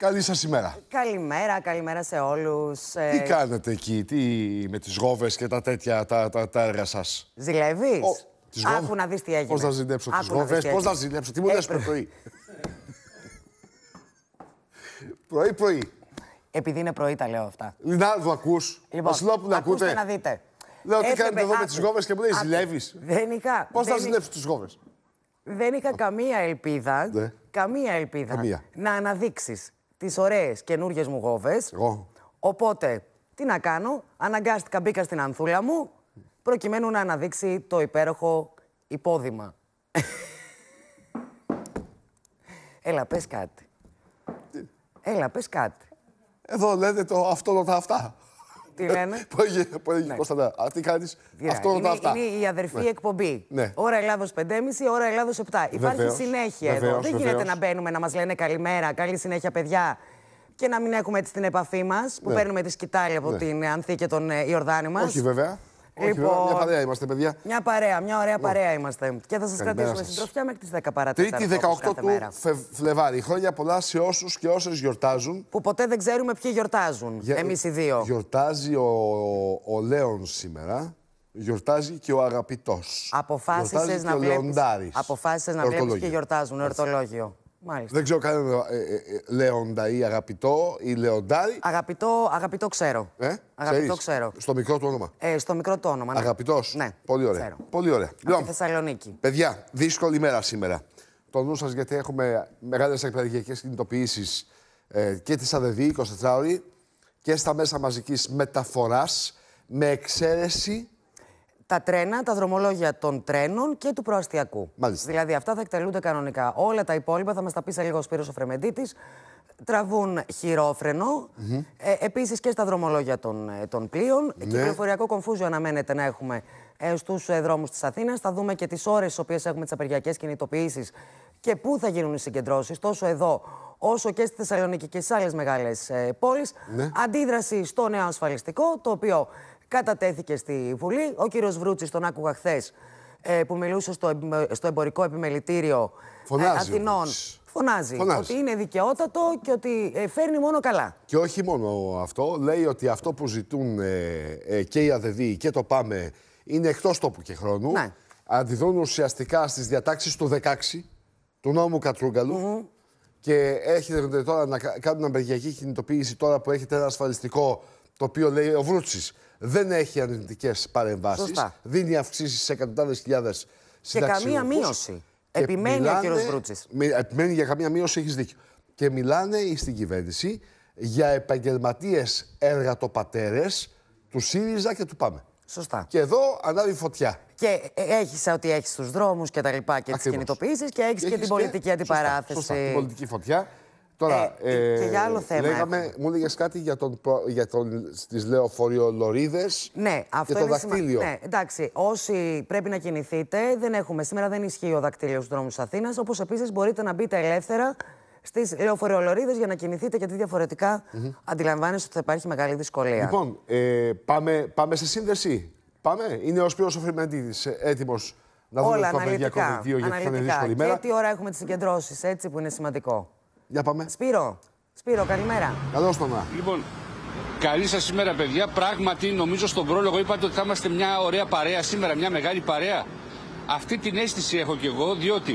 Καλή σας ημέρα. Καλημέρα σε όλους. Τι κάνετε εκεί, με τις γόβες και τα τέτοια, τα έργα σας? Ζηλεύεις? Άκου να δεις τι έγινε. Πώς να ζηλέψω τις γόβες, πώς να ζηλέψω, τι μου λες πρωί. Πρωί. Επειδή είναι πρωί τα λέω αυτά. Λινάρδο ακούς, Βασιλόπουλο ακούτε? Ακούστε να δείτε. Λέω τι κάνετε εδώ με τις γόβες και μου λέει ζηλεύεις. Πώς θα ζηλέψω τις γόβες? Δεν είχα καμία ελπίδα, να αναδείξεις τις ωραίες καινούργιες μου γόβες. Οπότε, τι να κάνω, αναγκάστηκα, μπήκα στην ανθούλα μου, προκειμένου να αναδείξει το υπέροχο υπόδημα. Έλα, πες κάτι. Εδώ λένε το αυτόνοτα αυτά. Τι λένε? Κωνσταντά, τι κάνεις? Αυτόνοτα αυτά. Είναι η αδερφή εκπομπή. Ώρα Ελλάδος 5,5, ώρα Ελλάδος 7. Υπάρχει συνέχεια εδώ. Δεν γίνεται να μπαίνουμε να μας λένε καλημέρα, καλή συνέχεια παιδιά και να μην έχουμε έτσι την επαφή μας που παίρνουμε τη σκητάλη από την Ανθή και τον Ιορδάνη μας. Όχι βέβαια. Λοιπόν, μια παρέα είμαστε, παιδιά. Μια ωραία παρέα είμαστε. Και θα σας κρατήσουμε συντροφιά μέχρι τις 10 παρατέταρτο. Τρίτη 18 του Φλεβάρη. Χρόνια πολλά σε όσους και όσες γιορτάζουν. Που ποτέ δεν ξέρουμε ποιοι γιορτάζουν. Εμείς οι δύο. Γιορτάζει ο Λέων σήμερα. Γιορτάζει και ο Αγαπητός. Αποφάσισες να βλέπεις ποιοι γιορτάζουν. Εορτολόγιο. Μάλιστα. Δεν ξέρω κανένα Λέοντα ή Αγαπητό ή Λεοντάρι. Αγαπητό ξέρω. Αγαπητό ξέρω. Στο μικρό του όνομα. Στο μικρό του όνομα. Ναι. Αγαπητός. Ναι. Πολύ ωραία. Ξέρω. Πολύ ωραία. Από τη Θεσσαλονίκη. Παιδιά, δύσκολη μέρα σήμερα. Το νου σας γιατί έχουμε μεγάλες εκπαιδευτικές κινητοποιήσεις και της ΑΔΔ 24 ώρη και στα μέσα μαζικής μεταφοράς με εξαίρεση τα τρένα, τα δρομολόγια των τρένων και του προαστιακού. Μάλιστα. Δηλαδή αυτά θα εκτελούνται κανονικά. Όλα τα υπόλοιπα, θα μας τα πει σε λίγο ο Σπύρος ο Φρεμεντίτης, τραβούν χειρόφρενο. Επίσης και στα δρομολόγια των πλοίων. Κυκλοφοριακό κομφούζιο αναμένεται να έχουμε στους δρόμους της Αθήνας. Θα δούμε και τις ώρες στις οποίες έχουμε τις απεργιακές κινητοποιήσεις και πού θα γίνουν οι συγκεντρώσεις, τόσο εδώ όσο και στη Θεσσαλονίκη και στις άλλες μεγάλες πόλεις. Αντίδραση στο νέο ασφαλιστικό, το οποίο κατατέθηκε στη Βουλή. Ο κύριος Βρούτσης, τον άκουγα χθες, που μιλούσε στο εμπορικό επιμελητήριο Αθηνών. Φωνάζει ότι είναι δικαιότατο και ότι φέρνει μόνο καλά. Και όχι μόνο αυτό, λέει ότι αυτό που ζητούν και η ΑΔΔ και το ΠΑΜΕ είναι εκτός τόπου και χρόνου. Ναι. Αντιδρούν ουσιαστικά στις διατάξεις του 16 του νόμου Κατρούγκαλου και έρχεται τώρα να κάνουν απεργιακή κινητοποίηση τώρα που έχετε ένα ασφαλιστικό το οποίο λέει ο Βρούτσης δεν έχει αρνητικές παρεμβάσεις, δίνει αυξήσεις σε εκατοντάδες χιλιάδες συνταξιούχους. Και καμία μείωση. Επιμένει ο κύριος Βρούτσης. Επιμένει για καμία μείωση, έχεις δίκιο. Και μιλάνε στην κυβέρνηση για επαγγελματίες εργατοπατέρες του ΣΥΡΙΖΑ και του ΠΑΜΕ. Σωστά. Και εδώ ανάβει φωτιά. Και έχεις ό,τι έχεις στους δρόμους και τα λοιπά και τις κινητοποιήσεις και έχεις και την πολιτική αντιπαράθεση. Σωστά, την πολιτική φωτιά. Τώρα, και για άλλο θέμα. Μου έλεγες κάτι για τις λεωφορειολωρίδες και το δακτύλιο. Ναι, εντάξει. Όσοι πρέπει να κινηθείτε, σήμερα δεν ισχύει ο δακτύλιος στους δρόμους της Αθήνας. Όπως επίσης μπορείτε να μπείτε ελεύθερα στις λεωφορειολωρίδες για να κινηθείτε, γιατί διαφορετικά αντιλαμβάνεστε ότι θα υπάρχει μεγάλη δυσκολία. Λοιπόν, πάμε σε σύνδεση. Πάμε. Είναι ο Σπύρος ο Φρεμεντίτης έτοιμος να δούμε το απεργιακό δελτίο γιατί θα είναι δύσκολη μέρα. Και τι ώρα έχουμε τις συγκεντρώσεις, έτσι που είναι σημαντικό. Για πάμε. Σπύρο, καλημέρα. Καλώς τον. Λοιπόν, καλή σας ημέρα, παιδιά. Πράγματι, νομίζω στον πρόλογο είπατε ότι θα είμαστε μια ωραία παρέα σήμερα, μια μεγάλη παρέα. Αυτή την αίσθηση έχω κι εγώ, διότι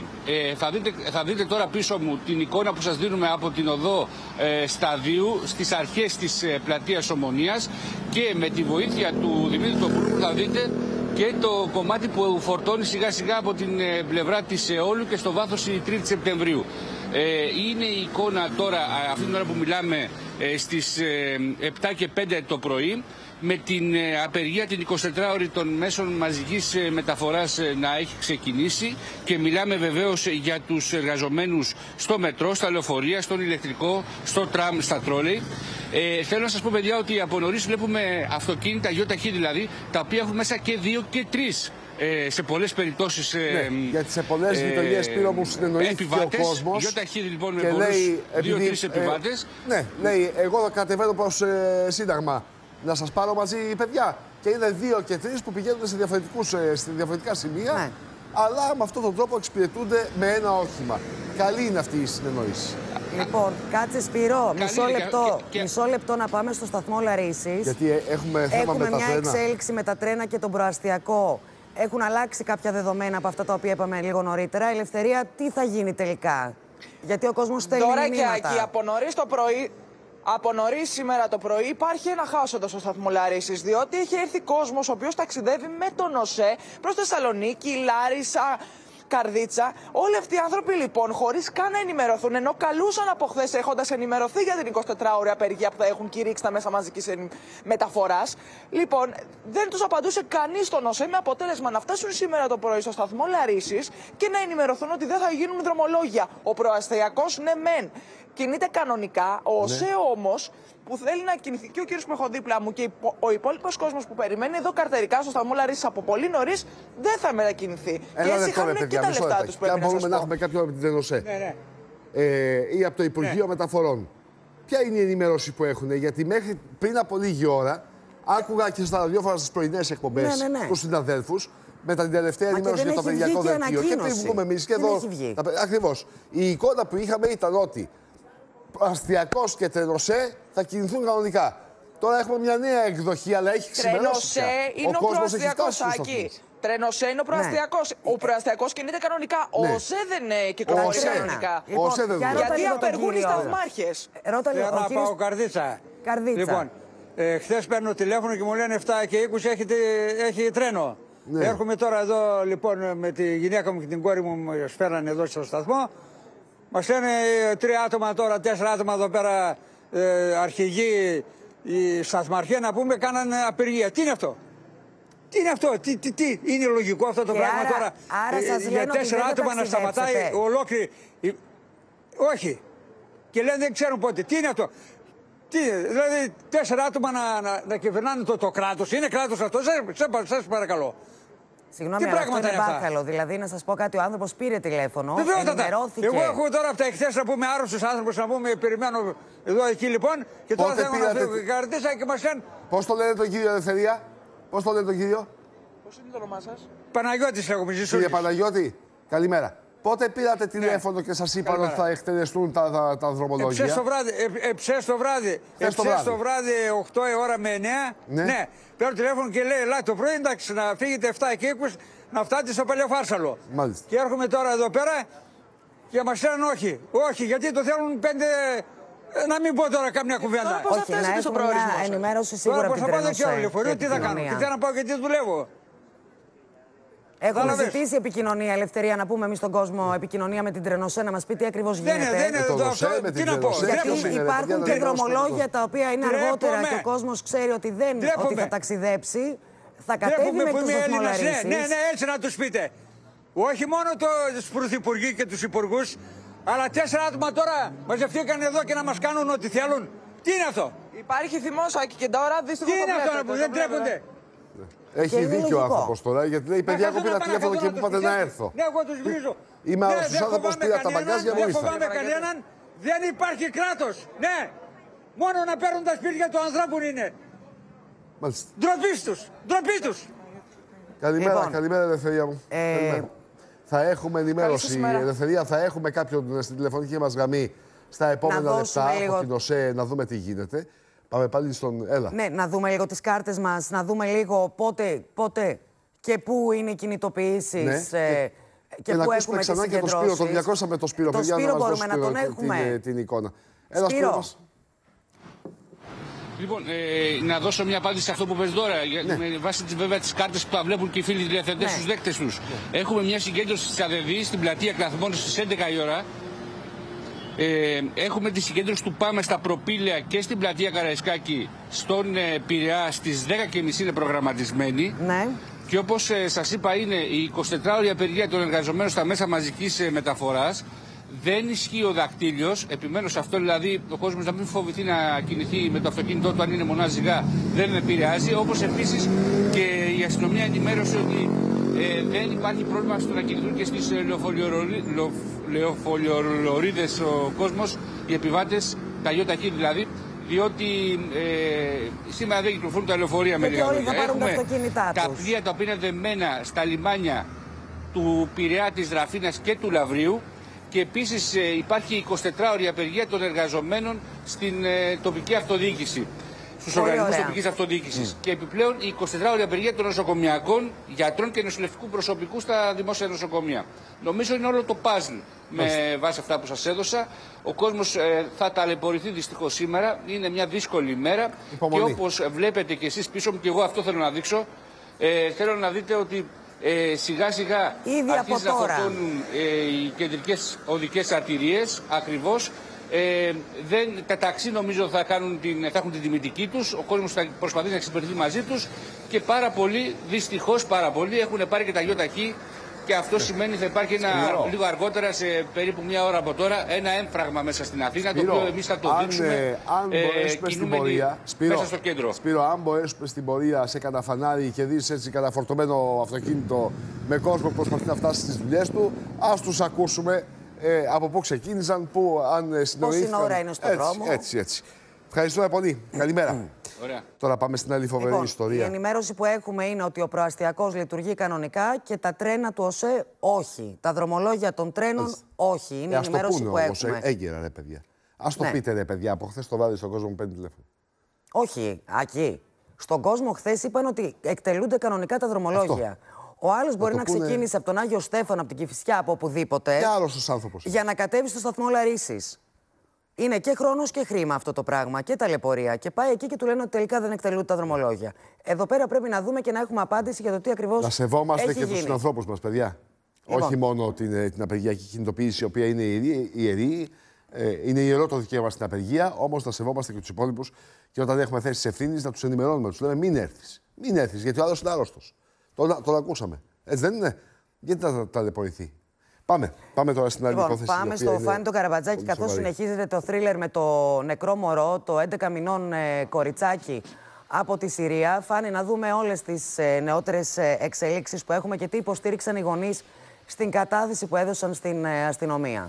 θα δείτε τώρα πίσω μου την εικόνα που σας δίνουμε από την οδό Σταδίου στις αρχές της πλατείας Ομονίας και με τη βοήθεια του Δημήτρη Τοπούλου θα δείτε και το κομμάτι που φορτώνει σιγά σιγά από την πλευρά της Εόλου και στο βάθος η 3η Σεπτεμβρίου. Είναι η εικόνα τώρα, αυτή την ώρα που μιλάμε, στις 7 και 5 το πρωί, με την απεργία την 24ωρη των μέσων μαζικής μεταφοράς να έχει ξεκινήσει και μιλάμε βεβαίως για τους εργαζομένους στο μετρό, στα λεωφορεία, στον ηλεκτρικό, στο τραμ, στα τρόλεϊ. Θέλω να σας πω, παιδιά, ότι από νωρίς βλέπουμε αυτοκίνητα, ΙΟΤΑΧΗ δηλαδή, τα οποία έχουν μέσα και 2 και 3. Σε πολλές περιπτώσεις. Γιατί σε πολλές γειτονιές Σπύρο μου συνεννοήθηκε ο κόσμος. ΙΟΤΑΧΗ λοιπόν με πολλούς 2-3 επιβάτες. Ναι, λέει, εγώ θα κατεβαίνω προς Σύνταγμα να σας πάρω μαζί παιδιά. Και είναι 2 και 3 που πηγαίνουν σε διαφορετικά σημεία. Αλλά με αυτόν τον τρόπο εξυπηρετούνται με ένα όχημα. Καλή είναι αυτή η συνεννόηση. Λοιπόν, κάτσε Σπύρο, μισό λεπτό να πάμε στο σταθμό Λαρίσης. Γιατί έχουμε θέμα με τα μια τρένα. εξέλιξη με τα τρένα και τον προαστιακό. Έχουν αλλάξει κάποια δεδομένα από αυτά τα οποία είπαμε λίγο νωρίτερα. Ελευθερία, τι θα γίνει τελικά? Γιατί ο κόσμος στέλνει μηνύματα. Τώρα και από νωρίς το πρωί, από νωρίς σήμερα το πρωί υπάρχει ένα χάος εδώ στο σταθμό Λαρίσης, διότι έχει έρθει κόσμος ο οποίος ταξιδεύει με τον ΟΣΕ προς Θεσσαλονίκη, Λάρισα, Καρδίτσα. Όλοι αυτοί οι άνθρωποι λοιπόν, χωρίς καν να ενημερωθούν, ενώ καλούσαν από χθες έχοντας ενημερωθεί για την 24ωρη απεργία που θα έχουν κηρύξει τα μέσα μαζικής μεταφοράς, λοιπόν, δεν τους απαντούσε κανείς στον ΟΣΕ, με αποτέλεσμα να φτάσουν σήμερα το πρωί στο σταθμό Λαρίσης και να ενημερωθούν ότι δεν θα γίνουν δρομολόγια. Ο προαστιακός, ναι μεν, κινείται κανονικά, ο ΟΣΕ όμως, που θέλει να κινηθεί, και ο κύριος που έχω δίπλα μου και ο υπόλοιπος κόσμος που περιμένει εδώ καρτερικά στο σταθμό Λαρίσης από πολύ νωρίς, δεν θα μετακινηθεί. Και έτσι χάνουν και τα λεφτά τους, πρέπει να σας πω. Αν μπορούμε να έχουμε κάποιον από την ΕΝΟΣΕ ή από το Υπουργείο Μεταφορών. Ποια είναι η ενημέρωση που έχουν? Γιατί μέχρι πριν από λίγη ώρα άκουγα και στα ραδιόφωνα στις πρωινές εκπομπές τους συναδέλφους μετά την τελευταία ενημέρωση για το απεργιακό δελτίο. Και πριν βγούμε εμείς και εδώ. Ακριβώς. Η εικόνα που είχαμε ήταν ότι Αστιακός και Τρενοσέ θα κινηθούν κανονικά. Τώρα έχουμε μια νέα εκδοχή, αλλά έχει ξημερώσει. Τρενοσέ είναι ο προαστιακός, Άκη. Τρενοσέ είναι ο προαστιακός. Ο προαστιακός κινείται κανονικά. Ο ΟΣΕ δεν κυκλοφορεί κανονικά. Γιατί απεργούν οι σταθμάρχες. Θέλω να πάω Καρδίτσα. Λοιπόν, χθες παίρνω τηλέφωνο και μου λένε 7 και 20 έχει τρένο. Έρχομαι τώρα εδώ λοιπόν με τη γυναίκα μου και την κόρη μου, μου φέρανε εδώ στο σταθμό. Μας λένε 3 άτομα τώρα, 4 άτομα εδώ πέρα αρχηγοί, η σταθμαρχία να πούμε, κάνανε απεργία. Τι είναι αυτό? Τι είναι αυτό? Τι είναι λογικό αυτό το πράγμα τώρα? Για 4 άτομα να σταματάει ολόκληρη? Όχι. Και λένε δεν ξέρουν πότε. Τι είναι αυτό? Δηλαδή 4 άτομα να κυβερνάνε το κράτος? Είναι κράτος αυτό? Σας παρακαλώ. Συγγνώμη, αλλά αυτό είναι μπάχαλο. Δηλαδή, να σας πω κάτι, ο άνθρωπος πήρε τηλέφωνο, ενημερώθηκε. Εγώ έχω τώρα από τα εχθές να πούμε άρρωστους άνθρωπους, να πούμε περιμένω εδώ εκεί λοιπόν και τώρα θέλω να φύγω. Καρτίσα και μας λένε. Πώς το λένε τον κύριο Ελευθερία? Πώς το λένε τον κύριο? Πώς είναι το όνομά σας? Παναγιώτης λέγομαι. Κύριε Παναγιώτη, καλημέρα. Πότε πήρατε τηλέφωνο και σας είπαν ότι θα εκτελεστούν τα δρομολόγια? Εψές το βράδυ. 8 ώρα με 9. Ναι. Παίρνω τηλέφωνο και λέει: ελάτε το πρωί, εντάξει, να φύγετε 7 και 20 να φτάτε στο Παλαιοφάρσαλο. Μάλιστα. Και έρχομαι τώρα εδώ πέρα και μας λένε όχι. Όχι, γιατί το θέλουν 5. Να μην πω τώρα καμιά κουβέντα. Όχι, να έχουμε μια ενημέρωση σίγουρα από την Τρενοσέ. Τώρα πώς θα πάω, δεν ξέρω λεωφορείο, τι θα κάνω? Τι θέλω να πάω και τι δουλεύω? Έχουμε ζητήσει επικοινωνία, Ελευθερία, να πούμε εμείς στον κόσμο, επικοινωνία με την Τρενοσέ, να μας πει τι ακριβώς γίνεται. Δεν είναι τι να πω. Γιατί υπάρχουν και δρομολόγια τα οποία είναι αργότερα και ο κόσμος ξέρει ότι θα ταξιδέψει, θα κατέβει μέχρι το σταθμό Λαρίσης. Ναι, έτσι να τους πείτε. Όχι μόνο τους πρωθυπουργοί και τους υπουργούς, αλλά 4 άτομα τώρα μαζευτήκαν εδώ και να μας κάνουν ό,τι θέλουν. Τι είναι αυτό? Υπάρχει θυμός, Άκη, και τώρα δυστυχώς. Τι είναι αυτό που δεν τρέπονται? Έχει δίκιο ο άνθρωπος τώρα, γιατί λέει: παιδιά, εγώ πήρα τηλέφωνο και μου είπατε να έρθω. Ναι, εγώ τους βρίζω. Είμαι άρρωστος άνθρωπος, πήρα τα μπαγκάζια μου. Δεν φοβάμαι κανέναν, δεν υπάρχει κράτος. Ναι, μόνο να παίρνουν τα σπίτια του ανθρώπου είναι. Μάλιστα. Ντροπή τους. Καλημέρα, καλημέρα, Ελευθερία μου. Θα έχουμε ενημέρωση, Ελευθερία, θα έχουμε κάποιον στην τηλεφωνική μας γραμμή στα επόμενα λεπτά από την ΟΣΕ να δούμε τι γίνεται. Πάμε πάλι στον Έλα. Ναι, να δούμε λίγο τις κάρτες μας, να δούμε λίγο πότε και πού είναι οι κινητοποιήσεις και πού έχουμε τις συγκεντρώσεις. Και το Σπύρο, τον διακόσαμε το Σπύρο. Το Σπύρο μπορούμε να τον έχουμε. Την εικόνα. Έλα, Σπύρο μας. Λοιπόν, να δώσω μια απάντηση σε αυτό που πες τώρα. Με βάση βέβαια τις κάρτες που τα βλέπουν και οι φίλοι τηλεθεατές στους δέκτες τους. Έχουμε μια συγκέντρωση της ΑΔΔ στην πλατεία Κλαθμών στις 11 η ώρα. Έχουμε τη συγκέντρωση του Πάμε στα Προπήλαια και στην πλατεία Καραϊσκάκη στον Πειραιά στις 10.30 είναι προγραμματισμένη. Ναι. Και όπως σας είπα, είναι η 24ωρη απεργία των εργαζομένων στα μέσα μαζικής μεταφοράς. Δεν ισχύει ο δακτύλιος. Επιμένω σε αυτό, δηλαδή ο κόσμος να μην φοβηθεί να κινηθεί με το αυτοκίνητό του αν είναι μονά ζυγά, δεν επηρεάζει. Όπως επίσης και η αστυνομία ενημέρωσε ότι δεν υπάρχει πρόβλημα στο να κινηθούν και στις λεωφοριολορίδες ο κόσμος, οι επιβάτες, τα ΙΟΤΑΧΗ δηλαδή, διότι σήμερα δεν κυκλοφορούν τα λεωφορεία με λίγα λόγια. Έχουμε τα πλοία τα οποία είναι δεμένα στα λιμάνια του Πειραιά, της Δραφίνας και του Λαυρίου. Και επίσης υπάρχει 24ωρη απεργία των εργαζομένων στην τοπική αυτοδιοίκηση. Στους οργανισμούς τοπικής αυτοδιοίκησης. Και επιπλέον η 24ωρη απεργία των νοσοκομιακών γιατρών και νοσηλευτικού προσωπικού στα δημόσια νοσοκομεία. Νομίζω είναι όλο το παζλ με βάση αυτά που σας έδωσα. Ο κόσμος θα ταλαιπωρηθεί δυστυχώς σήμερα. Είναι μια δύσκολη ημέρα. Και όπως βλέπετε και εσείς πίσω μου, και εγώ αυτό θέλω να δείξω, θέλω να δείτε ότι σιγά σιγά αρχίζουν να φορτώνουν οι κεντρικές οδικές αρτηρίες ακριβώς. Τα ταξί νομίζω θα έχουν την τιμητική τους, ο κόσμος θα προσπαθεί να εξυπηρετεί μαζί τους και πάρα πολλοί, δυστυχώς πάρα πολλοί, έχουν πάρει και τα γιοταχή και αυτό σημαίνει θα υπάρχει λίγο αργότερα, σε περίπου μια ώρα από τώρα, ένα έμφραγμα μέσα στην Αθήνα, το οποίο εμείς θα το δείξουμε μέσα στο κέντρο. Σπύρο, αν μπορέσουμε στην πορεία σε καταφανάρι και δεις έτσι καταφορτωμένο αυτοκίνητο με κόσμο που προσπαθεί να φτάσει στις δουλειές του, ας τους ακούσουμε. Από πού ξεκίνησαν, αν συνοήθηκαν. Πόση ώρα είναι στο δρόμο. Έτσι. Ευχαριστούμε πολύ. Καλημέρα. Ωραία. Τώρα πάμε στην άλλη φοβερή ιστορία. Η ενημέρωση που έχουμε είναι ότι ο προαστιακός λειτουργεί κανονικά και τα τρένα του ΟΣΕ όχι. Τα δρομολόγια των τρένων όχι. Είναι η ενημέρωση που έχουμε. Έγκαιρα, ρε παιδιά. Ας το πείτε, ρε παιδιά, από χθες το βράδυ στον κόσμο που παίρνει τηλέφωνο. Όχι, Ακή. Στον κόσμο χθες είπαν ότι εκτελούνται κανονικά τα δρομολόγια. Ο άλλος μπορεί να ξεκίνησε από τον Άγιο Στέφανο, από την Κηφισιά, από οπουδήποτε. Και άλλος άνθρωπος. Για να κατέβει στο σταθμό Λαρίσης. Είναι και χρόνος και χρήμα αυτό το πράγμα και ταλαιπωρία. Και πάει εκεί και του λένε ότι τελικά δεν εκτελούνται τα δρομολόγια. Εδώ πέρα πρέπει να δούμε και να έχουμε απάντηση για το τι ακριβώς. Να σεβόμαστε έχει και γίνει. τους ανθρώπους μας, παιδιά. Όχι μόνο την απεργιακή κινητοποίηση, η οποία είναι ιερή. Είναι ιερό το δικαίωμα στην απεργία, όμως να σεβόμαστε και τους υπόλοιπους και όταν έχουμε θέσεις ευθύνης να τους ενημερώνουμε. Τους λέμε μην έρθεις. Μην έρθεις, γιατί ο άλλος είναι άρρωστος. Τον ακούσαμε. Έτσι δεν είναι. Γιατί θα ταλαιπωρηθεί. Πάμε τώρα στην άλλη υπόθεση. Πάμε στο Φάνη τον Καραμπατζάκη, καθώς συνεχίζεται το θρίλερ με το νεκρό μωρό, το 11 μηνών κοριτσάκι από τη Συρία. Φάνη, να δούμε όλες τις νεότερες εξελίξεις που έχουμε και τι υποστήριξαν οι γονείς στην κατάθεση που έδωσαν στην αστυνομία.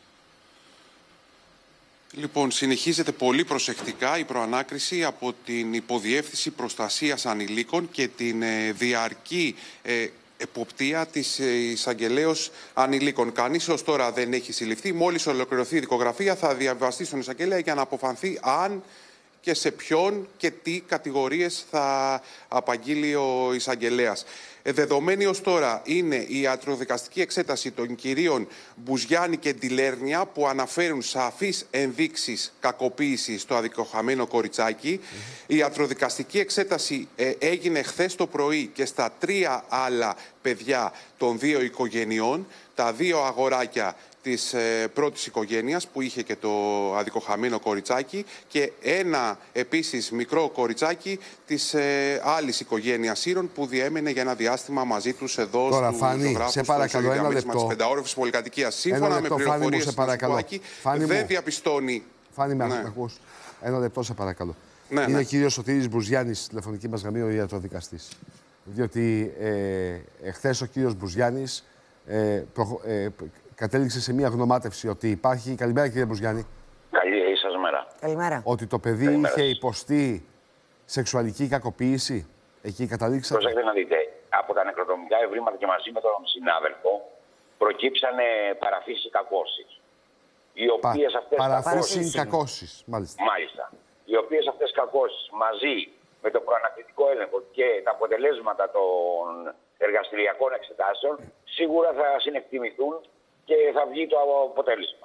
Λοιπόν, συνεχίζεται πολύ προσεκτικά η προανάκριση από την Υποδιεύθυνση Προστασίας Ανηλίκων και την διαρκή εποπτεία της εισαγγελέως ανηλίκων. Κανείς ως τώρα δεν έχει συλληφθεί. Μόλις ολοκληρωθεί η δικογραφία θα διαβιβαστεί στον εισαγγελέα για να αποφανθεί αν και σε ποιον και τι κατηγορίες θα απαγγείλει ο εισαγγελέας. Δεδομένη ως τώρα είναι η ιατροδικαστική εξέταση των κυρίων Μπουζιάννη και Ντιλέρνια που αναφέρουν σαφείς ενδείξεις κακοποίησης στο αδικοχαμένο κοριτσάκι. Η ιατροδικαστική εξέταση έγινε χθες το πρωί και στα 3 άλλα παιδιά των 2 οικογενειών, τα 2 αγοράκια της πρώτης οικογένειας που είχε και το αδικοχαμένο κοριτσάκι και ένα επίσης μικρό κοριτσάκι της άλλης οικογένειας Σύρων που διέμενε για ένα διάστημα μαζί τους εδώ τώρα, στο Φάνη, σε παρακαλώ, ένα λεπτό. Της πενταόροφης πολυκατοικίας. Σύμφωνα με πληροφορίες του δεν διαπιστώνει... Φάνη, με ακούς. Ένα λεπτό, σε παρακαλώ. Είναι ο κύριος Σωτήρης Μπουζιάννης, τηλεφωνική μας γραμμή, ο ιατροδικαστής. Διότι χθες ο κύριος Μπουζιάννης κατέληξε σε μια γνωμάτευση ότι υπάρχει. Καλημέρα, κύριε Μπουζιάννη. Καλή σας μέρα. Καλημέρα. Ότι το παιδί είχε υποστεί σεξουαλική κακοποίηση. Εκεί καταλήξατε. Προσέξτε να δείτε. Από τα νεκροτομικά ευρήματα και μαζί με τον συνάδελφο προκύψανε παραφύσεις κακώσεις. Οι οποίες αυτές παραφύσεις κακώσεις. Μάλιστα. Οι οποίες αυτές κακώσεις μαζί με το προανακριτικό έλεγχο και τα αποτελέσματα των εργαστηριακών εξετάσεων σίγουρα θα συνεκτιμηθούν και θα βγει το αποτέλεσμα.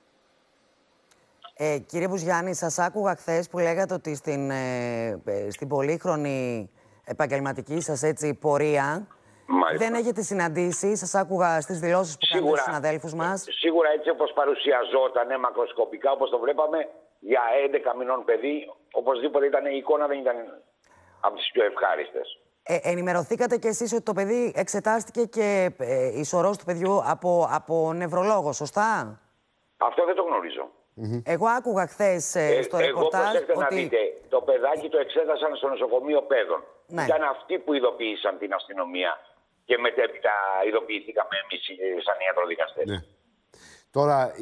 Κύριε Μπουζιάννη, σας άκουγα χθες που λέγατε ότι στην πολύχρονη επαγγελματική σας πορεία δεν έχετε συναντήσει. Σας άκουγα στις δηλώσεις που κάνετε στους συναδέλφους μας. Σίγουρα έτσι όπως παρουσιαζόταν μακροσκοπικά, όπως το βλέπαμε, για 11 μηνών παιδί, οπωσδήποτε η εικόνα δεν ήταν από τις πιο ευχάριστες. Ενημερωθήκατε κι εσείς ότι το παιδί εξετάστηκε και η σωρός του παιδιού από νευρολόγο, σωστά? Αυτό δεν το γνωρίζω. Εγώ άκουγα χθες στο ρεπορτάζ ότι... να δείτε, το παιδάκι το εξέτασαν στο νοσοκομείο παιδών. Ναι. Ήταν αυτοί που ειδοποίησαν την αστυνομία και μετέπειτα ειδοποιηθήκαμε εμείς σαν ιατροδικαστές. Ναι. Τώρα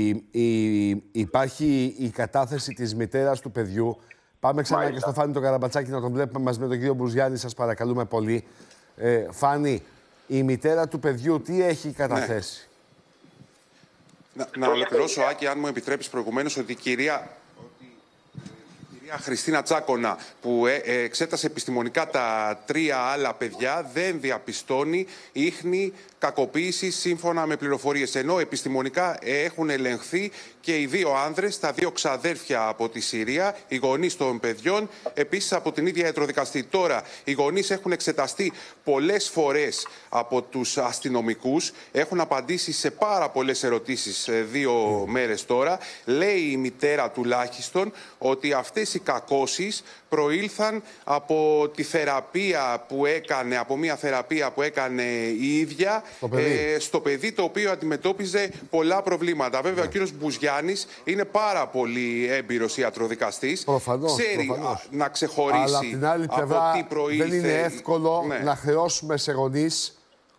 υπάρχει η κατάθεση της μητέρας του παιδιού. Πάμε ξανά και στο Φάνη τον Καραμπατσάκη να τον βλέπουμε μαζί με τον κύριο Μπουζιάννη, σας παρακαλούμε πολύ. Φάνη, η μητέρα του παιδιού τι έχει καταθέσει? Να ολοκληρώσω, Άκη, αν μου επιτρέπεις προηγουμένως, ότι η κυρία Χριστίνα Τσάκωνα, που εξέτασε επιστημονικά τα 3 άλλα παιδιά, δεν διαπιστώνει ίχνη κακοποίηση σύμφωνα με πληροφορίες. Ενώ επιστημονικά έχουν ελεγχθεί και οι 2 άνδρες, τα 2 ξαδέρφια από τη Συρία, οι γονείς των παιδιών, επίσης από την ίδια ιατροδικαστή. Τώρα, οι γονείς έχουν εξεταστεί πολλές φορές από τους αστυνομικούς, έχουν απαντήσει σε πάρα πολλές ερωτήσεις 2 μέρες τώρα. Λέει η μητέρα τουλάχιστον ότι αυτές οι κακώσεις προήλθαν από τη θεραπεία που έκανε, από μια θεραπεία που έκανε η ίδια στο παιδί, το οποίο αντιμετώπιζε πολλά προβλήματα. Βέβαια, ο κύριος Μπουζιάννης είναι πάρα πολύ έμπειρος ιατροδικαστής. Ξέρει να ξεχωρίσει. Αλλά από την άλλη πλευρά δεν είναι εύκολο να χρεώσουμε σε γονείς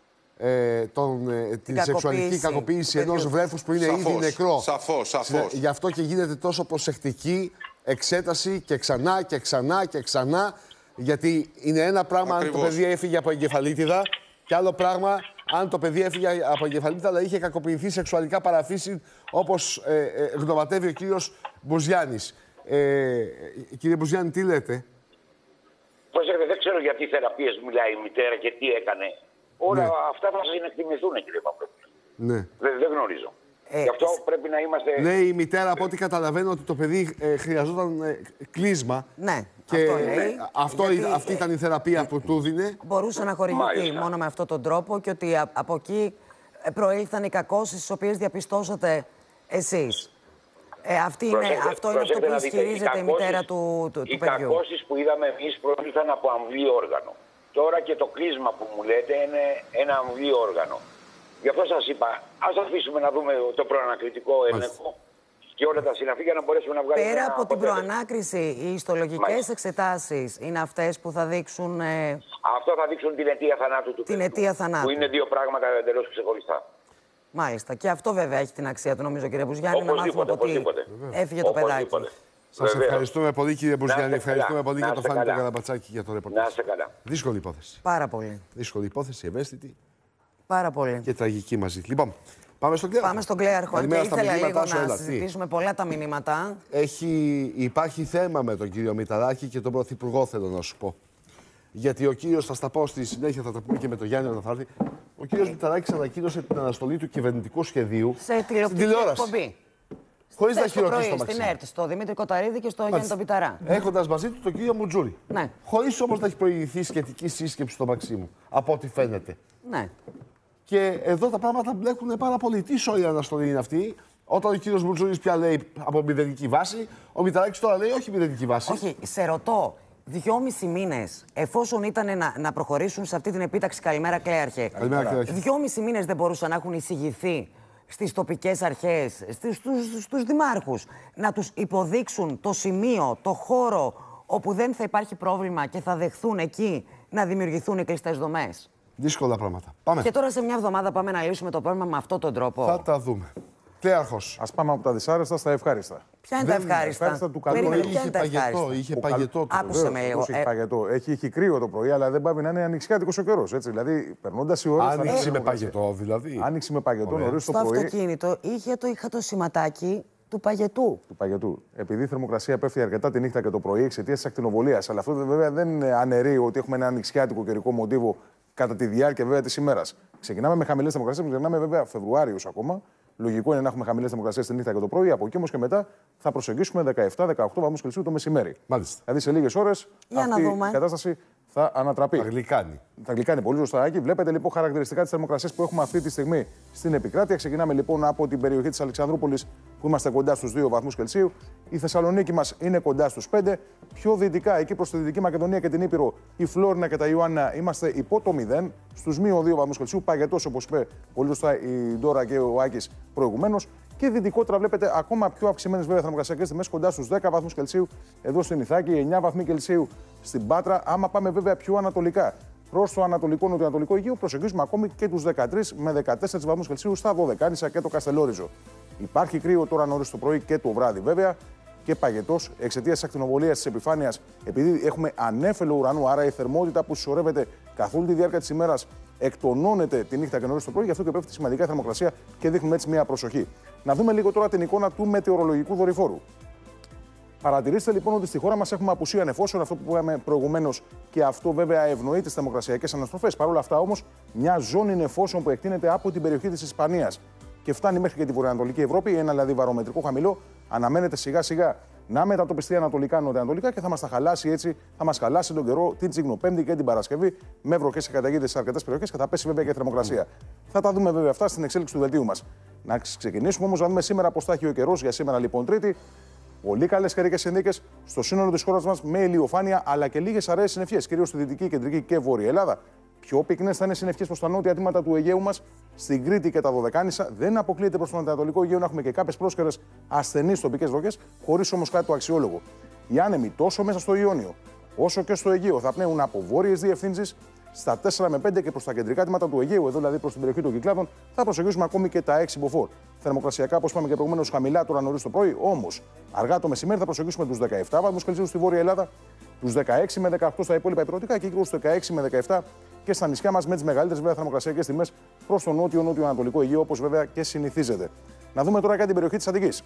την σεξουαλική κακοποίηση ενός βρέφους που είναι ήδη νεκρό. Σαφώς. Γι' αυτό και γίνεται τόσο προσεκτική εξέταση και ξανά και ξανά και ξανά. Γιατί είναι ένα πράγμα αν το παιδί έφυγε από εγκεφαλίτιδα και άλλο πράγμα αν το παιδί έφυγε από εγκεφαλίτιδα αλλά είχε κακοποιηθεί σεξουαλικά παραφύση, όπως γνωματεύει ο κύριος Μπουζιάννης. Κύριε Μπουζιάννη, τι λέτε? Προσέξτε, δεν ξέρω για τι θεραπείες μιλάει η μητέρα και τι έκανε. Όλα αυτά θα συνεκτιμηθούν, κύριε Παπαδόπουλο. Ναι. Δεν γνωρίζω. Γι' αυτό πρέπει να είμαστε... Λέει η μητέρα, από ό,τι καταλαβαίνω, ότι το παιδί χρειαζόταν κλείσμα. Ναι, και αυτό λέει. Αυτή ήταν η θεραπεία που του δίνε. Μπορούσε να χορηγηθεί μόνο με αυτόν τον τρόπο και ότι από εκεί προήλθαν οι κακώσεις τις οποίες διαπιστώσατε εσείς. Αυτό είναι αυτό που ισχυρίζεται η μητέρα του παιδιού. Οι κακώσεις που είδαμε εμείς προήλθαν από αμβλή όργανο. Τώρα και το κλείσμα που μου λέτε είναι ένα αμβλή όργανο. Γι' αυτό σας είπα, ας αφήσουμε να δούμε το προανακριτικό έλεγχο και όλα τα συναφή για να μπορέσουμε να βγάλουμε. Πέρα από την προανάκριση, οι ιστολογικές εξετάσεις είναι αυτές που θα δείξουν. Αυτό θα δείξουν την αιτία θανάτου του παιδιού. Που είναι 2 πράγματα εντελώς ξεχωριστά. Μάλιστα. Και αυτό βέβαια έχει την αξία του, νομίζω, κύριε Μπουζιάννη, να μάθουμε από τι έφυγε το παιδάκι. Σας ευχαριστούμε πολύ, κύριε Μπουζιάννη. Ευχαριστούμε πολύ για το Φάνη τον Καραμπατσάκη για το ρεπορτάζ. Να είστε καλά. Δύσκολη υπόθεση. Πάρα πολύ. Δύσκολη υπόθεση, ευαίσθητη. Πάρα πολύ. Και τραγική μαζί. Λοιπόν, πάμε στον Κλέαρχο. Πάμε στον Κλέαρχο. Και ήθελα λίγο να συζητήσουμε πολλά τα μηνύματα. Υπάρχει θέμα με τον κύριο Μηταράκη και τον Πρωθυπουργό, θέλω να σου πω. Γιατί ο κύριος, θα στα πω στη συνέχεια, θα τα πούμε και με τον Γιάννη Αναφάρτη. Ο κύριος Μηταράκης ανακοίνωσε την αναστολή του κυβερνητικού σχεδίου σε τηλεοπτική εκπομπή. Χωρίς να χειροκροτήσει το Μαξίμου. Στην ΕΡΤ, στο Δημήτρη Κοταρίδη και στο Γιάννη τον Πιταρά. Έχοντας μαζί του τον κύριο Μουτζούρη. Ναι. Χωρίς όμως να έχει προηγηθεί σχετική σύσκεψη στο Μαξίμου. Από ό,τι φαίνεται. Ναι. Και εδώ τα πράγματα μπλέκουν πάρα πολύ. Τι σωρή αναστολή είναι αυτή? Όταν ο κύριος Μουτζούρης πια λέει από μηδενική βάση, ο Μηταράκης τώρα λέει όχι μηδενική βάση. Όχι, σε ρωτώ. 2,5 μήνες, εφόσον ήταν να προχωρήσουν σε αυτή την επίταξη, καλημέρα Κλέαρχε. 2,5 μήνες δεν μπορούσαν να έχουν εισηγηθεί στις τοπικές αρχές, στους δημάρχους, να τους υποδείξουν το σημείο, το χώρο όπου δεν θα υπάρχει πρόβλημα και θα δεχθούν εκεί να δημιουργηθούν οι κλειστές δομές. Δύσκολα πράγματα. Πάμε. Και τώρα σε μια εβδομάδα πάμε να λύσουμε το πρόβλημα με αυτόν τον τρόπο. Θα τα δούμε. Κλέαρχος. Ας πάμε από τα δυσάρεστα στα ευχάριστα. Ποια είναι τα ευχάριστα? Του καλού. Είχε παγετό. Άκουσε με λίγο. Έχει παγετό. Έχει κρύο το πρωί, αλλά δεν πάει να είναι ανοιξιάτικος ο καιρός. Δηλαδή, περνώντας οι ώρες. Άνοιξη με παγετό, δηλαδή. Άνοιξη με παγετό νωρίς το πρωί. Στο αυτοκίνητο είχα το σηματάκι του παγετού. Επειδή η θερμοκρασία πέφτει αρκετά τη νύχτα και το πρωί εξαιτίας της ακτινοβολίας. Αλλά αυτό βέβαια δεν αναιρεί ότι έχουμε ένα ανοιξιάτικο καιρικό μοτίβο κατά τη διάρκεια βέβαια της ημέρας. Ξεκινάμε με χαμηλές θερμοκρασίες, ξεκινάμε βέβαια Φεβρουάριος ακόμα. Λογικό είναι να έχουμε χαμηλές θερμοκρασίες τη νύχτα και το πρωί. Από εκεί όμως και μετά θα προσεγγίσουμε 17-18 βαθμούς Κελσίου το μεσημέρι. Μάλιστα. Δηλαδή σε λίγες ώρες αυτή η κατάσταση θα ανατραπεί. Θα γλυκάνει πολύ σωστά. Εκεί βλέπετε λοιπόν χαρακτηριστικά της θερμοκρασίας που έχουμε αυτή τη στιγμή στην επικράτεια. Ξεκινάμε λοιπόν από την περιοχή της Αλεξανδρούπολης που είμαστε κοντά στους 2 βαθμούς Κελσίου. Η Θεσσαλονίκη μας είναι κοντά στους 5. Πιο δυτικά, εκεί προς τη Δυτική Μακεδονία και την Ήπειρο, η Φλόρινα και τα Ιωάννα είμαστε υπό το 0, στους -2 βαθμούς Κελσίου. Παγετός, όπως είπε πολύ σωστά η Ντόρα και ο Άκης προηγουμένως. Και δυτικότερα βλέπετε ακόμα πιο αυξημένες βέβαια θερμοκρασιακές τιμές κοντά στους 10 βαθμούς Κελσίου εδώ στην Ιθάκη, 9 βαθμοί Κελσίου στην Πάτρα. Άμα πάμε βέβαια πιο ανατολικά, προς το ανατολικό νοτιοανατολικό Αιγαίο, προσεγγίζουμε ακόμη και τους 13 με 14 βαθμούς Κελσίου στα Δωδεκάνησα και το Καστελόριζο. Υπάρχει κρύο τώρα νωρίς το πρωί και το βράδυ βέβαια και παγετός εξαιτίας της ακτινοβολίας της επιφάνειας, επειδή έχουμε ανέφελο ουρανό, άρα η θερμότητα που συσσωρεύεται καθ' όλη τη διάρκεια της ημέρας εκτονώνεται τη νύχτα και νωρίς το πρωί, γι' αυτό και πέφτει σημαντικά η θερμοκρασία και δείχνουμε έτσι μια προσοχή. Να δούμε λίγο τώρα την εικόνα του μετεωρολογικού δορυφόρου. Παρατηρήστε λοιπόν ότι στη χώρα μας έχουμε απουσία νεφώσεων, αυτό που είπαμε προηγουμένως, και αυτό βέβαια ευνοεί τις θερμοκρασιακές αναστροφές. Παρ' όλα αυτά όμως, μια ζώνη νεφώσεων που εκτείνεται από την περιοχή της Ισπανίας και φτάνει μέχρι και τη βορειοανατολική Ευρώπη, ένα δηλαδή βαρομετρικό χαμηλό, αναμένεται σιγά σιγά να μετατοπιστεί ανατολικά-νοτιοανατολικά και θα μας τα χαλάσει έτσι, θα μας χαλάσει τον καιρό την Τσιγνοπέμπτη και την Παρασκευή με βροχές και καταιγίδες σε αρκετές περιοχές και θα πέσει βέβαια και η θερμοκρασία. Θα τα δούμε βέβαια αυτά στην εξέλιξη του δελτίου μας. Να ξεκινήσουμε όμως να δούμε σήμερα πώς θα έχει ο καιρός για σήμερα λοιπόν Τρίτη. Πολύ καλές καιρικές συνθήκες στο σύνολο της χώρας μας με ηλιοφάνεια αλλά και λίγες αραιές συννεφιές, κυρίως στη δυτική, κεντρική και βόρεια Ελλάδα. Πιο πυκνές θα είναι συννεφιές προς τα νότια τμήματα του Αιγαίου μας, στην Κρήτη και τα Δωδεκάνησα. Δεν αποκλείεται προς τον Ανατολικό Αιγαίο να έχουμε και κάποιες πρόσκαιρες ασθενείς τοπικές βροχές, χωρίς όμως κάτι το αξιόλογο. Οι άνεμοι τόσο μέσα στο Ιόνιο όσο και στο Αιγαίο θα πνέουν από βόρειες διευθύνσεις. Στα 4 με 5 και προς τα κεντρικά τμήματα του Αιγαίου, εδώ δηλαδή προς την περιοχή των Κυκλάδων, θα προσεγγίσουμε ακόμη και τα 6 μποφόρ. Θερμοκρασιακά, όπως είπαμε και προηγουμένως, χαμηλά τώρα νωρίς το πρωί, όμως αργά το μεσημέρι θα προσεγγίσουμε τους 17 βαθμούς Κελσίου στη Βόρεια Ελλάδα, τους 16 με 18 στα υπόλοιπα υπηρετικά και γύρω στους 16 με 17 και στα νησιά μας με τις μεγαλύτερες βέβαια θερμοκρασιακές τιμές προς το νότιο-νότιο-ανατολικό Αιγαίο, όπως βέβαια και συνηθίζεται. Να δούμε τώρα και την περιοχή της Αττικής.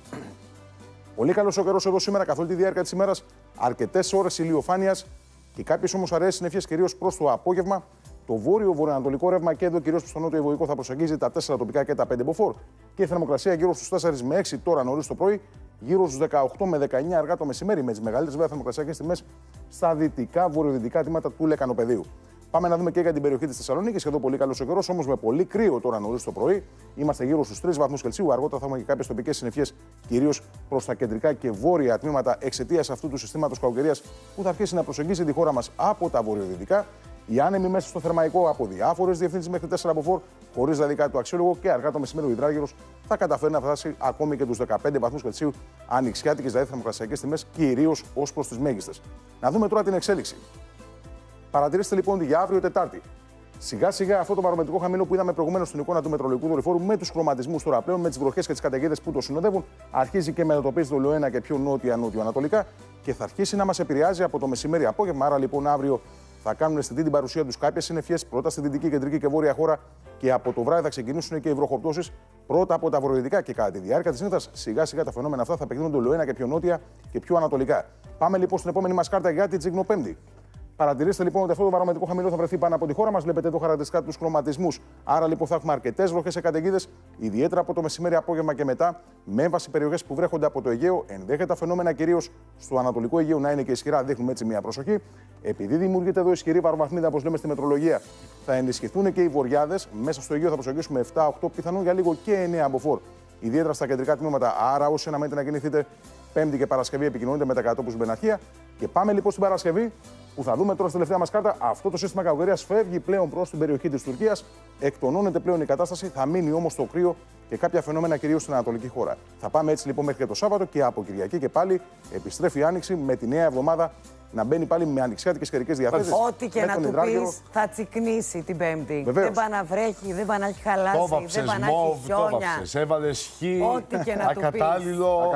Πολύ καλός ο καιρός εδώ σήμερα καθ' όλη τη διάρκεια της ημέρας, αρκετές ώρες ηλιοφάνειας και κάποιες όμως αραιές συννεφιές κυρίως προς το απόγευμα. Το βόρειο-βορειοανατολικό ρεύμα και εδώ κυρίως στο νότιο ευωικό θα προσεγγίζει τα 4 τοπικά και τα 5 μποφόρ. Και η θερμοκρασία γύρω στους 4 με 6 τώρα νωρίς το πρωί, γύρω στους 18 με 19 αργά το μεσημέρι, με τις μεγαλύτερες βέβαια θερμοκρασιακές τιμές στα δυτικά βορειοδυτικά τμήματα του Λεκανοπεδίου. Πάμε να δούμε και για την περιοχή της Θεσσαλονίκης. Εδώ πολύ καλός ο καιρός, όμως με πολύ κρύο τώρα νωρίς το πρωί. Είμαστε γύρω στους 3 βαθμούς Κελσίου. Αργότερα θα έχουμε και κάποιες τοπικές συννεφιές, κυρίως προς τα κεντρικά και βόρεια τμήματα, εξαιτίας αυτού του συστήματος κακοκαιρίας που θα αρχίσει να προσεγγίζει τη χώρα μας από τα βορειοδυτικά. Οι άνεμοι μέσα στο θερμαϊκό από διάφορες διευθύνσεις μέχρι 4 μποφόρ, χωρίς δηλαδή κάτι το αξιόλογο, και αργά το μεσημέρι ο υδράγερος θα καταφέρει να φτάσει ακόμη και τους 15 βαθμούς Κελσίου, ανοιξιάτικες δηλαδή θερμοκρασιακές τιμές, κυρίως ως προς τις μέγιστες. Να δούμε τώρα την εξέλιξη. Παρατηρήστε λοιπόν ότι για αύριο Τετάρτη, σιγά σιγά αυτό το βαρομετρικό χαμηλό που είδαμε προηγουμένως στην εικόνα του μετρολογικού δορυφόρου, με τους χρωματισμούς τώρα πλέον, με τις βροχές και τις καταιγίδες που το συνοδεύουν, αρχίζει και μετατοπίζει το Λοένα και πιο νότια-νότιο-ανατολικά και θα αρχίσει να μας επηρεάζει από το μεσημέρι απόγευμα. Άρα λοιπόν αύριο θα κάνουν αισθητή την παρουσία τους κάποιες συννεφιές, πρώτα στη δυτική, κεντρική και βόρεια χώρα, και από το βράδυ θα ξεκινήσουν και οι βροχοπτώσεις πρώτα από τα βορειοδυτικά και κατά τη διάρκεια της νύχτας σιγά σιγά τα φαινόμενα αυτά θα επεκτείνουν το Λοένα και πιο νότια και πιο ανατολικά. Πάμε λοιπόν στην επόμενη μας κάρτα για την Τσιγνοπέμπτη. Παρατηρήστε λοιπόν ότι αυτό το βαρομετρικό χαμηλό θα βρεθεί πάνω από τη χώρα μας. Βλέπετε εδώ χαρακτηριστικά τους χρωματισμούς. Άρα λοιπόν θα έχουμε αρκετές βροχές σε καταιγίδες, ιδιαίτερα από το μεσημέρι απόγευμα και μετά, με έμβαση περιοχές που βρέχονται από το Αιγαίο. Ενδέχεται τα φαινόμενα κυρίως στο Ανατολικό Αιγαίο να είναι και ισχυρά. Δείχνουμε έτσι μια προσοχή. Επειδή δημιουργείται εδώ ισχυρή βαροβαθμίδα, όπως λέμε στη μετρολογία, θα ενισχυθούν και οι βοριάδες. Μέσα στο Αιγαίο θα προσεγγίσουμε 7-8, πιθανόν για λίγο και 9 μποφόρ. Ιδιαίτερα στα κεντρικά τμήματα. Άρα, όσοι αναμένετε να κινηθείτε Πέμπτη και Παρασκευή, επικοινωνείτε με τα κατόπους Μπεναρχία. Και πάμε λοιπόν στην Παρασκευή, που θα δούμε τώρα στη τελευταία μας κάρτα. Αυτό το σύστημα κακοκαιρίας φεύγει πλέον προς την περιοχή της Τουρκίας. Εκτονώνεται πλέον η κατάσταση. Θα μείνει όμως το κρύο και κάποια φαινόμενα κυρίως στην ανατολική χώρα. Θα πάμε έτσι λοιπόν μέχρι και το Σάββατο και από Κυριακή και πάλι επιστρέφει η Άνοιξη με τη νέα εβδομάδα να μπαίνει πάλι με ανοιξιάτικες καιρικές διαθέσεις. Ό,τι και να του πεις θα τσικνήσει την Πέμπτη. Βεβαίως. Δεν πάει να βρέχει, δεν πάει να έχει χαλάσει, δεν πάει να έχει χιόνια. Έβαλες χ, Ό,τι και να του πεις. ακατάλληλο.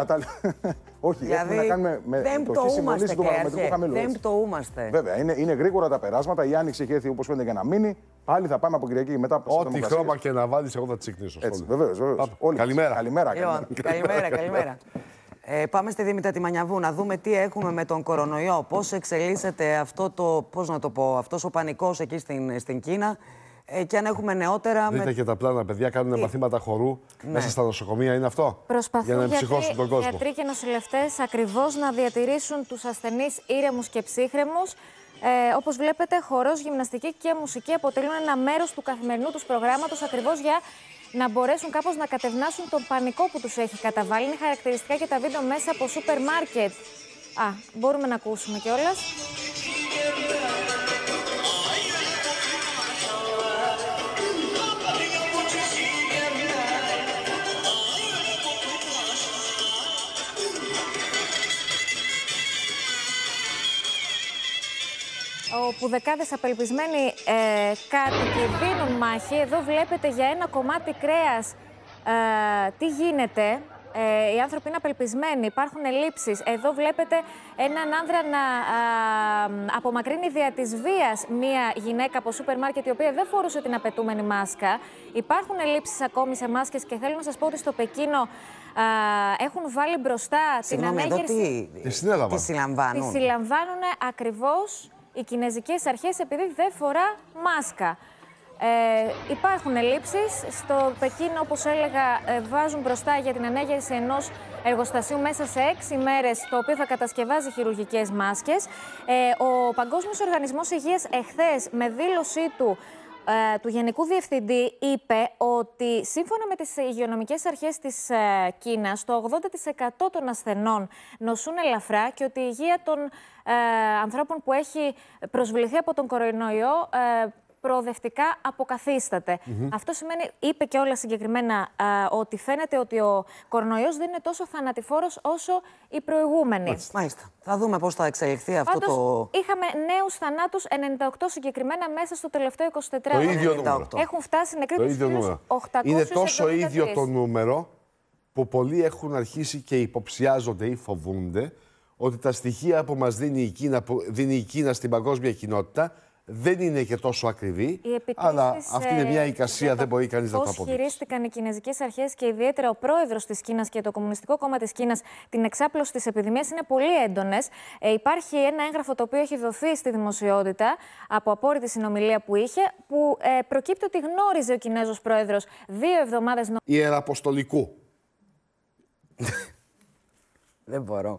Όχι, δηλαδή, έχουμε να κάνουμε με δεν το τι συμβολίζει το βαρομετρικό χαμηλό. Δεν πτωούμαστε. Βέβαια, είναι γρήγορα τα περάσματα. Η Άνοιξη έχει έρθει όπως φαίνεται για να μείνει. Πάλι θα πάμε από Κυριακή μετά από Ό,τι χρώμα και να βάλεις, εγώ θα τσικνήσω. Βεβαίως. Καλημέρα. Καλημέρα. Πάμε στη Δήμητρα τη Μανιαβού να δούμε τι έχουμε με τον κορονοϊό. Πώς εξελίσσεται αυτός ο πανικός εκεί στην Κίνα. Και αν έχουμε νεότερα. Δείτε και τα πλάνα, παιδιά κάνουν μαθήματα χορού μέσα στα νοσοκομεία, είναι αυτό? Προσπαθούν για να εμψυχώσουν τον κόσμο. Γιατροί και νοσηλευτές ακριβώς να διατηρήσουν τους ασθενείς ήρεμους και ψύχρεμους. Όπως βλέπετε, χορός, γυμναστική και μουσική αποτελούν ένα μέρος του καθημερινού τους προγράμματος, ακριβώς για να μπορέσουν κάπως να κατευνάσουν τον πανικό που τους έχει καταβάλει. Είναι χαρακτηριστικά και τα βίντεο μέσα από σούπερ μάρκετ. Μπορούμε να ακούσουμε κιόλας. Όπου δεκάδες απελπισμένοι κάτοικοι δίνουν μάχη. Εδώ βλέπετε για ένα κομμάτι κρέας τι γίνεται. Οι άνθρωποι είναι απελπισμένοι, υπάρχουν ελλείψεις. Εδώ βλέπετε έναν άνδρα να απομακρύνει δια της βίας μία γυναίκα από σούπερ μάρκετ, η οποία δεν φορούσε την απαιτούμενη μάσκα. Υπάρχουν ελλείψεις ακόμη σε μάσκες και θέλω να σας πω ότι στο Πεκίνο έχουν βάλει μπροστά την ανέγερση. Τη συλλαμβάνουν. Τη συλλαμβάνουν ακριβώς οι κινέζικες αρχές επειδή δεν φορά μάσκα. Υπάρχουν ελλείψεις. Στο Πεκίνο, όπως έλεγα, βάζουν μπροστά για την ανέγερση ενός εργοστασίου μέσα σε 6 μέρες, το οποίο θα κατασκευάζει χειρουργικές μάσκες. Ο Παγκόσμιος Οργανισμός Υγείας εχθές, με δήλωσή του Γενικού Διευθυντή, είπε ότι σύμφωνα με τις υγειονομικές αρχές της Κίνας, το 80% των ασθενών νοσούν ελαφρά και ότι η υγεία των ανθρώπων που έχει προσβληθεί από τον κορονοϊό προοδευτικά αποκαθίσταται. Αυτό σημαίνει, είπε και όλα συγκεκριμένα, ότι φαίνεται ότι ο κορονοϊός δεν είναι τόσο θανατηφόρος όσο οι προηγούμενοι. Μάλιστα. Θα δούμε πώς θα εξελιχθεί αυτό. Πάντως, είχαμε νέους θανάτους, 98 συγκεκριμένα μέσα στο τελευταίο 24ωρο. Το ίδιο νούμερο. Έχουν φτάσει νεκροί τους 873. Είναι τόσο ίδιο το νούμερο που πολλοί έχουν αρχίσει και υποψιάζονται ή φοβούνται ότι τα στοιχεία που μας δίνει η Κίνα στην παγκόσμια κοινότητα δεν είναι και τόσο ακριβή, αλλά αυτή είναι μια εικασία, δεν μπορεί κανείς να το αποδείξει. Πώς χειρίστηκαν οι κινέζικες αρχές και ιδιαίτερα ο πρόεδρος της Κίνας και το Κομμουνιστικό Κόμμα της Κίνας την εξάπλωση της επιδημίας είναι πολύ έντονες. Υπάρχει ένα έγγραφο το οποίο έχει δοθεί στη δημοσιότητα από απόρριτη συνομιλία που είχε, που προκύπτει ότι γνώριζε ο Κινέζος πρόεδρος 2 εβδομάδες Ιεραποστολικού. Δεν μπορώ.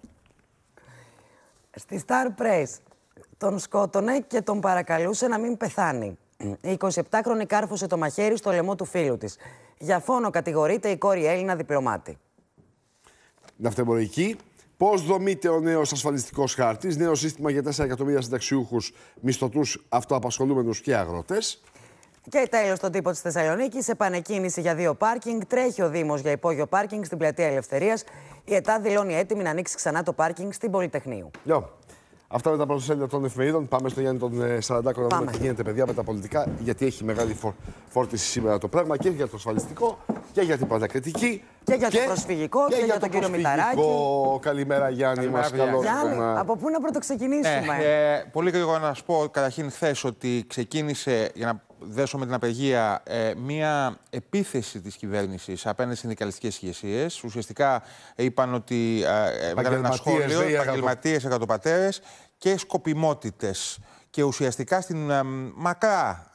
Στη Star Press τον σκότωνε και τον παρακαλούσε να μην πεθάνει. Η 27χρονη κάρφωσε το μαχαίρι στο λαιμό του φίλου της. Για φόνο κατηγορείται η κόρη Έλληνα διπλωμάτη. Ναυτεμπορική. Πώς δομείται ο νέος ασφαλιστικός χάρτης, νέο σύστημα για 4 εκατομμύρια συνταξιούχους, μισθωτούς, αυτοαπασχολούμενους και αγρότες. Και τέλος, στον τύπο της Θεσσαλονίκης, επανεκκίνηση για 2 πάρκινγκ. Τρέχει ο Δήμος για υπόγειο πάρκινγκ στην Πλατεία Ελευθερίας. Η ΕΤΑ δηλώνει έτοιμη να ανοίξει ξανά το πάρκινγκ στην Πολυτεχνείου. Αυτά με τα πρωτοσέλιδα των εφημερίδων. Πάμε στο Γιάννη τον Σαραντάκο να δούμε τι γίνεται, παιδιά, με τα πολιτικά. Γιατί έχει μεγάλη φόρτιση σήμερα το πράγμα και για το ασφαλιστικό και για την πανακριτική. Και για το προσφυγικό και για τον κύριο Μηταράκη. Καλημέρα, Γιάννη. Μας καλώς. Γιάννη, από πού να πρωτοξεκινήσουμε? Πολύ γρήγορα να σου πω καταρχήν χθες ότι ξεκίνησε, για να δέσω με την απεργία, μία επίθεση της κυβέρνησης απέναντι στις συνδικαλιστικές ηγεσίες. Ουσιαστικά είπαν ότι έβγαλαν ένα σχόλιο, επαγγελματίες, εργατοπατέρες και σκοπιμότητες. Και ουσιαστικά στην μακρά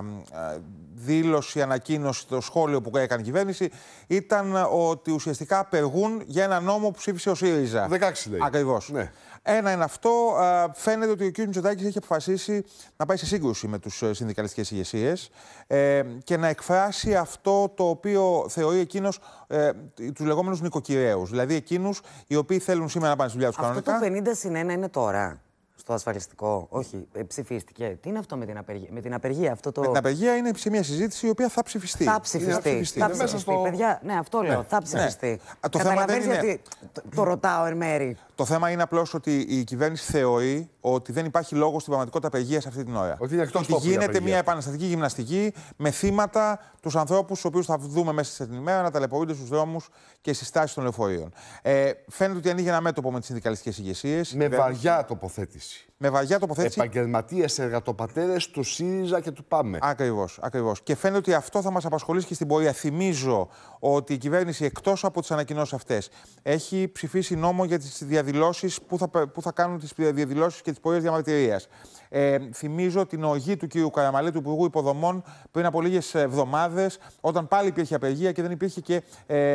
δήλωση, ανακοίνωση, το σχόλιο που έκανε η κυβέρνηση ήταν ότι ουσιαστικά απεργούν για ένα νόμο που ψήφισε ο ΣΥΡΙΖΑ. 16 λέει. Ακριβώς. Ναι. Ένα είναι αυτό. Φαίνεται ότι ο κ. Μητσοτάκης έχει αποφασίσει να πάει σε σύγκρουση με τους συνδικαλιστικές ηγεσίες και να εκφράσει αυτό το οποίο θεωρεί εκείνος τους λεγόμενους νοικοκυρέους. Δηλαδή εκείνους οι οποίοι θέλουν σήμερα να πάνε στη δουλειά τους κανονικά. Αυτό το 50-1 είναι τώρα. Στο ασφαλιστικό, όχι, ψηφίστηκε. Τι είναι αυτό με την απεργία? Με την απεργία, αυτό το... Με την απεργία είναι σε μια συζήτηση η οποία θα ψηφιστεί. Θα ψηφιστεί. Θα ψηφιστεί. Παιδιά, ναι, αυτό λέω. Θα ψηφιστεί. Ναι. Καταλαβαίνεις γιατί το ρωτάω εν μέρη. Το θέμα είναι απλώς ότι η κυβέρνηση θεωρεί ότι δεν υπάρχει λόγο στην πραγματικότητα απεργίας αυτή την ώρα. Ότι είναι εκτός τόπου. Γίνεται μια επαναστατική γυμναστική με θύματα τους ανθρώπους, τους οποίους θα δούμε μέσα στην ημέρα να ταλαιπωρούνται στους δρόμους και στις στάσεις των λεωφορείων. Φαίνεται ότι ανοίγει ένα μέτωπο με τις συνδικαλιστικές ηγεσίες. Με βαριά τοποθέτηση. Με βαριά τοποθέτηση. Επαγγελματίες, εργατοπατέρες του ΣΥΡΙΖΑ και του ΠΑΜΕ. Ακριβώς. Και φαίνεται ότι αυτό θα μας απασχολήσει και στην πορεία. Θυμίζω ότι η κυβέρνηση, εκτός από τις ανακοινώσεις αυτές, έχει ψηφίσει νόμο για τις διαδηλώσεις που θα κάνουν τις διαδηλώσεις και τις πορείες διαμαρτυρίας. Θυμίζω την οργή του κ. Καραμαλή, του Υπουργού Υποδομών, πριν από λίγες εβδομάδες, όταν πάλι υπήρχε απεργία και δεν υπήρχε και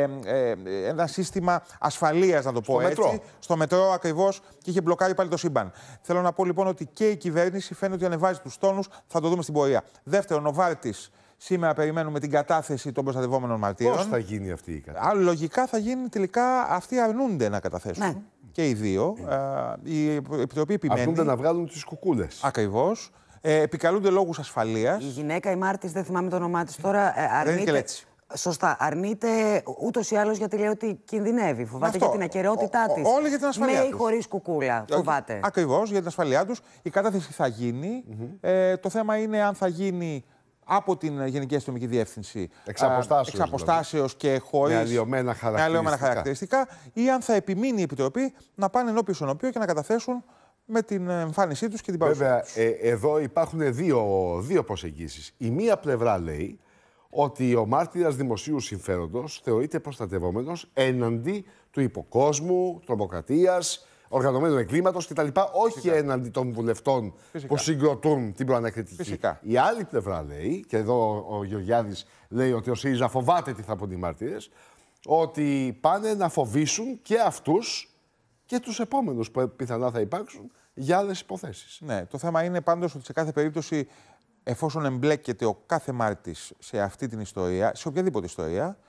ένα σύστημα ασφαλείας, να το πω έτσι. Στο μετρό ακριβώς, και είχε μπλοκάρει πάλι το σύμπαν. Θέλω να πω λοιπόν ότι και η κυβέρνηση φαίνεται ότι ανεβάζει τους τόνους, θα το δούμε στην πορεία. Δεύτερον, ο Βάρτης. Σήμερα περιμένουμε την κατάθεση των προστατευόμενων μαρτύρων. Πώς θα γίνει αυτή η κατάθεση? Λογικά θα γίνει τελικά, αυτοί αρνούνται να καταθέσουν. Ναι. Και οι δύο. Η Επιτροπή επιμένει. Αρνούνται να βγάλουν τις κουκούλες. Ακριβώς. Επικαλούνται λόγους ασφαλείας. Η γυναίκα, η Μάρτης, δεν θυμάμαι το όνομά της τώρα, αρνείται. Σωστά. Αρνείται ούτως ή άλλως γιατί λέει ότι κινδυνεύει. Φοβάται για την ακεραιότητά της. Όλοι για την ασφαλεία τους. Με ή χωρίς κουκούλα. Φοβάται. Ακριβώς, για την ασφαλειά τους. Η κατάθεση θα γίνει. Το θέμα είναι αν θα γίνει από την Γενική Αστυνομική Διεύθυνση εξ αποστάσεως και χωρίς με αλλοιωμένα χαρακτηριστικά, ή αν θα επιμείνει η Επιτροπή να πάνε ενώπιον στον οποίο και να καταθέσουν με την εμφάνισή τους και την παρουσία τους. Βέβαια, εδώ υπάρχουν δύο προσεγγίσεις. Η μία πλευρά λέει ότι ο μάρτυρας δημοσίου συμφέροντος θεωρείται προστατευόμενος έναντι του υποκόσμου, τρομοκρατίας, οργανωμένου εγκλήματος κτλ. Όχι έναντι των βουλευτών που συγκροτούν την προανακριτική. Η άλλη πλευρά λέει, και εδώ ο Γεωργιάδης λέει ότι ο ΣΥΡΙΖΑ φοβάται τι θα πούν οι μάρτυρες, ότι πάνε να φοβήσουν και αυτούς και τους επόμενους που πιθανά θα υπάρξουν για άλλες υποθέσεις. Ναι, το θέμα είναι πάντως ότι σε κάθε περίπτωση, εφόσον εμπλέκεται ο κάθε μάρτης σε αυτή την ιστορία, σε οποιαδήποτε ιστορία,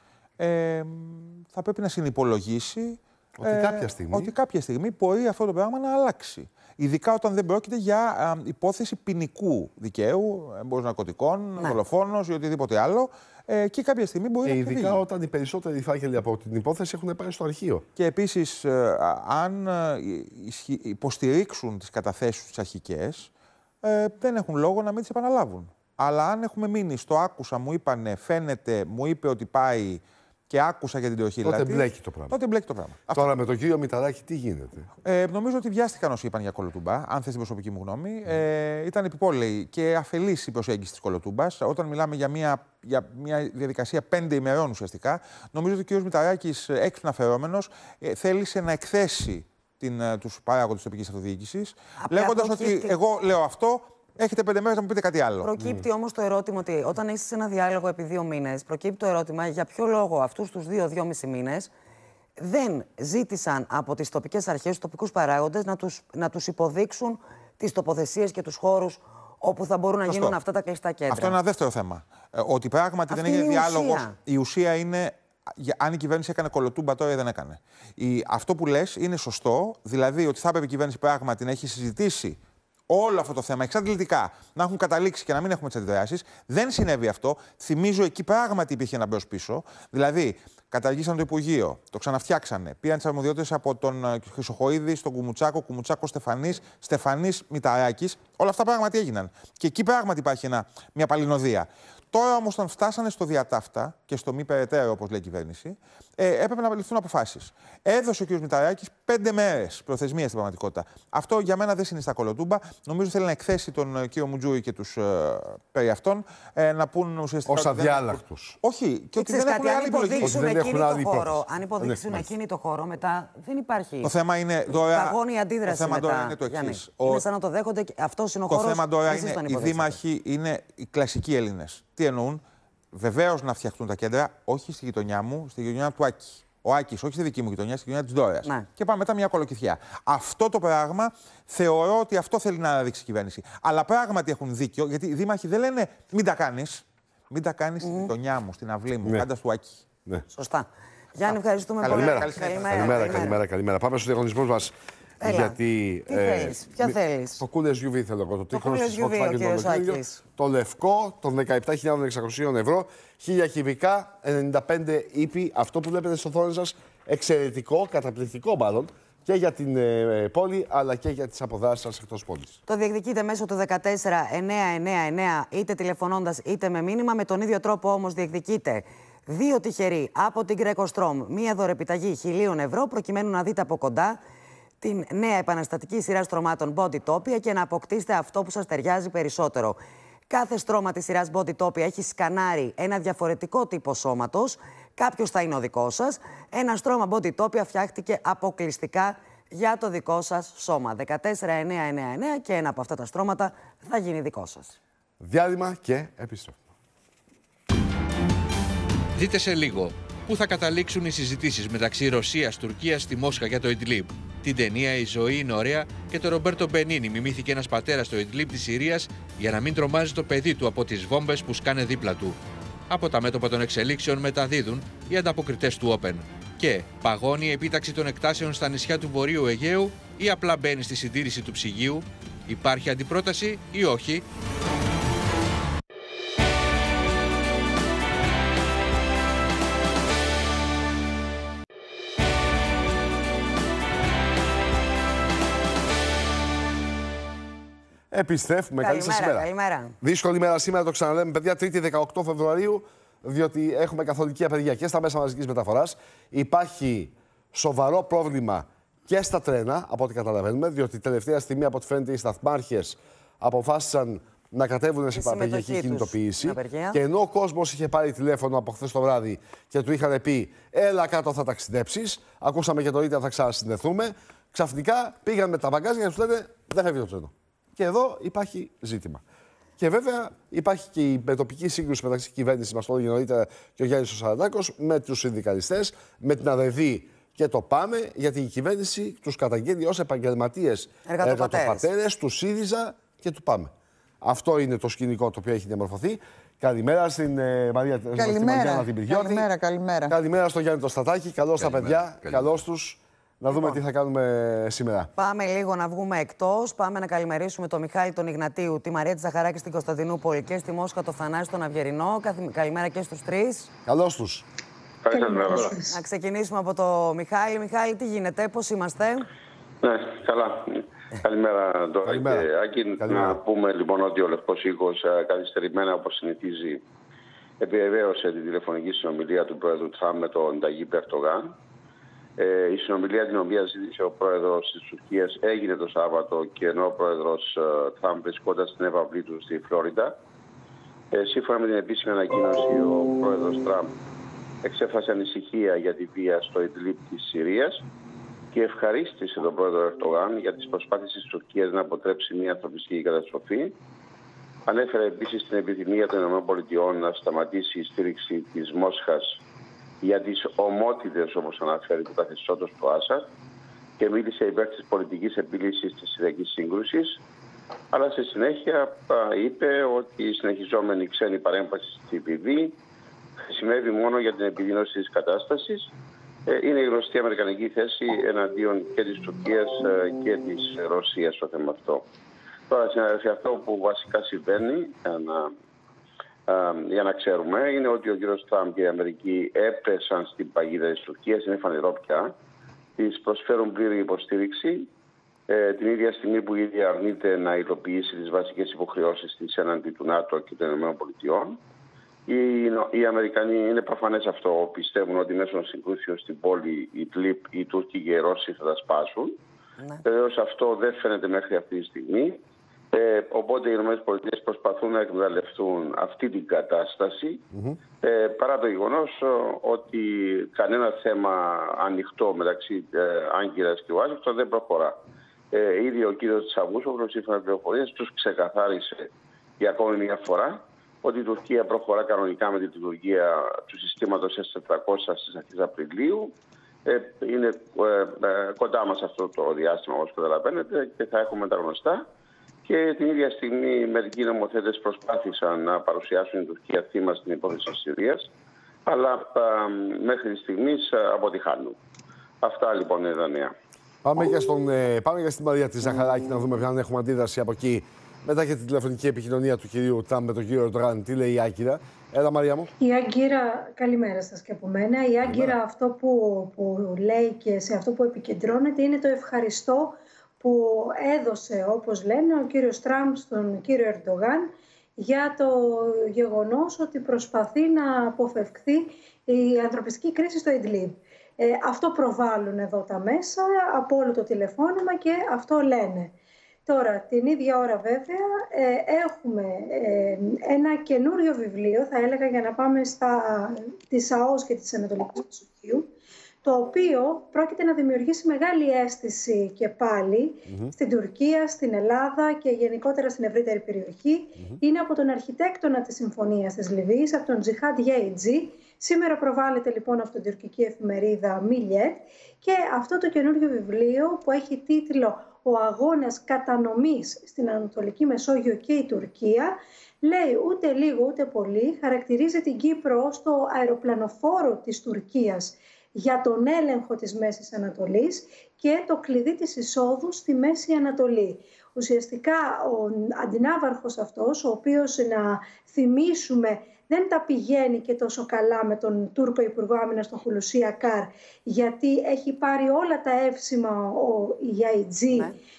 θα πρέπει να συνυπολογίσει ότι κάποια στιγμή μπορεί αυτό το πράγμα να αλλάξει. Ειδικά όταν δεν πρόκειται για υπόθεση ποινικού δικαίου, εμπόρους ναρκωτικών, δολοφόνος ή οτιδήποτε άλλο. Και κάποια στιγμή μπορεί να ειδικά φύγει. Όταν οι περισσότεροι φάκελοι από την υπόθεση έχουν πάει στο αρχείο. Και επίσης, αν υποστηρίξουν τις καταθέσεις τους αρχικές, δεν έχουν λόγο να μην τις επαναλάβουν. Αλλά αν έχουμε μείνει στο άκουσα, μου είπανε, φαίνεται, μου είπε ότι πάει και άκουσα για την τροχήλα της, τότε μπλέκει το πράγμα. Τώρα με τον κύριο Μηταράκη τι γίνεται? Νομίζω ότι βιάστηκαν όσοι είπαν για Κολοτούμπα, αν θες την προσωπική μου γνώμη. Ήταν επιπόλαιοι και αφελής η προσέγγιση της Κολοτούμπας. Όταν μιλάμε για μια διαδικασία 5 ημερών ουσιαστικά, νομίζω ότι ο κύριος Μηταράκης, έξυπνα φερόμενος, θέλησε να εκθέσει τους παράγοντες της τοπικής αυτοδιοίκησης, λέγοντας ότι εγώ λέω αυτό. Έχετε 5 μέρες να μου πείτε κάτι άλλο. Προκύπτει όμως το ερώτημα ότι όταν είσαι σε ένα διάλογο επί 2 μήνες, προκύπτει το ερώτημα για ποιο λόγο αυτούς τους 2-2,5 μήνες δεν ζήτησαν από τις τοπικές αρχές, τους τοπικούς παράγοντες, να τους υποδείξουν τις τοποθεσίες και τους χώρους όπου θα μπορούν να γίνουν αυτά τα κλειστά κέντρα. Αυτό είναι ένα δεύτερο θέμα. Ότι πράγματι δεν έγινε διάλογος. Η ουσία είναι αν η κυβέρνηση έκανε Κολοτούμπα τώρα ή δεν έκανε. Αυτό που λες είναι σωστό, δηλαδή ότι θα έπρεπε η κυβέρνηση πράγματι να έχει συζητήσει όλο αυτό το θέμα εξαντλητικά, να έχουν καταλήξει και να μην έχουμε τις αντιδράσεις. Δεν συνέβη αυτό. Θυμίζω εκεί πράγματι υπήρχε ένα μπρος-πίσω. Δηλαδή, καταργήσαν το Υπουργείο, το ξαναφτιάξανε. Πήραν τις αρμοδιότητες από τον Χρυσοχοΐδη στον Κουμουτσάκο, Κουμουτσάκο Στεφανής, Στεφανής Μηταράκης. Όλα αυτά πράγματι έγιναν. Και εκεί πράγματι υπάρχει μια παλινοδία. Τώρα όμως, όταν φτάσανε στο διατάφτα και στο μη περαιτέρω, όπως λέει η κυβέρνηση, έπρεπε να ληφθούν αποφάσεις. Έδωσε ο κ. Μηταράκης 5 μέρες προθεσμία στην πραγματικότητα. Αυτό για μένα δεν συνιστά Κολοτούμπα. Νομίζω θέλει να εκθέσει τον κ. Μουτζούρη και τους περί αυτών να πούν ουσιαστικά. Ως αδιάλακτους. Όχι, και ότι δεν έχουν άλλη επιλογή. Αν υποδείξουν εκείνη το χώρο, μετά δεν υπάρχει. Το θέμα είναι τώρα. Παγώνει αντίδραση. Το θέμα τώρα είναι το εξής. Είναι σαν να το δέχονται. Αυτό είναι ο χώρος. Το θέμα τώρα είναι οι δήμαρχοι είναι οι κλασικοί Έλληνες. Τι εννοούν? Βεβαίως να φτιαχτούν τα κέντρα, όχι στη γειτονιά μου, στη γειτονιά του Άκη. Ο Άκης, όχι στη δική μου γειτονιά, στη γειτονιά της Δώρας. Ναι. Και πάμε μετά μια κολοκυθιά. Αυτό το πράγμα θεωρώ ότι αυτό θέλει να αναδείξει η κυβέρνηση. Αλλά πράγματι έχουν δίκιο, γιατί οι δήμαρχοι δεν λένε μην τα κάνεις. Μην τα κάνεις στη γειτονιά μου, στην αυλή μου, πάντα του Άκη. Ναι. Σωστά. Γιάννη, ευχαριστούμε πολύ. Καλημέρα. Πάμε στους διαγωνισμούς μας. Γιατί. Τι θέλεις, ποια θέλεις? Το Coolest UV θέλω εγώ. Το τρίχρονο της Volkswagen. Το λευκό των 17.600 ευρώ. 1000 κυβικά, 95 ύπη. Αυτό που βλέπετε στο οθόνη σας, εξαιρετικό, καταπληκτικό μάλλον. Και για την πόλη, αλλά και για τις αποδράσεις σας εκτός πόλης. Το διεκδικείτε μέσω του 14999, είτε τηλεφωνώντας είτε με μήνυμα. Με τον ίδιο τρόπο όμως διεκδικείτε 2 τυχεροί από την Greco-Strom, μία δωρεπιταγή 1.000 ευρώ, προκειμένου να δείτε από κοντά την νέα επαναστατική σειρά στρωμάτων Bodytopia και να αποκτήσετε αυτό που σας ταιριάζει περισσότερο. Κάθε στρώμα της σειράς Bodytopia έχει σκανάρει ένα διαφορετικό τύπο σώματος. Κάποιος θα είναι ο δικός σας. Ένα στρώμα Bodytopia φτιάχτηκε αποκλειστικά για το δικό σας σώμα. 14999 και ένα από αυτά τα στρώματα θα γίνει δικό σας. Διάλειμμα και επιστρέφουμε. Δείτε σε λίγο πού θα καταλήξουν οι συζητήσεις μεταξύ Ρωσίας-Τουρκίας στη Μόσχα για το Ιντλίμπ. Την ταινία «Η ζωή είναι ωραία» και το Ρομπέρτο Μπενίνι μιμήθηκε ένας πατέρας στο Ιντλίμπ της Συρίας για να μην τρομάζει το παιδί του από τις βόμβες που σκάνε δίπλα του. Από τα μέτωπα των εξελίξεων μεταδίδουν οι ανταποκριτές του Open. Και παγώνει η επίταξη των εκτάσεων στα νησιά του Βορείου Αιγαίου ή απλά μπαίνει στη συντήρηση του ψυγείου? Υπάρχει αντιπρόταση ή όχι? Επιστρέφουμε. Καλή σας ημέρα. Καλημέρα. Δύσκολη μέρα σήμερα, το ξαναλέμε, παιδιά. Τρίτη 18 Φεβρουαρίου, διότι έχουμε καθολική απεργία και στα μέσα μαζικής μεταφοράς. Υπάρχει σοβαρό πρόβλημα και στα τρένα, από ό,τι καταλαβαίνουμε, διότι τελευταία στιγμή, από ό,τι φαίνεται, οι σταθμάρχες αποφάσισαν να κατέβουν σε απεργιακή κινητοποίηση. Και ενώ ο κόσμος είχε πάρει τηλέφωνο από χθες το βράδυ και του είχαν πει «Έλα κάτω, θα ταξιδέψεις», ακούσαμε και το ίδιο, θα ξανασυνδεθούμε. Ξαφνικά πήγαν με τα μπαγκάζια και τους λένε «Δεν φεύγει το τρένο». Και εδώ υπάρχει ζήτημα. Και βέβαια υπάρχει και η μετοπική σύγκρουση μεταξύ κυβέρνησης, μας το έλεγε νωρίτερα και ο Γιάννης ο Σαραντάκος, με τους συνδικαλιστές, με την ΑΔΕΔ και το ΠΑΜΕ, γιατί η κυβέρνηση τους καταγγέλει ως επαγγελματίες εργατοπατέρες του ΣΥΡΙΖΑ και του ΠΑΜΕ. Αυτό είναι το σκηνικό το οποίο έχει διαμορφωθεί. Καλημέρα στην Μαρία την Πυριώτη. Καλημέρα. Καλημέρα στον Γιάννη το Στατάκη. Καλώς τα παιδιά. Καλώς τους. Να δούμε τι θα κάνουμε σήμερα. Πάμε λίγο να βγούμε εκτός. Πάμε να καλημερίσουμε τον Μιχάλη τον Ιγνατίου, τη Μαρία τη Ζαχαράκη στην Κωνσταντινούπολη και στη Μόσχα το Θανάση τον Αυγερινό. Καλημέρα και στους τρεις. Καλώς τους. Καλημέρα. Να ξεκινήσουμε από το Μιχάλη. Μιχάλη, τι γίνεται, πώς είμαστε? Ναι, καλά. Καλημέρα, Ντόρα και Άκη. Να πούμε λοιπόν ότι ο Λευκός Οίκος καθυστερημένα, όπως συνηθίζει, επιβεβαίωσε τη τηλεφωνική συνομιλία του πρόεδρου Τραμπ με τον Ταγίπ Ερντογάν. Η συνομιλία την οποία ζήτησε ο πρόεδρος της Τουρκίας έγινε το Σάββατο, και ενώ ο πρόεδρος Τραμπ βρισκόταν στην έπαυλή του στη Φλόριντα. Σύμφωνα με την επίσημη ανακοίνωση, ο πρόεδρος Τραμπ εξέφρασε ανησυχία για τη βία στο Ιντλίπ της Συρίας και ευχαρίστησε τον πρόεδρο Ερντογάν για τις προσπάθειες της Τουρκίας να αποτρέψει μια ανθρωπιστική καταστροφή. Ανέφερε επίσης την επιθυμία των ΗΠΑ να σταματήσει η στήριξη της Μόσχας για τις ομότητες, όπως αναφέρει, του καθεστώτος του Άσαντ, και μίλησε υπέρ της πολιτικής επίλυσης της Συριακής σύγκρουσης. Αλλά στη συνέχεια είπε ότι η συνεχιζόμενη ξένη παρέμβαση στη Λιβύη χρησιμεύει μόνο για την επιδείνωση της κατάστασης. Είναι η γνωστή αμερικανική θέση εναντίον και της Τουρκίας και της Ρωσίας στο θέμα αυτό. Τώρα, συναδελφοί, αυτό που βασικά συμβαίνει, για να ξέρουμε, είναι ότι ο κ. Τραμπ και η Αμερική έπεσαν στην παγίδα της Τουρκίας, είναι φανερό πια. Της προσφέρουν πλήρη υποστήριξη, την ίδια στιγμή που ήδη αρνείται να υλοποιήσει τις βασικές υποχρεώσεις της έναντι του ΝΑΤΟ και των ΗΠΑ. Οι Αμερικανοί, είναι προφανές αυτό, πιστεύουν ότι μέσω συγκρούσεων στην πόλη Ιντλίπ οι Τούρκοι και οι Ρώσοι θα τα σπάσουν. Βεβαίως αυτό δεν φαίνεται μέχρι αυτή τη στιγμή. Οπότε οι ΗΠΑ προσπαθούν να εκμεταλλευτούν αυτή την κατάσταση, παρά το γεγονός ότι κανένα θέμα ανοιχτό μεταξύ Άγκυρας και Ουάσιγκτον δεν προχωρά. Ήδη ο κύριος Τσαβούσογλου, σύμφωνα με πληροφορίες, τους ξεκαθάρισε για ακόμη μια φορά ότι η Τουρκία προχωρά κανονικά με τη λειτουργία του συστήματος S-400 στις αρχές Απριλίου. Είναι κοντά μας αυτό το διάστημα, όπως καταλαβαίνετε, και θα έχουμε τα γνωστά. Και την ίδια στιγμή μερικοί νομοθέτες προσπάθησαν να παρουσιάσουν την Τουρκία θύμα στην υπόθεση της Συρίας, αλλά μέχρι τη στιγμή αποτυχάνουν. Αυτά λοιπόν είναι τα νέα. Πάμε και στην Μαρία τη Ζαχαράκη να δούμε αν έχουμε αντίδραση από εκεί. Μετά και την τηλεφωνική επικοινωνία του κυρίου Τραμπ με τον κύριο Ερντογάν, τι λέει η Άγκυρα? Έλα, Μαρία μου. Η Άγκυρα, καλημέρα σας και από μένα. Η Άγκυρα αυτό που λέει και σε αυτό που επικεντρώνεται είναι το ευχαριστώ που έδωσε, όπως λένε, ο κύριος Τραμπ στον κύριο Ερντογάν για το γεγονός ότι προσπαθεί να αποφευχθεί η ανθρωπιστική κρίση στο Ιντλίπ. Αυτό προβάλλουν εδώ τα μέσα από όλο το τηλεφώνημα και αυτό λένε. Τώρα, την ίδια ώρα βέβαια, έχουμε ένα καινούριο βιβλίο, θα έλεγα, για να πάμε της ΑΟΣ και της Ανατολικής Μεσογείου, το οποίο πρόκειται να δημιουργήσει μεγάλη αίσθηση και πάλι στην Τουρκία, στην Ελλάδα και γενικότερα στην ευρύτερη περιοχή. Είναι από τον αρχιτέκτονα της Συμφωνίας της Λιβύης, από τον Τζιχάντ Γέιτζι. Σήμερα προβάλλεται λοιπόν από την τουρκική εφημερίδα Μιλιέτ, και αυτό το καινούριο βιβλίο που έχει τίτλο «Ο αγώνας κατανομής στην Ανατολική Μεσόγειο και η Τουρκία» λέει ούτε λίγο ούτε πολύ, χαρακτηρίζει την Κύπρο ως το αεροπλανοφόρο της Τουρκίας για τον έλεγχο της Μέσης Ανατολής και το κλειδί της εισόδου στη Μέση Ανατολή. Ουσιαστικά ο αντινάβαρχος αυτός, ο οποίος, να θυμίσουμε, δεν τα πηγαίνει και τόσο καλά με τον Τούρκο Υπουργό Άμυνας, τον Χουλουσί Ακάρ, γιατί έχει πάρει όλα τα εύσημα ο Γιαϊτζή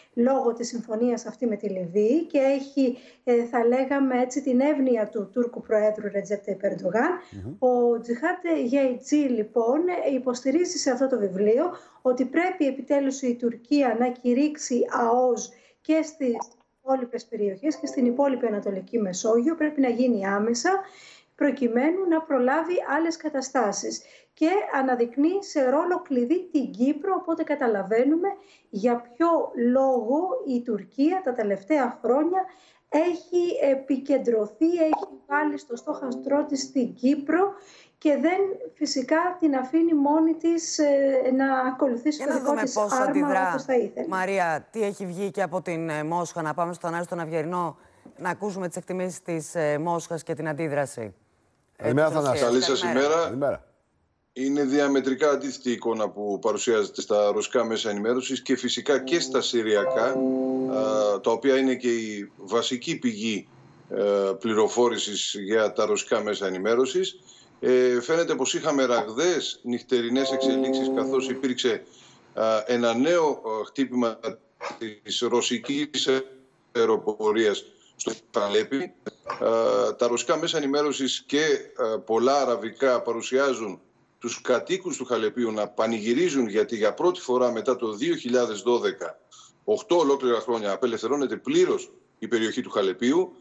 λόγω της συμφωνίας αυτή με τη Λιβύη και έχει, θα λέγαμε έτσι, την εύνοια του Τούρκου Προέδρου Ρετζέπ Ταϊπ Ερντογάν. Ο Τζιχάτ Γεϊτζή λοιπόν υποστηρίζει σε αυτό το βιβλίο ότι πρέπει επιτέλους η Τουρκία να κηρύξει ΑΟΣ και στις υπόλοιπες περιοχές και στην υπόλοιπη Ανατολική Μεσόγειο. Πρέπει να γίνει άμεσα προκειμένου να προλάβει άλλες καταστάσεις. Και αναδεικνύει σε ρόλο κλειδί την Κύπρο, οπότε καταλαβαίνουμε για ποιο λόγο η Τουρκία τα τελευταία χρόνια έχει επικεντρωθεί, έχει βάλει στο στόχαστρό της στην Κύπρο και δεν φυσικά την αφήνει μόνη της να ακολουθήσει το δικό της άρμα όπως θα ήθελε. Μαρία, τι έχει βγει και από την Μόσχα, να πάμε στον Άρχη τον Αυγερινό, να ακούσουμε τις εκτιμήσεις της Μόσχας και την αντίδραση. Καλή σας ημέρα. Είναι διαμετρικά αντίθετη η εικόνα που παρουσιάζεται στα ρωσικά μέσα ενημέρωσης και φυσικά και στα συριακά, τα οποία είναι και η βασική πηγή πληροφόρησης για τα ρωσικά μέσα ενημέρωσης. Φαίνεται πως είχαμε ραγδαίες νυχτερινές εξελίξεις, καθώς υπήρξε ένα νέο χτύπημα της ρωσικής αεροπορίας στο Χαλέπι. Τα ρωσικά μέσα ενημέρωσης και πολλά αραβικά παρουσιάζουν τους κατοίκους του Χαλεπίου να πανηγυρίζουν γιατί για πρώτη φορά μετά το 2012, 8 ολόκληρα χρόνια, απελευθερώνεται πλήρως η περιοχή του Χαλεπίου.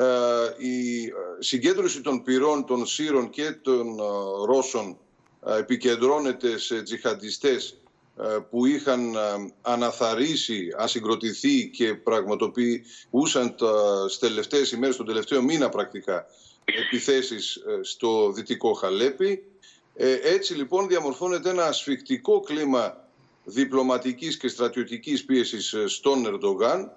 Η συγκέντρωση των πυρών των Σύρων και των Ρώσων επικεντρώνεται σε τζιχαντιστές που είχαν αναθαρρήσει, ασυγκροτηθεί και πραγματοποιούσαν τις τελευταίες ημέρες, τον τελευταίο μήνα πρακτικά, επιθέσεις στο δυτικό Χαλέπι. Έτσι λοιπόν διαμορφώνεται ένα ασφικτικό κλίμα διπλωματικής και στρατιωτικής πίεσης στον Ερντογάν,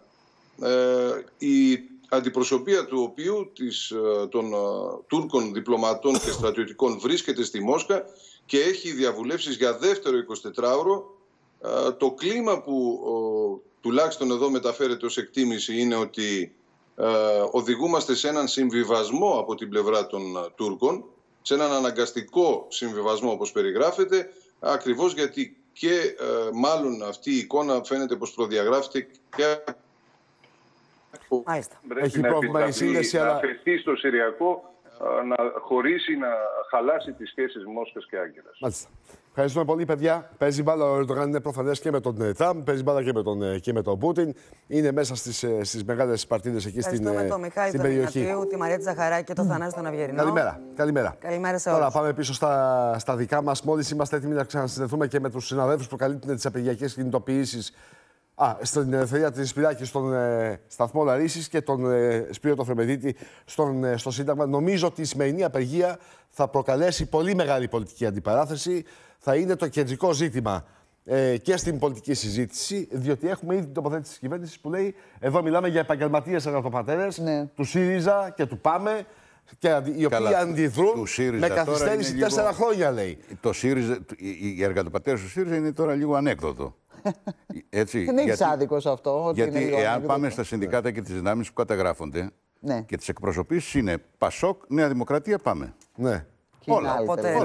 η αντιπροσωπεία του οποίου των Τούρκων διπλωματών και στρατιωτικών βρίσκεται στη Μόσχα και έχει διαβουλεύσεις για δεύτερο 24ωρο. Το κλίμα που τουλάχιστον εδώ μεταφέρεται ως εκτίμηση είναι ότι οδηγούμαστε σε έναν συμβιβασμό από την πλευρά των Τούρκων, σε έναν αναγκαστικό συμβιβασμό όπως περιγράφεται, ακριβώς γιατί και μάλλον αυτή η εικόνα φαίνεται πως προδιαγράφεται και έχει πρόβλημα η σύνδεση, αλλά... να αφαιθεί στο Συριακό, να χωρίσει, να χαλάσει τις σχέσεις Μόσχας και Άγκυρας. Μάλιστα. Ευχαριστούμε πολύ, παιδιά. Παίζει μπάλα ο Ερντογάν, είναι προφανές και με τον Τραμπ, παίζει μπάλα και με τον Πούτιν. Είναι μέσα στις μεγάλες παρτίδες εκεί στην περιοχή. Ευχαριστούμε τον Μιχάλη τον Ιγνατίου, τη Μαρία Ζαχαράκη και τον Θανάση τον Αυγερινό. Καλημέρα. Καλημέρα σε όλους. Τώρα πάμε πίσω στα δικά μας. Μόλις είμαστε έτοιμοι να ξανασυνδεθούμε και με τους συναδέλφους που καλύπτουν τις απεργιακές κινητοποιήσεις στην Ελευθερία της Σπυράκη, στον σταθμό Λαρίσης και τον Σπύρο το Φρεμεδίτη στο Σύνταγμα. Νομίζω ότι η σημερινή απεργία θα προκαλέσει πολύ μεγάλη πολιτική αντιπαράθεση. Θα είναι το κεντρικό ζήτημα και στην πολιτική συζήτηση, διότι έχουμε ήδη την τοποθέτηση της κυβέρνησης που λέει εδώ μιλάμε για επαγγελματίες εργατοπατέρες του ΣΥΡΙΖΑ και του ΠΑΜΕ, και οι οποίοι αντιδρούν με καθυστέρηση 4 χρόνια, λέει. Οι εργατοπατέρες του ΣΥΡΙΖΑ είναι τώρα λίγο ανέκδοτο. Έτσι, δεν έχει άδικο σε αυτό. Γιατί εάν πάμε στα συνδικάτα και τις δυνάμεις που καταγράφονται και τις εκπροσωπήσεις είναι Πασόκ, Νέα Δημοκρατία, πάμε. Ναι. Όλα.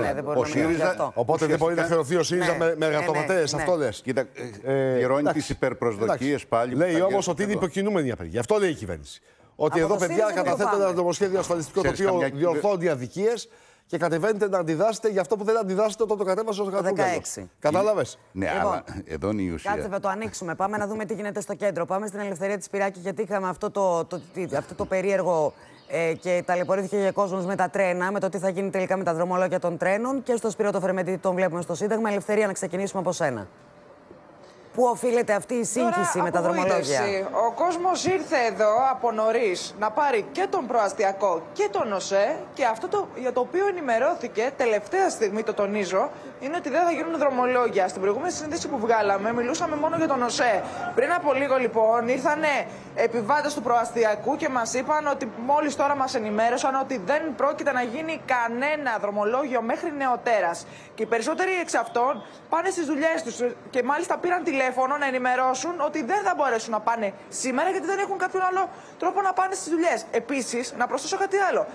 Οπότε δεν μπορεί να χρεωθεί ο ΣΥΡΙΖΑ με εργατοπατέρες, αυτό λες. Κοίτα, γερώνει τις υπερπροσδοκίες πάλι. Λέει όμως ότι είναι υποκινούμενη η απεργία. Αυτό λέει η κυβέρνηση. Ότι εδώ, παιδιά, καταθέτω ένα νομοσχέδιο ασφαλιστικό το οποίο διορθώνει αδικίες και κατεβαίνετε να αντιδράσετε για αυτό που δεν αντιδράσετε όταν το κατέβασε ως γραφείο. Κατάλαβες. Ναι, αλλά εδώ είναι η ουσία. Κάτσε να το ανοίξουμε. Πάμε να δούμε τι γίνεται στο κέντρο. Πάμε στην Ελευθερία της Σπυράκη, γιατί είχαμε αυτό το περίεργο και ταλαιπωρήθηκε για κόσμος με τα τρένα, με το τι θα γίνει τελικά με τα δρομολόγια των τρένων. Και στο Σπύρο το Φρεμεδίτη τον βλέπουμε στο Σύνταγμα. Ελευθερία, να ξεκινήσουμε από σένα. Πού οφείλεται αυτή η σύγχυση με τα δρομολόγια? Ο κόσμος ήρθε εδώ από νωρίς να πάρει και τον προαστιακό και τον ΟΣΕ, και αυτό για το οποίο ενημερώθηκε τελευταία στιγμή, το τονίζω, είναι ότι δεν θα γίνουν δρομολόγια. Στην προηγούμενη συνέντευξη που βγάλαμε μιλούσαμε μόνο για τον ΟΣΕ. Πριν από λίγο λοιπόν ήρθαν επιβάτες του προαστιακού και μας είπαν ότι μόλις τώρα μας ενημέρωσαν ότι δεν πρόκειται να γίνει κανένα δρομολόγιο μέχρι νεοτέρας. Και οι περισσότεροι εξ αυτών πάνε στις δουλειές τους και μάλιστα πήραν τηλέφωνο να ενημερώσουν ότι δεν θα μπορέσουν να πάνε σήμερα γιατί δεν έχουν κάποιον άλλο τρόπο να πάνε στις δουλειές. Επίσης, να προσθέσω κάτι άλλο.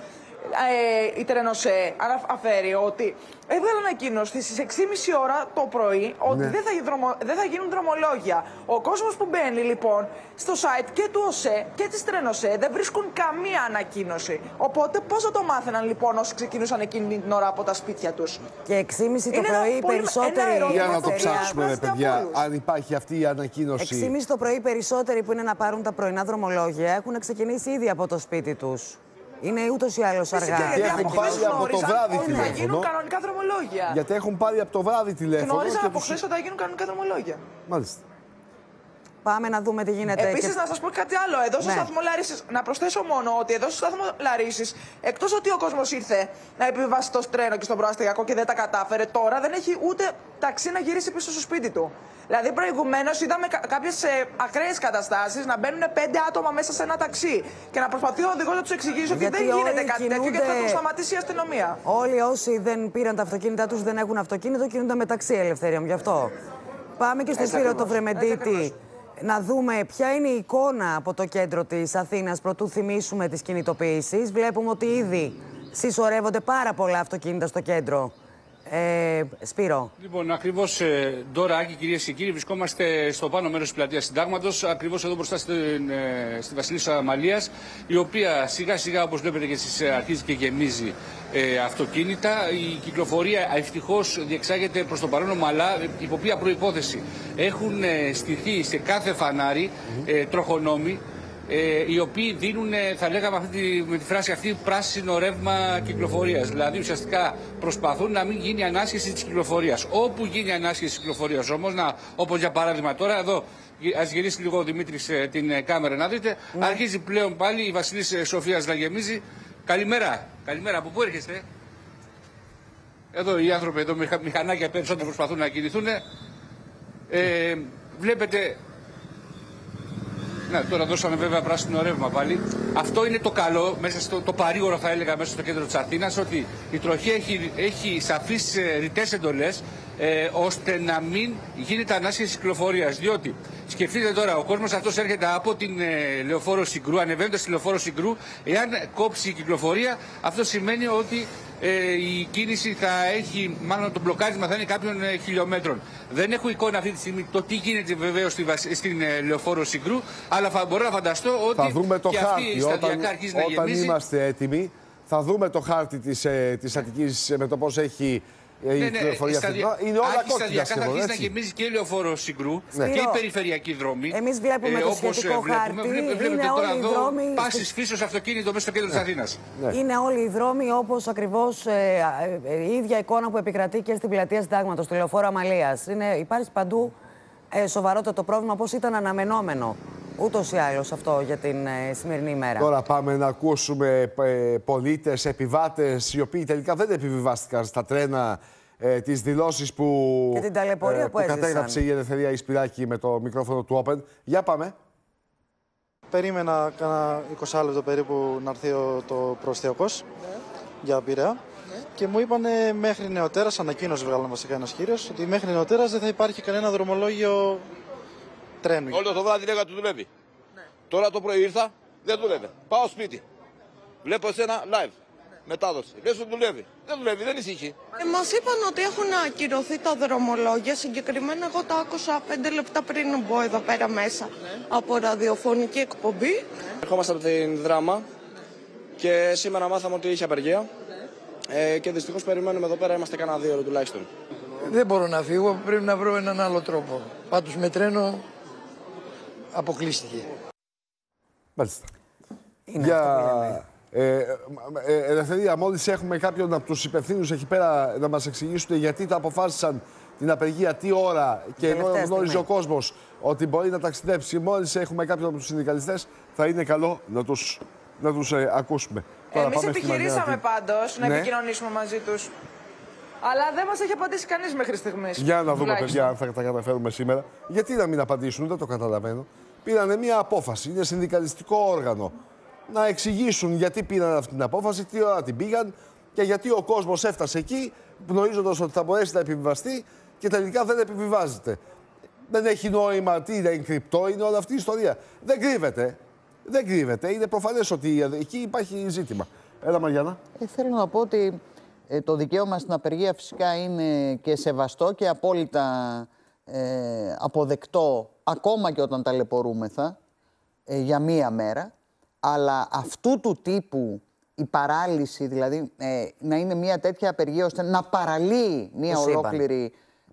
η Τρένοσέ αναφέρει ότι έβγαλε ανακοίνωση στις 6.30 ώρα το πρωί ότι δεν θα γίνουν δρομολόγια. Ο κόσμος που μπαίνει λοιπόν στο site και του ΟΣΕ και της Τρένοσέ δεν βρίσκουν καμία ανακοίνωση. Οπότε πώς θα το μάθαιναν λοιπόν όσοι ξεκινούσαν εκείνη την ώρα από τα σπίτια τους? Και 6.30 το πρωί περισσότεροι. Για να το ψάξουμε, παιδιά, αν υπάρχει αυτή η ανακοίνωση. 6.30 το πρωί περισσότεροι που είναι να πάρουν τα πρωινά δρομολόγια έχουν ξεκινήσει ήδη από το σπίτι τους. Είναι ούτως ή άλλως αργά. Γιατί έχουν πάρει από το βράδυ τηλέφωνο. Θα γίνουν κανονικά δρομολόγια. Γιατί έχουν πάρει από το βράδυ τηλέφωνο. Γνώριζαν από χθες ότι θα γίνουν κανονικά δρομολόγια. Μάλιστα. Πάμε να δούμε τι γίνεται. Επίσης, να σας πω κάτι άλλο. Εδώ στο σταθμό Λαρίσης, να προσθέσω μόνο ότι εδώ στο σταθμό Λαρίσης, εκτός ότι ο κόσμος ήρθε να επιβάσει το τρένο και στον προαστιακό και δεν τα κατάφερε, τώρα δεν έχει ούτε ταξί να γυρίσει πίσω στο σπίτι του. Δηλαδή, προηγουμένως είδαμε κάποιες ακραίες καταστάσεις να μπαίνουν 5 άτομα μέσα σε ένα ταξί και να προσπαθεί ο οδηγός να τους εξηγήσει ότι δεν γίνεται κάτι τέτοιο και θα το σταματήσει η αστυνομία. Όλοι όσοι δεν πήραν τα αυτοκίνητά τους, δεν έχουν αυτοκίνητο, κινούνται με ταξί, Ελευθερία μου, γι' αυτό. Πάμε και στο Σπύρο το Βρεμεντίτη. Να δούμε ποια είναι η εικόνα από το κέντρο της Αθήνας πρωτού θυμίσουμε τις κινητοποιήσεις. Βλέπουμε ότι ήδη συσσωρεύονται πάρα πολλά αυτοκίνητα στο κέντρο. Σπύρο. Λοιπόν, ακριβώς τώρα, Άκη, κυρίες και κύριοι, βρισκόμαστε στο πάνω μέρος της πλατείας Συντάγματος, ακριβώς εδώ μπροστά στη Βασιλίσσα Αμαλίας, η οποία σιγά σιγά, όπως βλέπετε και εσείς, αρχίζει και γεμίζει αυτοκίνητα. Η κυκλοφορία ευτυχώς διεξάγεται προς το παρόν ομαλά, υπό ποια προϋπόθεση? Έχουν στηθεί σε κάθε φανάρι τροχονόμοι, οι οποίοι δίνουν, θα λέγαμε με τη φράση αυτή, πράσινο ρεύμα κυκλοφορίας. Δηλαδή ουσιαστικά προσπαθούν να μην γίνει ανάσχεση της κυκλοφορίας. Όπου γίνει ανάσχεση της κυκλοφορίας όμως, όπως για παράδειγμα τώρα, εδώ, ας γυρίσει λίγο ο Δημήτρης την κάμερα να δείτε, αρχίζει πλέον πάλι η Βασιλής Σοφίας να γεμίζει. Καλημέρα. Καλημέρα. Από πού έρχεστε? Εδώ οι άνθρωποι, εδώ μηχανάκια περισσότερο προσπαθούν να κινηθούν. Βλέπετε. Να, τώρα δώσαμε βέβαια πράσινο ρεύμα πάλι. Αυτό είναι το καλό, μέσα στο το παρήγορο θα έλεγα, μέσα στο κέντρο της Αθήνας, ότι η τροχή έχει σαφείς ρητές εντολές, ώστε να μην γίνεται ανάσχεση κυκλοφορίας. Διότι σκεφτείτε τώρα, ο κόσμος αυτός έρχεται από την Λεωφόρο Συγκρού, ανεβαίνοντας στη Λεωφόρο Συγκρού. Εάν κόψει η κυκλοφορία, αυτό σημαίνει ότι η κίνηση θα έχει, μάλλον το μπλοκάρισμα θα είναι κάποιων χιλιόμετρων. Δεν έχω εικόνα αυτή τη στιγμή το τι γίνεται βεβαίως στην Λεωφόρο Συγκρού, αλλά μπορώ να φανταστώ ότι θα δούμε το και χάρτη. αυτή σταδιακά αρχίζει να γεμίζει. Όταν είμαστε έτοιμοι, θα δούμε το χάρτη της Αττικής με το πώς έχει η κυκλοφορία αυτή. Είναι όλα κόκκινα σχεδόν. Θα αρχίσει να γεμίζει και η Λεωφόρο Συγκρού και η περιφερειακή δρόμη. Εμείς βλέπουμε το σχετικό χάρτη. Βλέπετε τώρα εδώ πάσης φύσεως αυτοκίνητο μέσα στο κέντρο της Αθήνας. Είναι όλοι οι δρόμοι όπως ακριβώς η ίδια εικόνα που επικρατεί και στην πλατεία Συντάγματος, στη Λεωφόρο Αμαλίας. Υπάρχει παντού σοβαρότατο πρόβλημα, όπως ήταν αναμενόμενο. Ούτως ή άλλως αυτό για την σημερινή ημέρα. Τώρα πάμε να ακούσουμε πολίτες, επιβάτες, οι οποίοι τελικά δεν επιβιβάστηκαν στα τρένα, τις δηλώσεις που, και την ταλαιπωρία που κατέγραψε η Ελευθερία Ισπυράκη με το μικρόφωνο του Open. Για πάμε. Περίμενα κάνα 20 λεπτό περίπου να έρθει το προαστιακός για Πειραιά. Και μου είπανε μέχρι νεοτέρας, ανακοίνωση βγάλαμε βασικά ένας κύριος, ότι μέχρι νεοτέρας δεν θα υπάρχει κανένα δρομολόγιο τρένου. Όλο το βράδυ λέγα του δουλεύει. Ναι. Τώρα το πρωί ήρθα, δεν δουλεύει. Πάω σπίτι. Βλέπω εσένα live. Μετάδοση. Λες ότι δουλεύει. Δεν δουλεύει, δεν ησύχει. Μας είπαν ότι έχουν ακυρωθεί τα δρομολόγια. Συγκεκριμένα εγώ τα άκουσα 5 λεπτά πριν μπω εδώ πέρα μέσα από ραδιοφωνική εκπομπή. Ερχόμαστε από την Δράμα και σήμερα μάθαμε ότι είχε απεργία. Και δυστυχώς περιμένουμε εδώ πέρα, είμαστε κανένα 2 ώρες τουλάχιστον. Δεν μπορώ να φύγω, πρέπει να βρω έναν άλλο τρόπο. Πάντως με τρένο αποκλείστηκε. Μάλιστα. Ελευθερία, μόλις έχουμε κάποιον από τους υπευθύνους εκεί πέρα να μας εξηγήσουν γιατί τα αποφάσισαν την απεργία, τι ώρα και ενώ γνώριζε ο κόσμος ότι μπορεί να ταξιδέψει, μόλις έχουμε κάποιον από τους συνδικαλιστές, θα είναι καλό να τους ακούσουμε. Εμείς επιχειρήσαμε πάντως να επικοινωνήσουμε μαζί τους. Αλλά δεν μας έχει απαντήσει κανείς μέχρι στιγμής. Για να δούμε, παιδιά, αν θα τα καταφέρουμε σήμερα. Γιατί να μην απαντήσουν, δεν το καταλαβαίνω. Πήρανε μια απόφαση, είναι συνδικαλιστικό όργανο. Να εξηγήσουν γιατί πήραν αυτή την απόφαση, τι ώρα την πήγαν και γιατί ο κόσμος έφτασε εκεί, γνωρίζοντας ότι θα μπορέσει να επιβιβαστεί και τελικά δεν επιβιβάζεται. Δεν έχει νόημα, τι είναι κρυπτό, είναι όλη αυτή η ιστορία. Δεν κρύβεται. Δεν κρύβεται. Είναι προφανές ότι εκεί υπάρχει ζήτημα. Έλα, Μαριάννα. Θέλω να πω ότι το δικαίωμα στην απεργία φυσικά είναι και σεβαστό και απόλυτα αποδεκτό, ακόμα και όταν ταλαιπωρούμεθα για μία μέρα. Αλλά αυτού του τύπου η παράλυση, δηλαδή να είναι μια τέτοια απεργία ώστε να παραλύει μια ολόκληρη,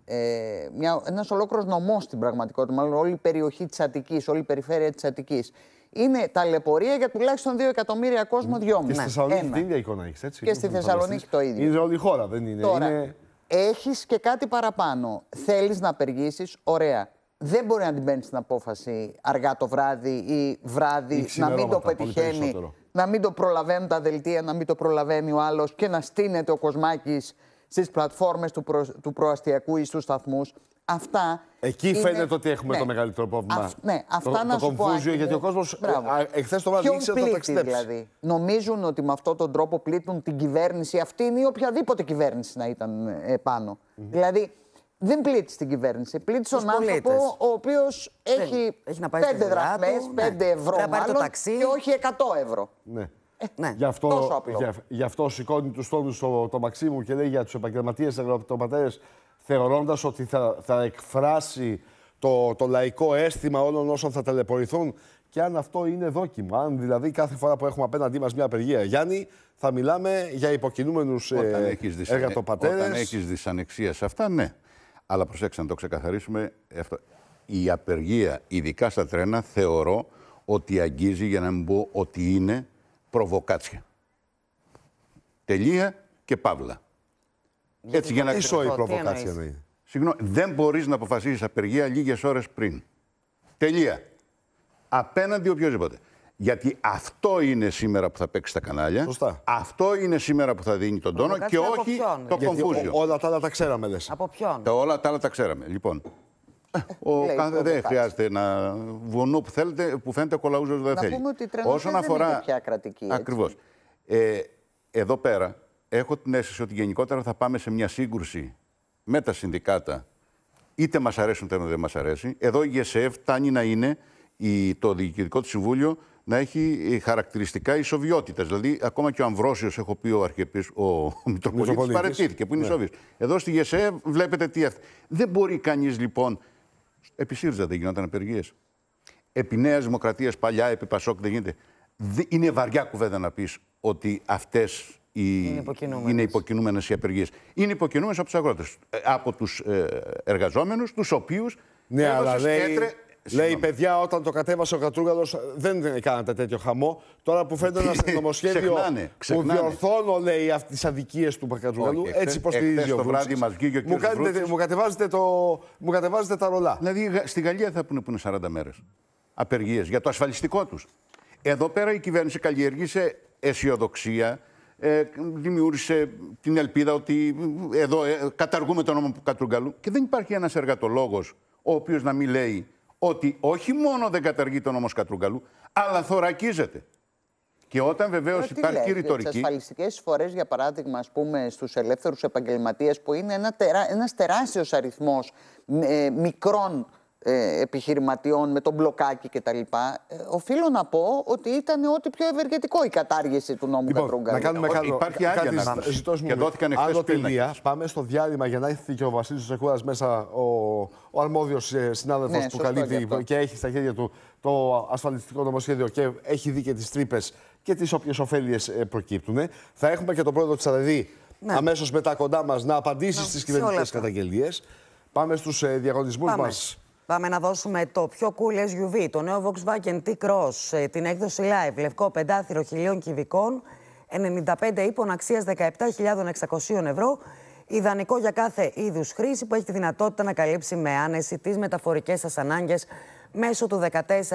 ένας ολόκληρος νομός στην πραγματικότητα, μάλλον όλη η περιοχή της Αττικής, όλη η περιφέρεια της Αττικής, είναι ταλαιπωρία για τουλάχιστον 2 εκατομμύρια κόσμο, 2,5. Και στη Θεσσαλονίκη την ίδια εικόνα έχεις, έτσι. Και στη Θεσσαλονίκη το ίδιο. Είναι όλη η χώρα, δεν είναι. Τώρα, έχεις και κάτι παραπάνω. Θέλεις να απεργήσεις, ωραία. Δεν μπορεί να την παίρνεις την απόφαση αργά το βράδυ ή βράδυ, να μην το πετυχαίνει, να μην το προλαβαίνουν τα δελτία, να μην το προλαβαίνει ο άλλος και να στείνεται ο Κοσμάκης στις πλατφόρμες του προαστιακού ή στους σταθμούς. Αυτά. Εκεί φαίνεται ότι έχουμε το μεγαλύτερο πρόβλημα. Αυτά να σου πω. Γιατί ο κόσμος εχθές το βράδυ ήξερε ότι θα ταξιδέψει. Δηλαδή. Νομίζουν ότι με αυτόν τον τρόπο πλήττουν την κυβέρνηση αυτήν ή οποιαδήποτε κυβέρνηση να ήταν επάνω. Δηλαδή. Δεν πλήττει την κυβέρνηση. Πλήττει τον άνθρωπο ο οποίος έχει 5 δραχμές, 5 ευρώ μάλλον, και όχι 100 ευρώ. Ναι. Γι' αυτό σηκώνει τους τόνους το Μαξίμου και λέει για τους επαγγελματίες αγροτοπατέρες, θεωρώντας ότι θα εκφράσει το λαϊκό αίσθημα όλων όσων θα ταλαιπωρηθούν. Και αν αυτό είναι δόκιμο, αν δηλαδή κάθε φορά που έχουμε απέναντί μας μια απεργία, Γιάννη, θα μιλάμε για υποκινούμενους εργατοπατέρες. Όταν έχεις δυσανεξία σε αυτά, ναι. Αλλά προσέξτε να το ξεκαθαρίσουμε. Η απεργία, ειδικά στα τρένα, θεωρώ ότι αγγίζει, για να μην πω ότι είναι προβοκάτσια. Τελεία και παύλα. Έτσι για να ξέρω η προβοκάτσια να είναι. Συγγνώμη, δεν μπορείς να αποφασίσεις απεργία λίγες ώρες πριν. Τελεία. Απέναντι οποιοδήποτε. Γιατί αυτό είναι σήμερα που θα παίξει στα κανάλια. Σωστά. Αυτό είναι σήμερα που θα δίνει τον τόνο και όχι το κομφούζιο. Όλα τα άλλα τα ξέραμε, λες. Από ποιον? Όλα τα άλλα τα ξέραμε. Λοιπόν, δεν χρειάζεται να βουνού που φαίνεται κολαούζος δεν θέλει. Να πούμε ότι η τρένος δεν είναι πια κρατική. Ακριβώς. Εδώ πέρα έχω την αίσθηση ότι γενικότερα θα πάμε σε μια σύγκρουση με τα συνδικάτα. Είτε μας αρέσουν είτε δεν μας αρέσει. Εδώ η ΓΕΣΕΒ φτάνει να είναι το Διοικητικό του Συμβούλιο να έχει χαρακτηριστικά ισοβιότητας. Δηλαδή, ακόμα και ο Αμβρόσιος, έχω πει ο Μητροπολίτης, παραιτήθηκε, που είναι ισόβιος. Εδώ στη ΓΕΣΕ βλέπετε τι έφτασε. Δεν μπορεί κανείς λοιπόν. Επί ΣΥΡΙΖΑ δεν γινόταν απεργίες. Επί Νέας Δημοκρατίας παλιά, επί Πασόκ δεν γίνεται. Είναι βαριά κουβέντα να πεις ότι αυτές είναι υποκινούμενες οι απεργίες. Είναι υποκινούμενες από τους αγρότες. Από τους εργαζόμενους, τους οποίους. Ναι, αλλά λέει, παιδιά, όταν το κατέβασε ο Κατρούγκαλος δεν κάνατε τέτοιο χαμό. Τώρα που φαίνεται ένα νομοσχέδιο που διορθώνω, λέει, τις αδικίες του Κατρούγκαλου, έτσι υποστηρίζει ο Βούλης. Μου κατεβάζετε τα ρολά. Δηλαδή, στη Γαλλία θα πούνε που είναι 40 μέρες απεργίες για το ασφαλιστικό τους. Εδώ πέρα η κυβέρνηση καλλιεργήσε αισιοδοξία, δημιούργησε την ελπίδα ότι εδώ καταργούμε τον νόμο του Κατρούγκαλου και δεν υπάρχει ένας εργατολόγος ο οποίος να μην λέει ότι όχι μόνο δεν καταργεί τον νόμο Κατρούγκαλου, αλλά θωρακίζεται. Και όταν βεβαίως υπάρχει ρητορική. Τις ασφαλιστικές εισφορές, για παράδειγμα, ας πούμε, στους ελεύθερους επαγγελματίες, που είναι ένας τεράστιος αριθμός μικρών επιχειρηματιών με τον μπλοκάκι κτλ. Οφείλω να πω ότι ήταν ό,τι πιο ευεργετικό η κατάργηση του νόμου Κατρούγκαλου. Να κάνουμε υπάρχει άδεια και δόθηκαν εχθές πίνακες. Πάμε στο διάλειμμα για να έρθει και ο Βασίλης Τσεκούρας μέσα, ο αρμόδιος συνάδελφος που καλύπτει και έχει στα χέρια του το ασφαλιστικό νομοσχέδιο και έχει δει και τις τρύπες και τις όποιες ωφέλειες προκύπτουν. Θα έχουμε και τον πρόεδρο της ΑΔΕΔ αμέσως μετά κοντά μας να απαντήσει στις κυβερνητικές καταγγελίες. Πάμε στους διαγωνισμούς μας. Πάμε να δώσουμε το πιο cool SUV, το νέο Volkswagen T-Cross, την έκδοση Live, λευκό πεντάθυρο 1000 κυβικών, 95 ύπων αξίας 17.600 ευρώ. Ιδανικό για κάθε είδους χρήση που έχει τη δυνατότητα να καλύψει με άνεση τις μεταφορικές σας ανάγκες. Μέσω του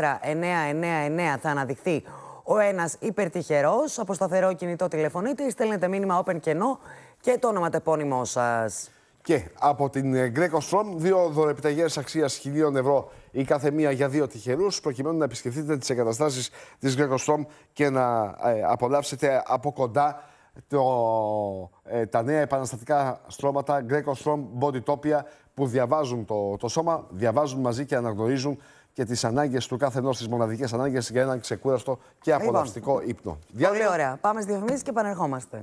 14999 θα αναδειχθεί ο ένας υπερτυχερός. Από σταθερό κινητό τηλεφωνείτε, στέλνετε μήνυμα open κενό και το όνοματεπώνυμό σας. Και από την Greco Strom, 2 δωρεπιταγές αξίας 1.000 ευρώ η κάθε μία για 2 τυχερούς, προκειμένου να επισκεφτείτε τις εγκαταστάσεις της Greco Strom και να απολαύσετε από κοντά τα νέα επαναστατικά στρώματα Greco Strom Bodytopia που διαβάζουν το σώμα, διαβάζουν μαζί και αναγνωρίζουν και τις ανάγκες του καθενός, τις μοναδικές ανάγκες για έναν ξεκούραστο και απολαυστικό ύπνο. Πολύ ωραία. Πάμε στις διαφημίσεις και επανερχόμαστε.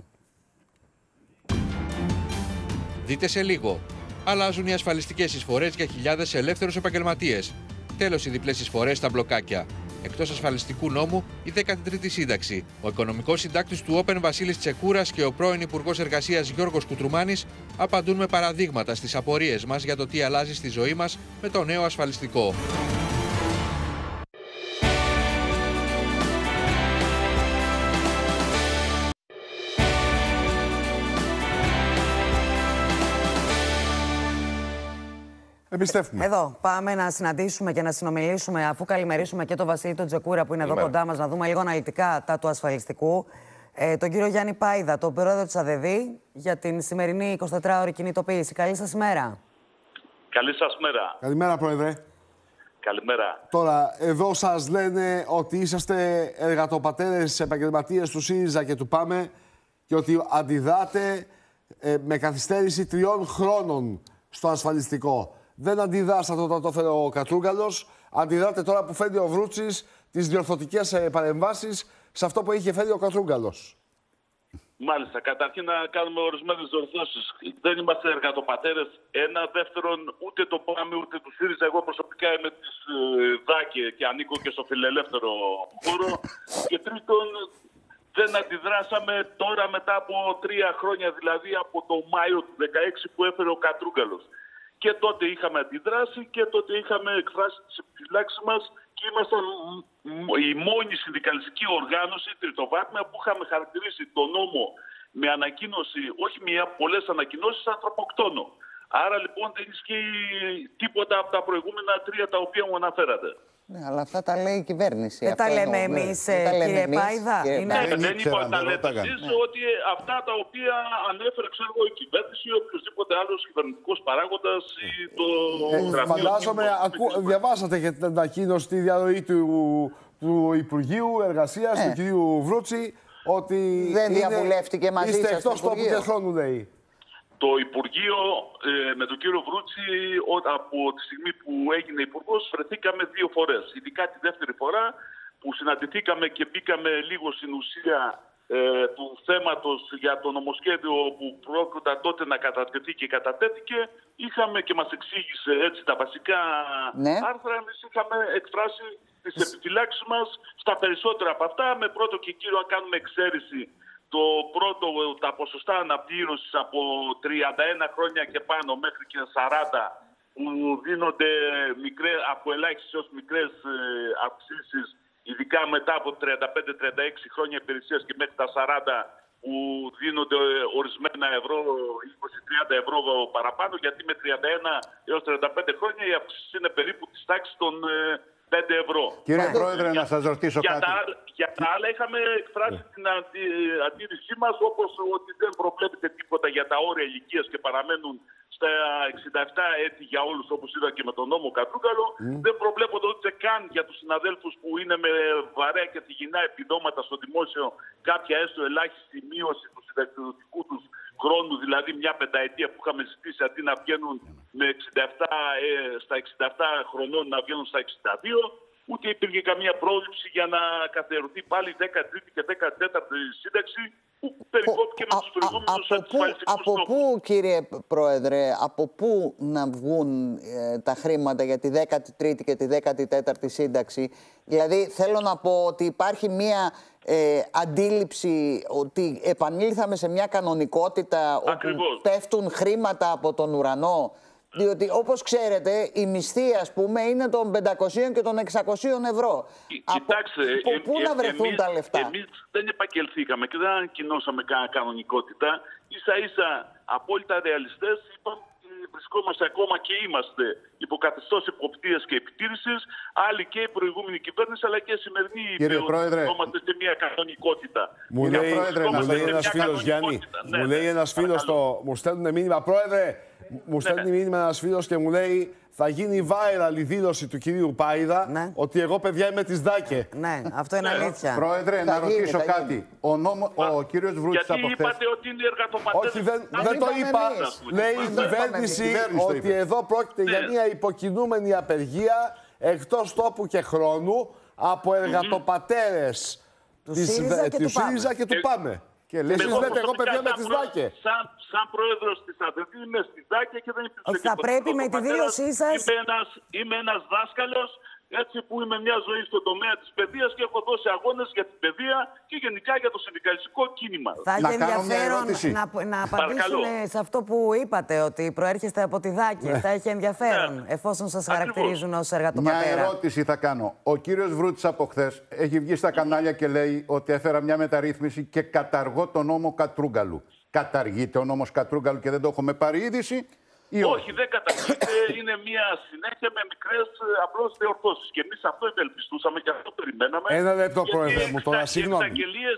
Δείτε σε λίγο. Αλλάζουν οι ασφαλιστικές εισφορές για χιλιάδες ελεύθερους επαγγελματίες. Τέλος οι διπλές εισφορές στα μπλοκάκια. Εκτός ασφαλιστικού νόμου, η 13η σύνταξη. Ο οικονομικός συντάκτης του Όπεν Βασίλης Τσεκούρας και ο πρώην Υπουργός Εργασίας Γιώργος Κουτρουμάνης απαντούν με παραδείγματα στις απορίες μας για το τι αλλάζει στη ζωή μας με το νέο ασφαλιστικό. Εμπιστεύουμε. Εδώ πάμε να συναντήσουμε και να συνομιλήσουμε, αφού καλημερίσουμε και τον Βασίλη τον Τσεκούρα που είναι εδώ κοντά μας, να δούμε λίγο αναλυτικά τα του ασφαλιστικού. Τον κύριο Γιάννη Πάιδα, τον πρόεδρο της ΑΔΕΔ, για την σημερινή 24ωρη κινητοποίηση. Καλή σας μέρα. Καλή σας μέρα. Καλημέρα, πρόεδρε. Καλημέρα. Τώρα, εδώ σας λένε ότι είσαστε εργατοπατέρες επαγγελματίες του ΣΥΡΙΖΑ και του ΠΑΜΕ και ότι αντιδράτε με καθυστέρηση 3 χρόνων στο ασφαλιστικό. Δεν αντιδράσατε όταν το έφερε ο Κατρούγκαλος. Αντιδράτε τώρα που φέρνει ο Βρούτσης τις διορθωτικές παρεμβάσεις σε αυτό που είχε φέρει ο Κατρούγκαλος. Μάλιστα. Καταρχήν να κάνουμε ορισμένες διορθώσεις. Δεν είμαστε εργατοπατέρες. Ένα. Δεύτερον, ούτε το ΠΑΜΕ ούτε του ΣΥΡΙΖΑ. Εγώ προσωπικά είμαι της ΔΑΚΕ και ανήκω και στο φιλελεύθερο χώρο. Και τρίτον, δεν αντιδράσαμε τώρα μετά από 3 χρόνια, δηλαδή από το Μάιο του 2016 που έφερε ο Κατρούγκαλος. Και τότε είχαμε αντιδράσει και τότε είχαμε εκφράσει τις επιφυλάξεις μας και ήμασταν η μόνη συνδικαλιστική οργάνωση τριτοβάθμια που είχαμε χαρακτηρίσει τον νόμο με ανακοίνωση, όχι μία, πολλές ανακοινώσεις, ανθρωποκτόνο. Άρα λοιπόν δεν ισχύει τίποτα από τα προηγούμενα 3 τα οποία μου αναφέρατε. Ναι, αλλά αυτά τα λέει η κυβέρνηση. Δεν τα λέμε εμείς, κύριε Πάιδα. Δεν είπα τα λέτε εσείς, ότι αυτά τα οποία ανέφερε η κυβέρνηση ή οποιοδήποτε άλλος κυβερνητικός παράγοντας ή το γραφείο. Φαντάζομαι, διαβάσατε και την ανακοίνωση στη διαρροή του Υπουργείου Εργασίας, του κυρίου Βρούτση, ότι δεν διαβουλεύτηκε μαζί σας. Είστε εκτός τόπου και χρόνου, λέει. Το Υπουργείο με τον κύριο Βρούτση, από τη στιγμή που έγινε υπουργός, βρεθήκαμε 2 φορές. Ειδικά τη δεύτερη φορά που συναντηθήκαμε και μπήκαμε λίγο στην ουσία του θέματος για το νομοσχέδιο που πρόκειται τότε να κατατεθεί και κατατέθηκε. Είχαμε και μας εξήγησε έτσι τα βασικά άρθρα. Εμείς είχαμε εκφράσει τις επιφυλάξεις μας στα περισσότερα από αυτά. Με πρώτο και κύριο να κάνουμε εξαίρεση το πρώτο, τα ποσοστά αναπλήρωσης από 31 χρόνια και πάνω μέχρι και 40 που δίνονται από ελάχιστες έως μικρές αυξήσεις, ειδικά μετά από 35-36 χρόνια υπηρεσίας και μέχρι τα 40 που δίνονται ορισμένα ευρώ, 20-30 ευρώ παραπάνω, γιατί με 31 έως 35 χρόνια η αυξήση είναι περίπου της τάξης των 5 ευρώ. Κύριε Πρόεδρε, να σας ρωτήσω κάτι. Για τα άλλα είχαμε εκφράσει την αντίρρησή μας, όπως ότι δεν προβλέπεται τίποτα για τα όρια ηλικίας και παραμένουν στα 67 έτη για όλους, όπως είδα και με τον νόμο Κατρούγκαλο. Δεν προβλέπονται ούτε καν για τους συναδέλφους που είναι με βαρέα και θυγινά επιδόματα στο δημόσιο κάποια έστω ελάχιστη μείωση του συνταξιδοτικού τους χρόνου, δηλαδή μια πενταετία που είχαμε ζητήσει, αντί να βγαίνουν με 67, στα 67 χρονών να βγαίνουν στα 62. Ούτε υπήρχε καμία πρόληψη για να καθιερωθεί πάλι η 13η και 14η σύνταξη που περικόπηκε με τους προηγούμενους ασφαλιστικούς Από πού, κύριε Πρόεδρε, από πού να βγουν τα χρήματα για τη 13η και τη 14η σύνταξη? Δηλαδή θέλω να πω ότι υπάρχει μία αντίληψη ότι επανήλθαμε σε μια κανονικότητα όπου πέφτουν χρήματα από τον ουρανό. Διότι, όπως ξέρετε, η μισθή, ας πούμε, είναι των 500 και των 600 ευρώ. Κοιτάξτε, πού να βρεθούν τα λεφτά? Εμείς δεν επαγγελθήκαμε και δεν ανακοινώσαμε κανένα κανονικότητα. Ίσα-ίσα απόλυτα ρεαλιστές είπαμε ότι βρισκόμαστε ακόμα και είμαστε υποκαθεστώς εποπτείας και επιτήρησης. Άλλοι και η προηγούμενη κυβέρνηση, αλλά και η σημερινή βρισκόμαστε σε μια κανονικότητα. Μου λέει ένας φίλος, Γιάννη, μου λέει ένας φίλος, μου στέλνουν μήνυμα, Πρόεδρε, μου στέλνει μήνυμα ένας φίλος και μου λέει θα γίνει viral η δήλωση του κυρίου Πάιδα ότι εγώ, παιδιά, είμαι της ΔΑΚΕ. Ναι, αυτό είναι αλήθεια. Πρόεδρε, να ρωτήσω κάτι. Ο κύριος Βρούτσης από χθες... Γιατί είπατε ότι είναι εργατοπατέρες? Όχι, δεν το είπα. Λέει η κυβέρνηση ότι εδώ πρόκειται για μια υποκινούμενη απεργία εκτός τόπου και χρόνου από εργατοπατέρες της ΣΥΡΙΖΑ και του ΠΑΜΕ. Και λες, λέτε, εγώ παιδιά με τις ΔΑΚΕ. Σαν πρόεδρος της ΑΔΕΔ είμαι στη ΔΑΚΕ και δεν υπήρξε. Θα πρέπει με τη δήλωσή σας. Είμαι ένας δάσκαλος, έτσι, που είμαι μια ζωή στον τομέα της παιδείας και έχω δώσει αγώνες για την παιδεία και γενικά για το συνδικαλιστικό κίνημα. Θα έχει ενδιαφέρον να απαντήσουν σε αυτό που είπατε, ότι προέρχεστε από τη ΔΑΚΕ. Θα έχει ενδιαφέρον, εφόσον σας χαρακτηρίζουν ως εργατοπατέρα. Μια ερώτηση θα κάνω. Ο κύριος Βρούτσης από χθες έχει βγει στα κανάλια και λέει ότι έφερα μια μεταρρύθμιση και καταργώ τον νόμο Κατρούγκαλου. Καταργείται ο νόμος Κατρούγκαλου και δεν το έχουμε πάρει είδηση? Όχι, δεν καταργείται. Είναι μια συνέχεια με μικρές απλώς διορθώσεις. Και εμείς αυτό ευελπιστούσαμε και αυτό περιμέναμε. Ένα λεπτό, πρόεδρε μου, τώρα, συγγνώμη.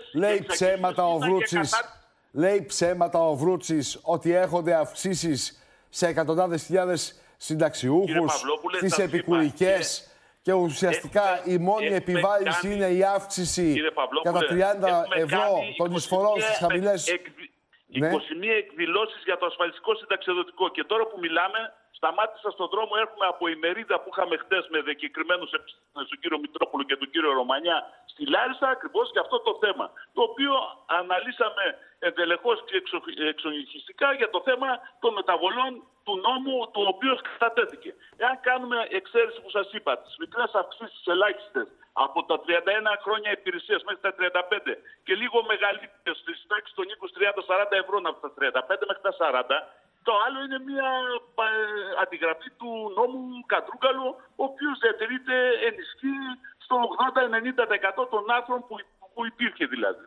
Λέει ψέματα ο Βρούτσης ότι έχονται αυξήσεις σε εκατοντάδες χιλιάδες συνταξιούχους, στις επικουρικές. Και ουσιαστικά η μόνη επιβάλληση είναι η αύξηση κατά 30 ευρώ των εισφορών στις χαμηλές. 21 εκδηλώσεις για το ασφαλιστικό συνταξιοδοτικό. Και τώρα που μιλάμε, σταμάτησα στον δρόμο, έρχομαι από η μερίδα που είχαμε χτες με δεκεκριμένους επιστήμονες, τον κύριο Μητρόπουλο και τον κύριο Ρωμανιά, στη Λάρισα, ακριβώς για αυτό το θέμα. Το οποίο αναλύσαμε εντελεχώς και εξονυχιστικά για το θέμα των μεταβολών του νόμου, το οποίο κατατέθηκε. Εάν κάνουμε εξαίρεση που σας είπα, τις μικρές αυξήσεις ελάχιστες από τα 31 χρόνια υπηρεσίας μέχρι τα 35 και λίγο μεγαλύτερες στις τάξεις των 20-30-40 ευρώ από τα 35 μέχρι τα 40, το άλλο είναι μια αντιγραφή του νόμου Κατρούγκαλου, ο οποίος διατηρείται, ενισχύει στο 80-90% των άρθρων που υπήρχε δηλαδή.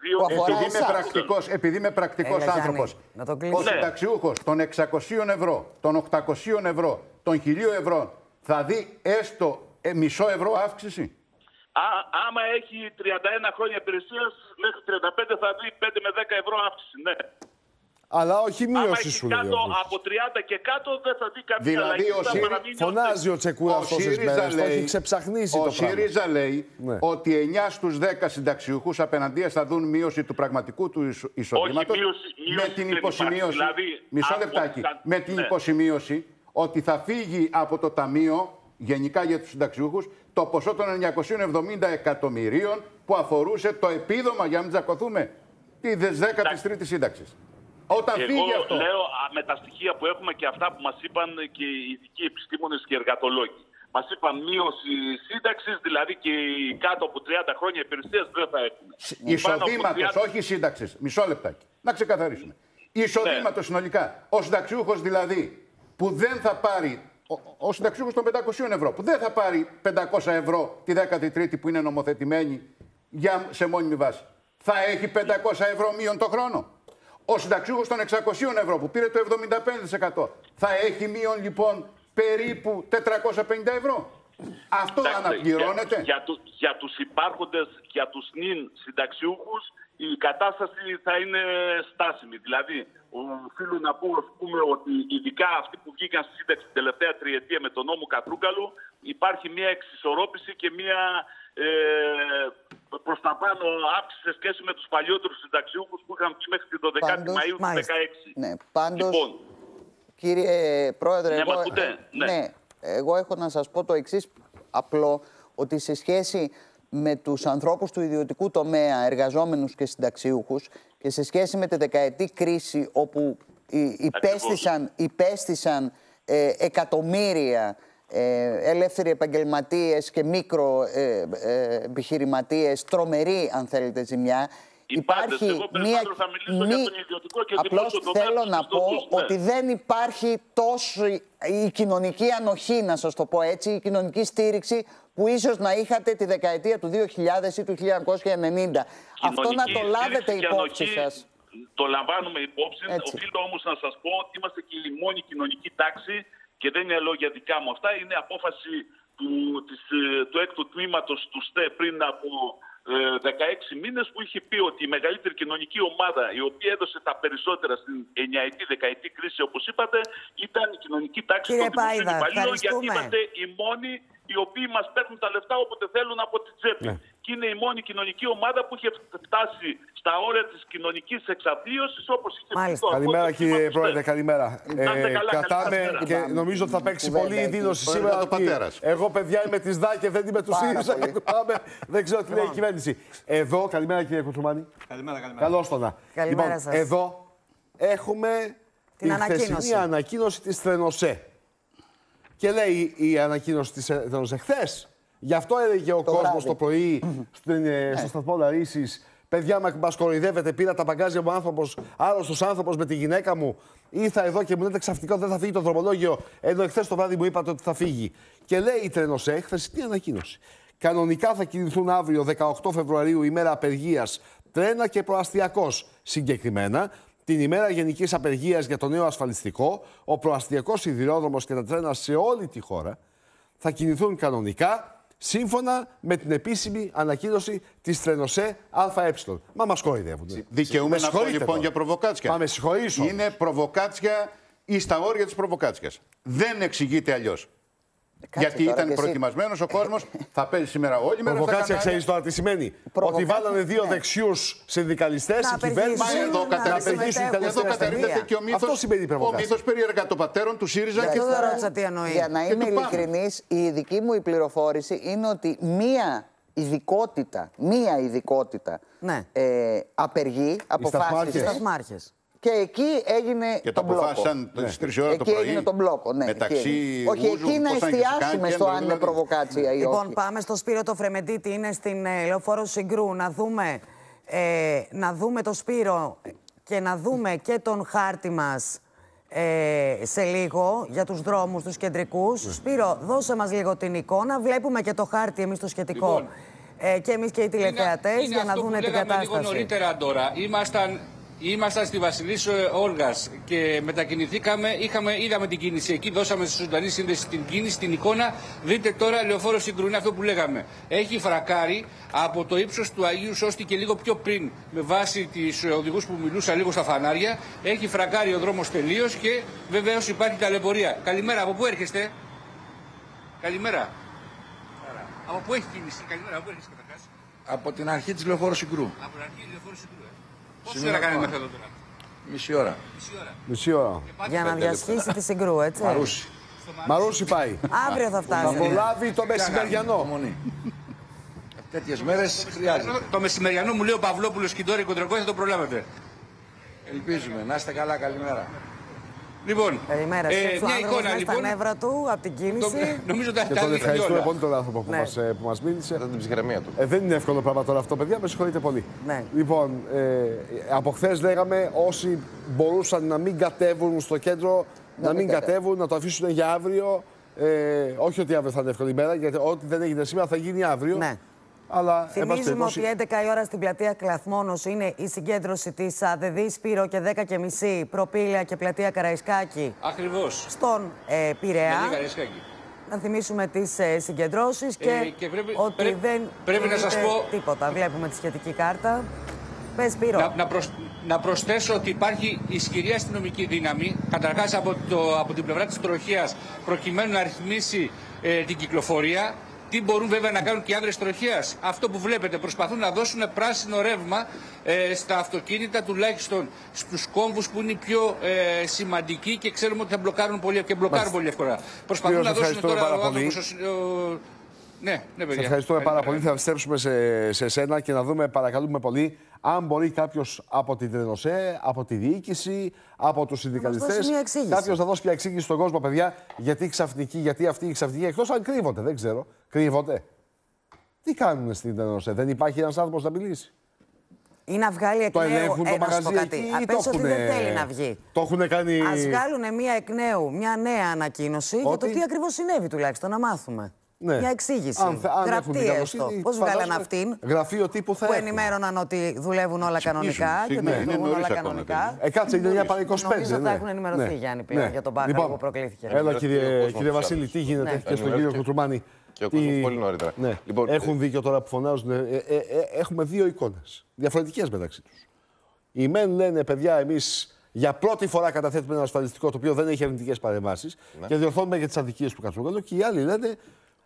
Επειδή είμαι πρακτικός άνθρωπος, ο συνταξιούχος των 600 ευρώ, των 800 ευρώ, των 1000 ευρώ θα δει έστω μισό ευρώ αύξηση? Άμα έχει 31 χρόνια υπηρεσίας, μέχρι 35 θα δει 5 με 10 ευρώ αύξηση, ναι. Αλλά όχι μείωση σου λέει. Από 30 και κάτω δεν θα δει καμία αλλαγή. Δηλαδή φωνάζει ο Τσεκούρα αυτές τις μέρες, το έχει ξεψαχνίσει το πράγμα. Ο ΣΥΡΙΖΑ λέει ότι 9 στους 10 συνταξιούχους απέναντίας θα δουν μείωση του πραγματικού του εισοδήματος με την υποσημείωση. Μισό λεπτάκι. Με την υποσημείωση ότι θα φύγει από το Ταμείο γενικά για τους συνταξιούχους το ποσό των 970 εκατομμυρίων που αφορούσε το επίδομα, για να μην τζακωθούμε, τη 13η σύνταξη. Όταν φύγει αυτό. Λέω με τα στοιχεία που έχουμε και αυτά που μας είπαν και οι ειδικοί επιστήμονες και εργατολόγοι. Μας είπαν μείωση σύνταξης, δηλαδή και κάτω από 30 χρόνια υπηρεσίας δεν θα έχουμε. Εισοδήματος, όχι σύνταξης. Μισό λεπτάκι. Να ξεκαθαρίσουμε. Εισοδήματος συνολικά. Ο συνταξιούχος δηλαδή που δεν θα πάρει. Ο συνταξιούχος των 500 ευρώ που δεν θα πάρει 500 ευρώ τη 13η που είναι νομοθετημένη σε μόνιμη βάση. Θα έχει 500 ευρώ μείον το χρόνο. Ο συνταξιούχος των 600 ευρώ που πήρε το 75% θα έχει μείον λοιπόν περίπου 450 ευρώ. Αυτό αναπληρώνεται. Για τους υπάρχοντες, για τους νυν συνταξιούχους, η κατάσταση θα είναι στάσιμη. Δηλαδή, οφείλω να πω ότι ειδικά αυτοί που βγήκαν στη σύνταξη την τελευταία τριετία με τον νόμο Κατρούγκαλου, υπάρχει μια εξισορρόπηση και μια προς τα πάνω αύξηση σε σχέση με τους παλιότερους συνταξιούχους που είχαν πει μέχρι την 12η Μαΐου του 2016. Ναι, πάντως, λοιπόν, κύριε Πρόεδρε, ναι, εγώ έχω να σας πω το εξής απλό, ότι σε σχέση με τους ανθρώπους του ιδιωτικού τομέα, εργαζόμενους και συνταξιούχους, και σε σχέση με τη δεκαετή κρίση όπου υπέστησαν εκατομμύρια ελεύθεροι επαγγελματίες και μικροεπιχειρηματίες, τρομερή αν θέλετε ζημιά. Υπάρχει μία. Απλώς θέλω να πω ότι δεν υπάρχει τόσο η κοινωνική ανοχή, να σας το πω έτσι, η κοινωνική στήριξη που ίσως να είχατε τη δεκαετία του 2000 ή του 1990. Αυτό να το λάβετε υπόψη σας. Το λαμβάνουμε υπόψη. Οφείλω όμως να σας πω ότι είμαστε και η μόνη κοινωνική τάξη και δεν είναι λόγια δικά μου αυτά. Είναι απόφαση του έκτου τμήματος του ΣΤΕ πριν από 16 μήνες που είχε πει ότι η μεγαλύτερη κοινωνική ομάδα η οποία έδωσε τα περισσότερα στην 9η, 10η κρίση όπως είπατε ήταν η κοινωνική τάξη των δημοσίων υπαλλήλων, γιατί είμαστε οι μόνοι οι οποίοι μας παίρνουν τα λεφτά όποτε θέλουν από την τσέπη. Και και είναι η μόνη κοινωνική ομάδα που είχε φτάσει στα όρια της κοινωνικής εξαθλίωσης όπως είχε πει. Καλημέρα κύριε Πρόεδρε, καλημέρα. Κρατάμε και νομίζω ότι θα παίξει πολύ η δήλωση σήμερα. Εγώ παιδιά είμαι της ΔΑ και δεν είμαι του ΣΥΡΙΖΑ και του ΠΑΜΕ. Δεν ξέρω τι λέει η κυβέρνηση. Εδώ, καλημέρα κύριε Κουτσουμάνη. Καλημέρα. Καλώς το να. Καλημέρα σας. Εδώ έχουμε την χθεσινή ανακοίνωση της Τρενοσέ. Και λέει η ανακοίνωση της Τρενοσέ χθες. Γι' αυτό έλεγε ο κόσμος το πρωί στο σταθμό Λαρίσης. Παιδιά, μας κοροϊδεύετε, πήρα τα μπαγκάζια μου άνθρωπος, άρρωστος άνθρωπος με τη γυναίκα μου. Ήρθα εδώ και μου λέτε ξαφνικά ότι δεν θα φύγει το δρομολόγιο, ενώ εχθές το βράδυ μου είπατε ότι θα φύγει. Και λέει η Τρενοσέ, χθεσινή ανακοίνωση. Κανονικά θα κινηθούν αύριο, 18 Φεβρουαρίου, ημέρα απεργίας, τρένα και προαστιακός. Συγκεκριμένα, την ημέρα γενικής απεργίας για το νέο ασφαλιστικό, ο προαστιακός σιδηρόδρομος και τα τρένα σε όλη τη χώρα θα κινηθούν κανονικά, σύμφωνα με την επίσημη ανακοίνωση της Τρενοσέ ΑΕ. Μα μας κοροϊδεύουν. Δικαιούμαι να πω λοιπόν για προβοκάτσια. Μα με συγχωρήσω. Είναι προβοκάτσια ή στα όρια της προβοκάτσιας. Δεν εξηγείται αλλιώς. Γιατί ήταν προετοιμασμένος ο κόσμος, θα παίζει σήμερα όλη μέρα. Προβοκάτσια ξέρεις τώρα τι σημαίνει. Ότι βάλανε δύο δεξιούς συνδικαλιστές, η κυβέρνηση να απεργήσουν την τελευταία στιγμή. Αυτό σημαίνει προβοκάτσια. Ο μύθος περί εργατοπατέρων του ΣΥΡΙΖΑ. Για να είμαι ειλικρινής, η δική μου πληροφόρηση είναι ότι μία ειδικότητα απεργεί, αποφάσισε. Και εκεί έγινε και το μπλόκο. αποφάσισαν τις 3 ώρα το πρωί. Εκεί έγινε το μπλόκο, ναι. Μεταξύ όχι, εκεί να εστιάσουμε στο αν είναι προβοκάτσια ή όχι. Λοιπόν, πάμε στο Σπύρο το Φρεμεντίτη, είναι στην Λεωφόρο Συγκρού. Να δούμε το Σπύρο και να δούμε και τον χάρτη μας σε λίγο για τους δρόμους, τους κεντρικούς. Σπύρο, δώσε μας λίγο την εικόνα. Βλέπουμε και το χάρτη εμείς το σχετικό. Λοιπόν, και εμείς και οι τηλεθεατές για να δουν την κατάσταση. Λίγο νωρίτερα τώρα. Ήμασταν στη Βασιλής Όλγας και μετακινηθήκαμε, είδαμε την κίνηση εκεί, δώσαμε στη ζωντανή σύνδεση την κίνηση, την εικόνα. Δείτε τώρα, Λεωφόρο Συγκρού, είναι αυτό που λέγαμε. Έχει φρακάρει από το ύψος του Αγίου Σώστη και λίγο πιο πριν, με βάση τις οδηγούς που μιλούσα λίγο στα φανάρια. Έχει φρακάρει ο δρόμος τελείως και βεβαίως υπάρχει ταλαιπωρία. Καλημέρα, από πού έρχεστε? Καλημέρα. Από πού έχει κίνηση? Καλημέρα, από πού έρχεστε καταρχάς? Από την αρχή της Λεωφόρου Συγκρού. Από την αρχή της Λεωφόρου Συγκρού. Πόση ώρα κάνετε μέχρι εδώ τώρα? Μισή ώρα. Για να διασχίσει τη Συγκρού, έτσι. Μαρούσι πάει. Αύριο θα φτάσει. Θα προλάβει το μεσημεριανό. Τέτοιες μέρες χρειάζεται. Το μεσημεριανό μου λέει ο Παυλόπουλος και τώρα η Κοντρακό θα το προλάβετε. Ελπίζουμε. Να είστε καλά, καλημέρα. Λοιπόν, μια εικόνα λοιπόν. Στα νεύρα του, από την κίνηση. Νομίζω ότι τον ευχαριστούμε πολύ τον άνθρωπο που μας μίλησε. Ήταν την ψυχραιμία του. Δεν είναι εύκολο πράγμα τώρα αυτό, παιδιά. Με συγχωρείτε πολύ. Ναι. Λοιπόν, από χθες λέγαμε όσοι μπορούσαν να μην κατέβουν στο κέντρο, να μην κατέβουν, να το αφήσουν για αύριο. Όχι ότι αύριο θα είναι εύκολη ημέρα, γιατί ό,τι δεν έγινε σήμερα θα γίνει αύριο. Ναι. Αλλά θυμίζουμε ότι 11 η ώρα στην πλατεία Κλαθμόνος είναι η συγκέντρωση της ΑΔΔ Σπύρο και 10:30 Προπήλαια και πλατεία Καραϊσκάκη. Ακριβώς. Στον Πειραιά. Να θυμίσουμε τις συγκεντρώσεις και ότι πρέπει να σας πω τίποτα. Βλέπουμε τη σχετική κάρτα. Πες, Σπύρο. Να προσθέσω ότι υπάρχει ισχυρή αστυνομική δύναμη, καταρχάς από την πλευρά της τροχέας, προκειμένου να ρυθμίσει την κυκλοφορία. Τι μπορούν βέβαια να κάνουν και οι άνδρες τροχέας? Αυτό που βλέπετε, προσπαθούν να δώσουν πράσινο ρεύμα στα αυτοκίνητα, τουλάχιστον στους κόμβους που είναι οι πιο σημαντικοί και ξέρουμε ότι θα μπλοκάρουν πολύ εύκολα. Προσπαθούν να δώσουν τώρα ο άνθρωπος... Ναι, παιδιά. Σε ευχαριστούμε πάρα πολύ. Θα επιστρέψουμε σε εσένα και να δούμε, παρακαλούμε πολύ, αν μπορεί κάποιος από την Τρενοσέ, από τη διοίκηση, από τους συνδικαλιστές, κάποιος να δώσει μια εξήγηση στον κόσμο, παιδιά, γιατί ξαφνική, γιατί αυτή η ξαφνική, εκτός αν κρύβονται, δεν ξέρω. Κρύβονται. Τι κάνουν στην Τρενοσέ, δεν υπάρχει ένας άνθρωπος να μιλήσει? Ή να βγάλει εκ νέου. Το ελέγχουν το μαγαζί εκεί ή το ότι δεν θέλει να βγει. Το έχουν κάνει. Ας βγάλουν μια εκ νέου, μια νέα ανακοίνωση για το τι ακριβώς συνέβη, τουλάχιστον να μάθουμε. Ναι. Μια εξήγηση. Αν γραπτή έστω. Πώς βγάλαν αυτήν. Γραφείο τύπου θα που ενημέρωναν ότι δουλεύουν όλα κανονικά και δεν λειτουργούν όλα κανονικά. Κάτσε, είναι 9 παρά 25. Νομίζω θα έχουν ενημερωθεί, Γιάννη, πλέον για τον μπάχαλο που προκλήθηκε. Έλα, κύριε Βασίλη, τι γίνεται και στον κύριο Κουτσουμάνη? Και ο κόσμος πολύ νωρίτερα. Λοιπόν, έχουν δίκιο τώρα που φωνάζουν. Έχουμε δύο εικόνες διαφορετικές μεταξύ τους. Οι μεν λένε, παιδιά, εμείς για πρώτη φορά καταθέτουμε ένα ασφαλιστικό το οποίο δεν έχει αρνητικές παρεμβάσεις και διορθώνουμε για τις αδικίες του Κατσούγκαλου. Και οι άλλοι λένε,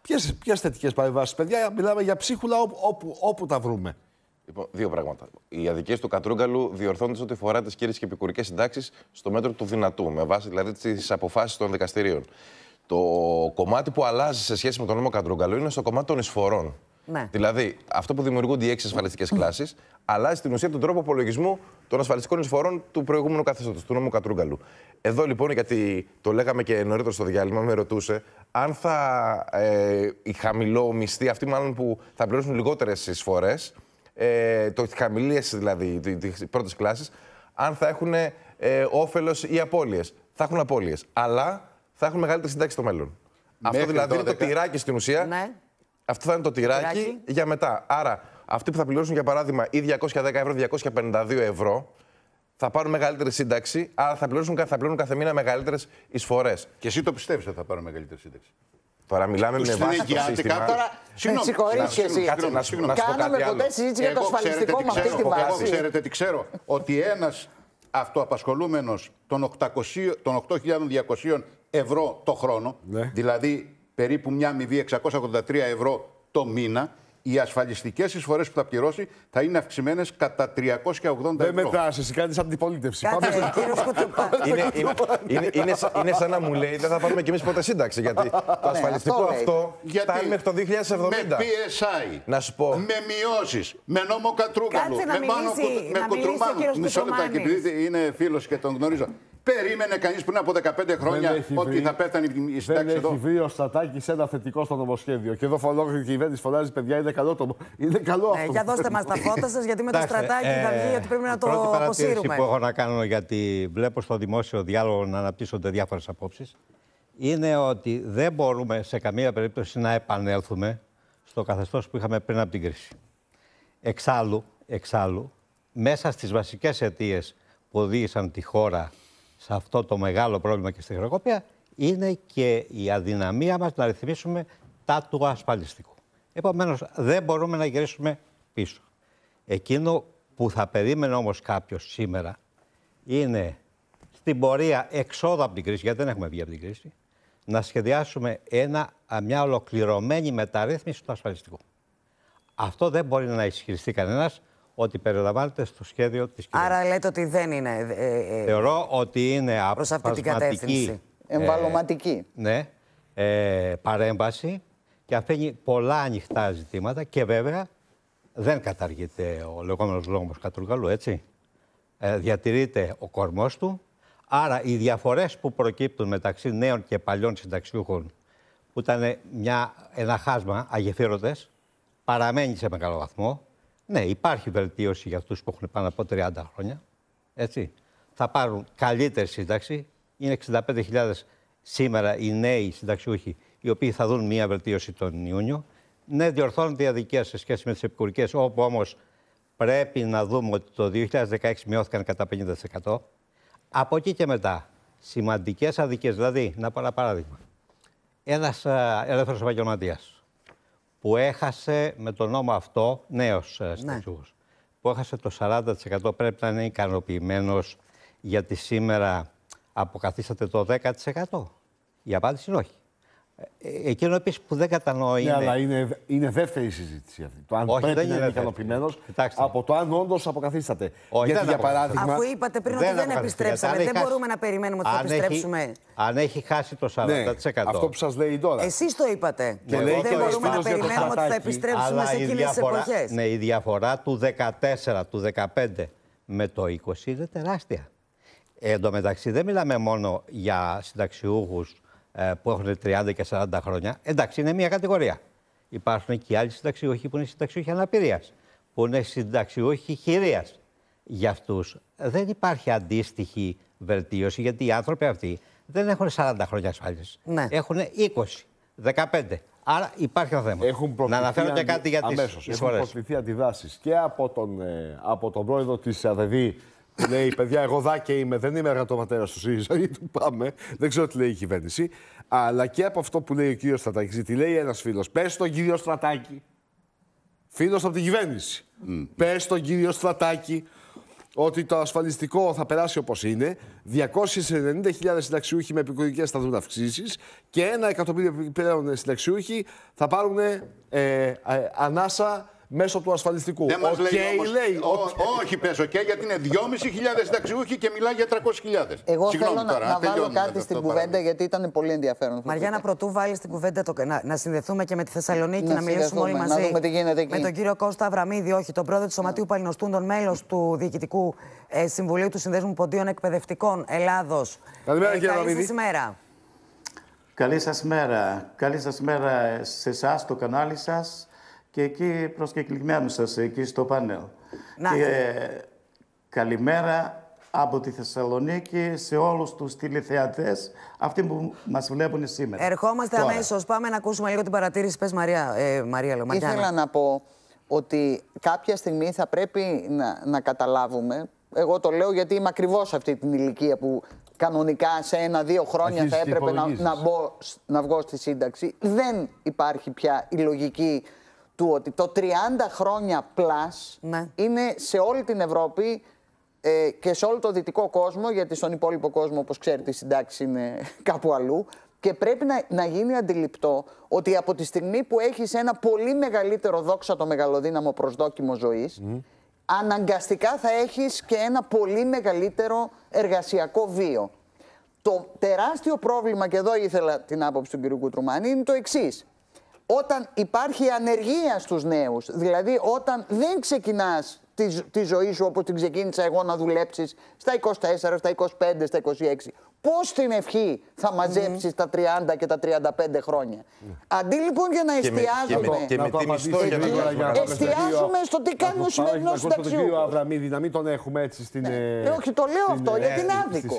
Ποιες θετικές παρεμβάσεις, παιδιά? Μιλάμε για ψίχουλα όπου τα βρούμε. Λοιπόν, δύο πράγματα. Οι αδικίες του Κατρούγκαλου διορθώνονται ό,τι φορά τις κύριες και επικουρικές συντάξεις στο μέτρο του δυνατού, με βάση δηλαδή τις αποφάσεις των δικαστηρίων. Το κομμάτι που αλλάζει σε σχέση με τον νόμο Κατρούγκαλου είναι στο κομμάτι των εισφορών. Ναι. Δηλαδή, αυτό που δημιουργούνται οι 6 ασφαλιστικές κλάσεις, αλλάζει στην ουσία τον τρόπο απολογισμού των ασφαλιστικών εισφορών του προηγούμενου καθεστώτος, του νόμου Κατρούγκαλου. Εδώ λοιπόν, γιατί το λέγαμε και νωρίτερα στο διάλειμμα, με ρωτούσε αν οι χαμηλόμισθοί, αυτοί μάλλον που θα πληρώσουν λιγότερες εισφορές, χαμηλές δηλαδή, τις πρώτες κλάσεις, αν θα έχουν όφελος ή απώλειες. Θα έχουν απώλειες, αλλά θα έχουν μεγαλύτερη σύνταξη στο μέλλον. Αυτό δηλαδή είναι το τυράκι στην ουσία. Ναι. Αυτό θα είναι το τυράκι για μετά. Άρα, αυτοί που θα πληρώσουν για παράδειγμα ή 210 ευρώ, 252 ευρώ, θα πάρουν μεγαλύτερη σύνταξη, άρα θα πληρώνουν κάθε μήνα μεγαλύτερες εισφορές. Και εσύ το πιστεύεις ότι θα πάρουν μεγαλύτερη σύνταξη? Τώρα μιλάμε με βάση το σύστημα. Συγγνώμη, κάναμε ποτέ συζήτηση για το ασφαλιστικό με αυτή τη βάση? Εγώ ξέρετε τι ξέρω? Ότι ένας αυτοαπασχολούμενος των 8.200 ευρώ το χρόνο, δηλαδή περίπου μια αμοιβή 683 ευρώ το μήνα, οι ασφαλιστικές εισφορές που θα πληρώσει θα είναι αυξημένες κατά 380 ευρώ. Δεν μετράς, εσύ κάνεις αντιπολίτευση. Είναι σαν να μου λέει δεν θα πάρουμε κι εμείς ποτέ σύνταξη. Γιατί το ασφαλιστικό αυτό φτάνει μέχρι το 2070. Με PSI, να σου πω, με μειώσεις, με νόμο Κατρούγκαλου, με Κουτρουμάνου. Μισό λεπτάκι, επειδή είναι φίλος και τον γνωρίζω. Περίμενε κανείς πριν από 15 χρόνια ότι θα πέθανε η σύνταξη εδώ? Δεν έχει βρει ο Στρατάκης ένα θετικό στο νομοσχέδιο. Και εδώ η κυβέρνηση φωνάζει, παιδιά, είναι καλό αυτό. Για δώστε μας τα φώτα σας, γιατί με το Στρατάκη θα βγει ότι πρέπει να το αποσύρουμε. Πρώτη παρατήρηση που έχω να κάνω, γιατί βλέπω στο δημόσιο διάλογο να αναπτύσσονται διάφορες απόψεις, είναι ότι δεν μπορούμε σε καμία περίπτωση να επανέλθουμε στο καθεστώς που είχαμε πριν από την κρίση. Εξάλλου, μέσα στις βασικές αιτίες που οδήγησαν τη χώρα σε αυτό το μεγάλο πρόβλημα και στη χρεοκοπία, είναι και η αδυναμία μας να ρυθμίσουμε τα του ασφαλιστικού. Επομένως, δεν μπορούμε να γυρίσουμε πίσω. Εκείνο που θα περίμενε όμως κάποιος σήμερα είναι στην πορεία εξόδου από την κρίση, γιατί δεν έχουμε βγει από την κρίση, να σχεδιάσουμε μια ολοκληρωμένη μεταρρύθμιση του ασφαλιστικού. Αυτό δεν μπορεί να ισχυριστεί κανένας ότι περιλαμβάνεται στο σχέδιο της κυβέρνησης. Άρα λέτε ότι δεν είναι θεωρώ ότι είναι προς αυτή την κατεύθυνση. Εμβαλωματική. Ναι, παρέμβαση και αφήνει πολλά ανοιχτά ζητήματα και βέβαια δεν καταργείται ο λεγόμενος νόμος Κατρούγκαλου, έτσι. Διατηρείται ο κορμός του. Άρα οι διαφορές που προκύπτουν μεταξύ νέων και παλιών συνταξιούχων, που ήταν ένα χάσμα αγεφύρωτες, παραμένει σε μεγάλο βαθμό. Ναι, υπάρχει βελτίωση για αυτούς που έχουν πάνω από 30 χρόνια. Έτσι. Θα πάρουν καλύτερη σύνταξη. Είναι 65.000 σήμερα οι νέοι συνταξιούχοι, οι οποίοι θα δουν μία βελτίωση τον Ιούνιο. Ναι, διορθώνονται οι αδικίες σε σχέση με τις επικουρικές, όπου όμως πρέπει να δούμε ότι το 2016 μειώθηκαν κατά 50%. Από εκεί και μετά, σημαντικές αδικίες, δηλαδή, να πάρω ένα παράδειγμα. Ένας ελεύθερος επαγγελματίας που έχασε με τον νόμο αυτό, νέος συνταξιούχος, που έχασε το 40%, πρέπει να είναι ικανοποιημένος γιατί σήμερα αποκαθίσταται το 10%. Η απάντηση είναι όχι. Εκείνο επίσης που δεν κατανοώ είναι... Ναι, αλλά είναι δεύτερη συζήτηση αυτή. Το αν πρέπει να είναι ικανοποιημένος από το αν όντως αποκαθίσταται. Όχι, γιατί για παράδειγμα... Αφού είπατε πριν ότι δεν επιστρέψαμε, δεν μπορούμε να περιμένουμε ότι θα επιστρέψουμε. Αν έχει χάσει το 40%. Ναι, αυτό που σας λέει τώρα. Εσείς το είπατε. Και δεν μπορούμε να περιμένουμε ότι θα επιστρέψουμε σε εκείνες τις εποχές. Ναι, η διαφορά του 14, του 15 με το 20 είναι τεράστια. Εν τω μεταξύ δεν μιλάμε μόνο για συνταξιούχους που έχουν 30 και 40 χρόνια. Εντάξει, είναι μια κατηγορία. Υπάρχουν και άλλοι συνταξιούχοι που είναι συνταξιούχοι αναπηρίας, που είναι συνταξιούχοι χειρίας. Για αυτούς δεν υπάρχει αντίστοιχη βελτίωση, γιατί οι άνθρωποι αυτοί δεν έχουν 40 χρόνια ασφάλισης. Ναι. Έχουν 20, 15. Άρα υπάρχει ένα θέμα. Να αναφέρω και κάτι για τις εισφορές. Έχουν προκληθεί αντιδράσεις και από τον πρόεδρο της ΑΔΔ, που λέει, παιδιά, εγώ δάκε είμαι, δεν είμαι εργατοπατέρας του ΣΥΡΙΖΑ, γιατί πάμε, δεν ξέρω τι λέει η κυβέρνηση, αλλά και από αυτό που λέει ο κύριος Στρατάκης, τι λέει ένας φίλος. Πες στον κύριο Στρατάκη, φίλος από την κυβέρνηση, πες στον κύριο Στρατάκη, ότι το ασφαλιστικό θα περάσει όπως είναι. 290.000 συνταξιούχοι με επικουρικές θα δουν αυξήσεις και 1 εκατομμύριο επιπλέον συνταξιούχοι θα πάρουν ανάσα μέσω του ασφαλιστικού. Δεν μας λέει όμως, όχι πες γιατί είναι 2.500 συνταξιούχοι και μιλάει για 300.000. Εγώ θέλω να βάλω κάτι στην κουβέντα γιατί ήταν πολύ ενδιαφέρον. Μαριάννα, πρωτού βάλει στην κουβέντα να συνδεθούμε και με τη Θεσσαλονίκη, να μιλήσουμε όλοι μαζί. Να δούμε τι γίνεται εκεί. Με τον κύριο Κώστα Αβραμίδη, όχι, τον πρόεδρο του Σωματείου Παλαινοστούντων, μέλος του Διοικητικού Συμβουλίου του Συνδέσμου Ποντίων Εκπαιδευτικών Ελλάδος. Καλημέρα, κύριε Αβραμίδη. Καλή σας μέρα. Καλή σας μέρα. Καλή σας μέρα σε εσάς, στο κανάλι σας. Και εκεί προσκεκλημένους σας, εκεί στο πάνελ. Καλημέρα από τη Θεσσαλονίκη σε όλους τους τηλεθεατές, αυτοί που μας βλέπουν σήμερα. Ερχόμαστε αμέσως. Πάμε να ακούσουμε λίγο την παρατήρηση. Πες, Μαρία. Ήθελα να πω ότι κάποια στιγμή θα πρέπει να καταλάβουμε, εγώ το λέω γιατί είμαι ακριβώς αυτή την ηλικία που κανονικά σε 1-2 χρόνια θα έπρεπε να βγω στη σύνταξη. Δεν υπάρχει πια η λογική του ότι το 30 χρόνια πλάς είναι σε όλη την Ευρώπη και σε όλο το δυτικό κόσμο, γιατί στον υπόλοιπο κόσμο, όπως ξέρετε, η συντάξη είναι κάπου αλλού, και πρέπει να γίνει αντιληπτό ότι από τη στιγμή που έχεις ένα πολύ μεγαλύτερο, δόξα το μεγαλοδύναμο, προσδόκιμο ζωής, αναγκαστικά θα έχεις και ένα πολύ μεγαλύτερο εργασιακό βίο. Το τεράστιο πρόβλημα, και εδώ ήθελα την άποψη του κ. Κουτρουμάνη, είναι το εξής. Όταν υπάρχει ανεργία στους νέους, δηλαδή όταν δεν ξεκινάς τη ζωή σου όπως την ξεκίνησα εγώ να δουλέψεις στα 24, στα 25, στα 26, πώς την ευχή θα μαζέψεις τα 30 και τα 35 χρόνια. Αντί λοιπόν για να εστιάζουμε. Και με τι μισθό για να εστιάζουμε στο τι κάνει ο σημερινός συνταξιούχος. Τον κύριο Αβραμίδη, να μην τον έχουμε έτσι στην. Όχι, το λέω αυτό γιατί είναι άδικο.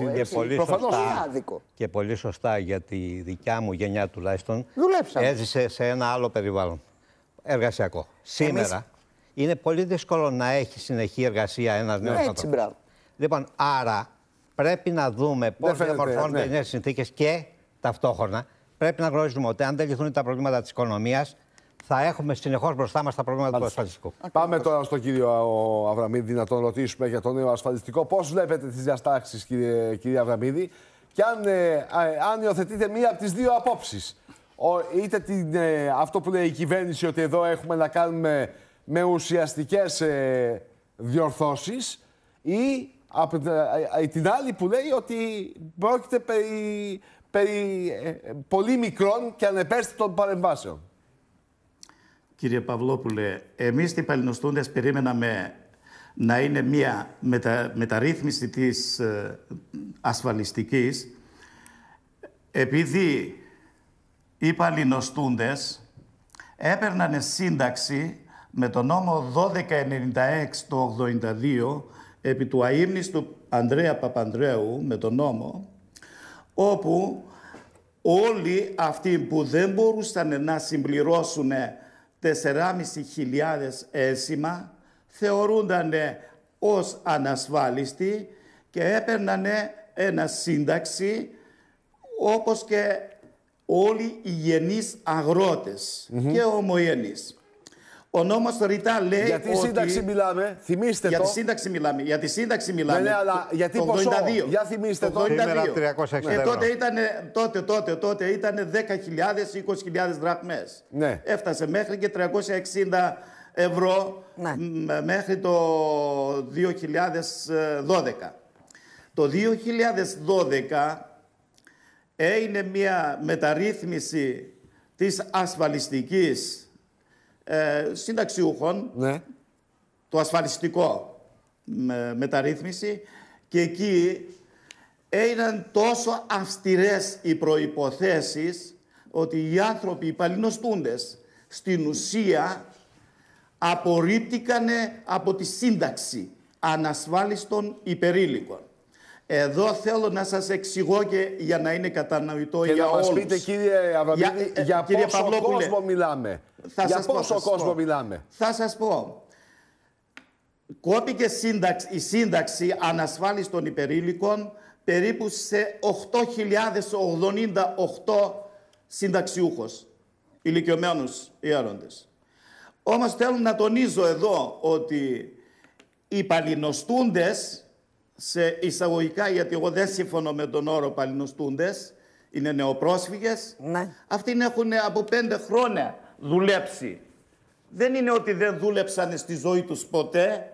Και πολύ σωστά για τη δικιά μου γενιά τουλάχιστον. Δουλέψαμε. Έζησε σε ένα άλλο περιβάλλον εργασιακό. Σήμερα είναι πολύ δύσκολο να έχει συνεχή εργασία ένας νέος άνθρωπος. Λοιπόν, άρα πρέπει να δούμε πώς διαμορφώνονται οι νέες συνθήκες και ταυτόχρονα πρέπει να γνωρίζουμε ότι αν δεν λυθούν τα προβλήματα της οικονομίας, θα έχουμε συνεχώς μπροστά μας τα προβλήματα του ασφαλιστικού. Πάμε τώρα στον κύριο Αβραμίδη να τον ρωτήσουμε για το νέο ασφαλιστικό. Πώς βλέπετε τις διαστάσεις, κύριε Αβραμίδη, και αν υιοθετείτε μία από τις δύο απόψεις. Είτε αυτό που λέει η κυβέρνηση, ότι εδώ έχουμε να κάνουμε με ουσιαστικές διορθώσεις, ή από την άλλη που λέει ότι πρόκειται περί πολύ μικρών και ανεπαίσθητων παρεμβάσεων. Κύριε Παυλόπουλε, εμείς οι Παλαινοστούντες περίμεναμε να είναι μια μεταρρύθμιση της ασφαλιστικής, επειδή οι Παλαινοστούντες έπαιρναν σύνταξη με το νόμο 1296 το 82 επί του αείμνηστου Ανδρέα Παπανδρέου, με τον νόμο, όπου όλοι αυτοί που δεν μπορούσαν να συμπληρώσουν 4.500 έσημα θεωρούνταν ως ανασφάλιστοι και έπαιρναν ένα σύνταξη όπως και όλοι οι γενείς αγρότες και ομογενείς. Ο νόμος ρητά λέει για τη σύνταξη μιλάμε, θυμίστε για το. Τη σύνταξη μιλάμε. Για τη σύνταξη μιλάμε. Ναι, αλλά γιατί το 82. ποσό, για θυμίστε το. 82. Τότε ήταν 10.000 20.000 δραχμές. Ναι. Έφτασε μέχρι και 360 ευρώ μέχρι το 2012. Το 2012 έγινε μια μεταρρύθμιση της ασφαλιστικής συνταξιούχων, το ασφαλιστικό μεταρρύθμιση, και εκεί έγιναν τόσο αυστηρές οι προϋποθέσεις ότι οι άνθρωποι, οι παλαινοστούντες, στην ουσία απορρίπτηκαν από τη σύνταξη ανασφάλιστων υπερήλικων. Εδώ θέλω να σας εξηγώ και για να είναι κατανοητό και για όλους. Και να μας πείτε, κύριε Αβραμίδη, για πόσο κόσμο μιλάμε. Για πόσο κόσμο μιλάμε. Θα σας πω. Κόπηκε η σύνταξη ανασφάλιστων υπερήλικων περίπου σε 8.088 συνταξιούχους, ηλικιωμένους ιέροντες. Όμως θέλω να τονίζω εδώ ότι οι παλινοστούντες, σε εισαγωγικά, γιατί εγώ δεν συμφωνώ με τον όρο παλινοστούντες, είναι νεοπρόσφυγες, αυτοί έχουν από 5 χρόνια δουλέψει. Δεν είναι ότι δεν δούλεψαν στη ζωή τους ποτέ.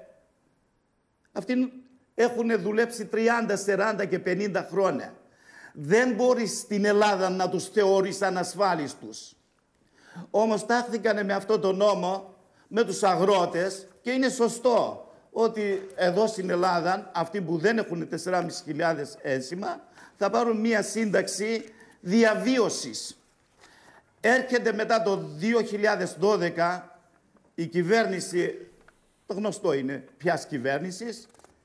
Αυτοί έχουν δουλέψει 30, 40 και 50 χρόνια. Δεν μπορείς στην Ελλάδα να τους θεωρείς ανασφάλιστους. Όμως τάχθηκαν με αυτό το νόμο, με τους αγρότες, και είναι σωστό ότι εδώ στην Ελλάδα, αυτοί που δεν έχουν 4.500 ένσημα, θα πάρουν μία σύνταξη διαβίωσης. Έρχεται μετά το 2012 η κυβέρνηση, το γνωστό είναι ποιας κυβέρνησης,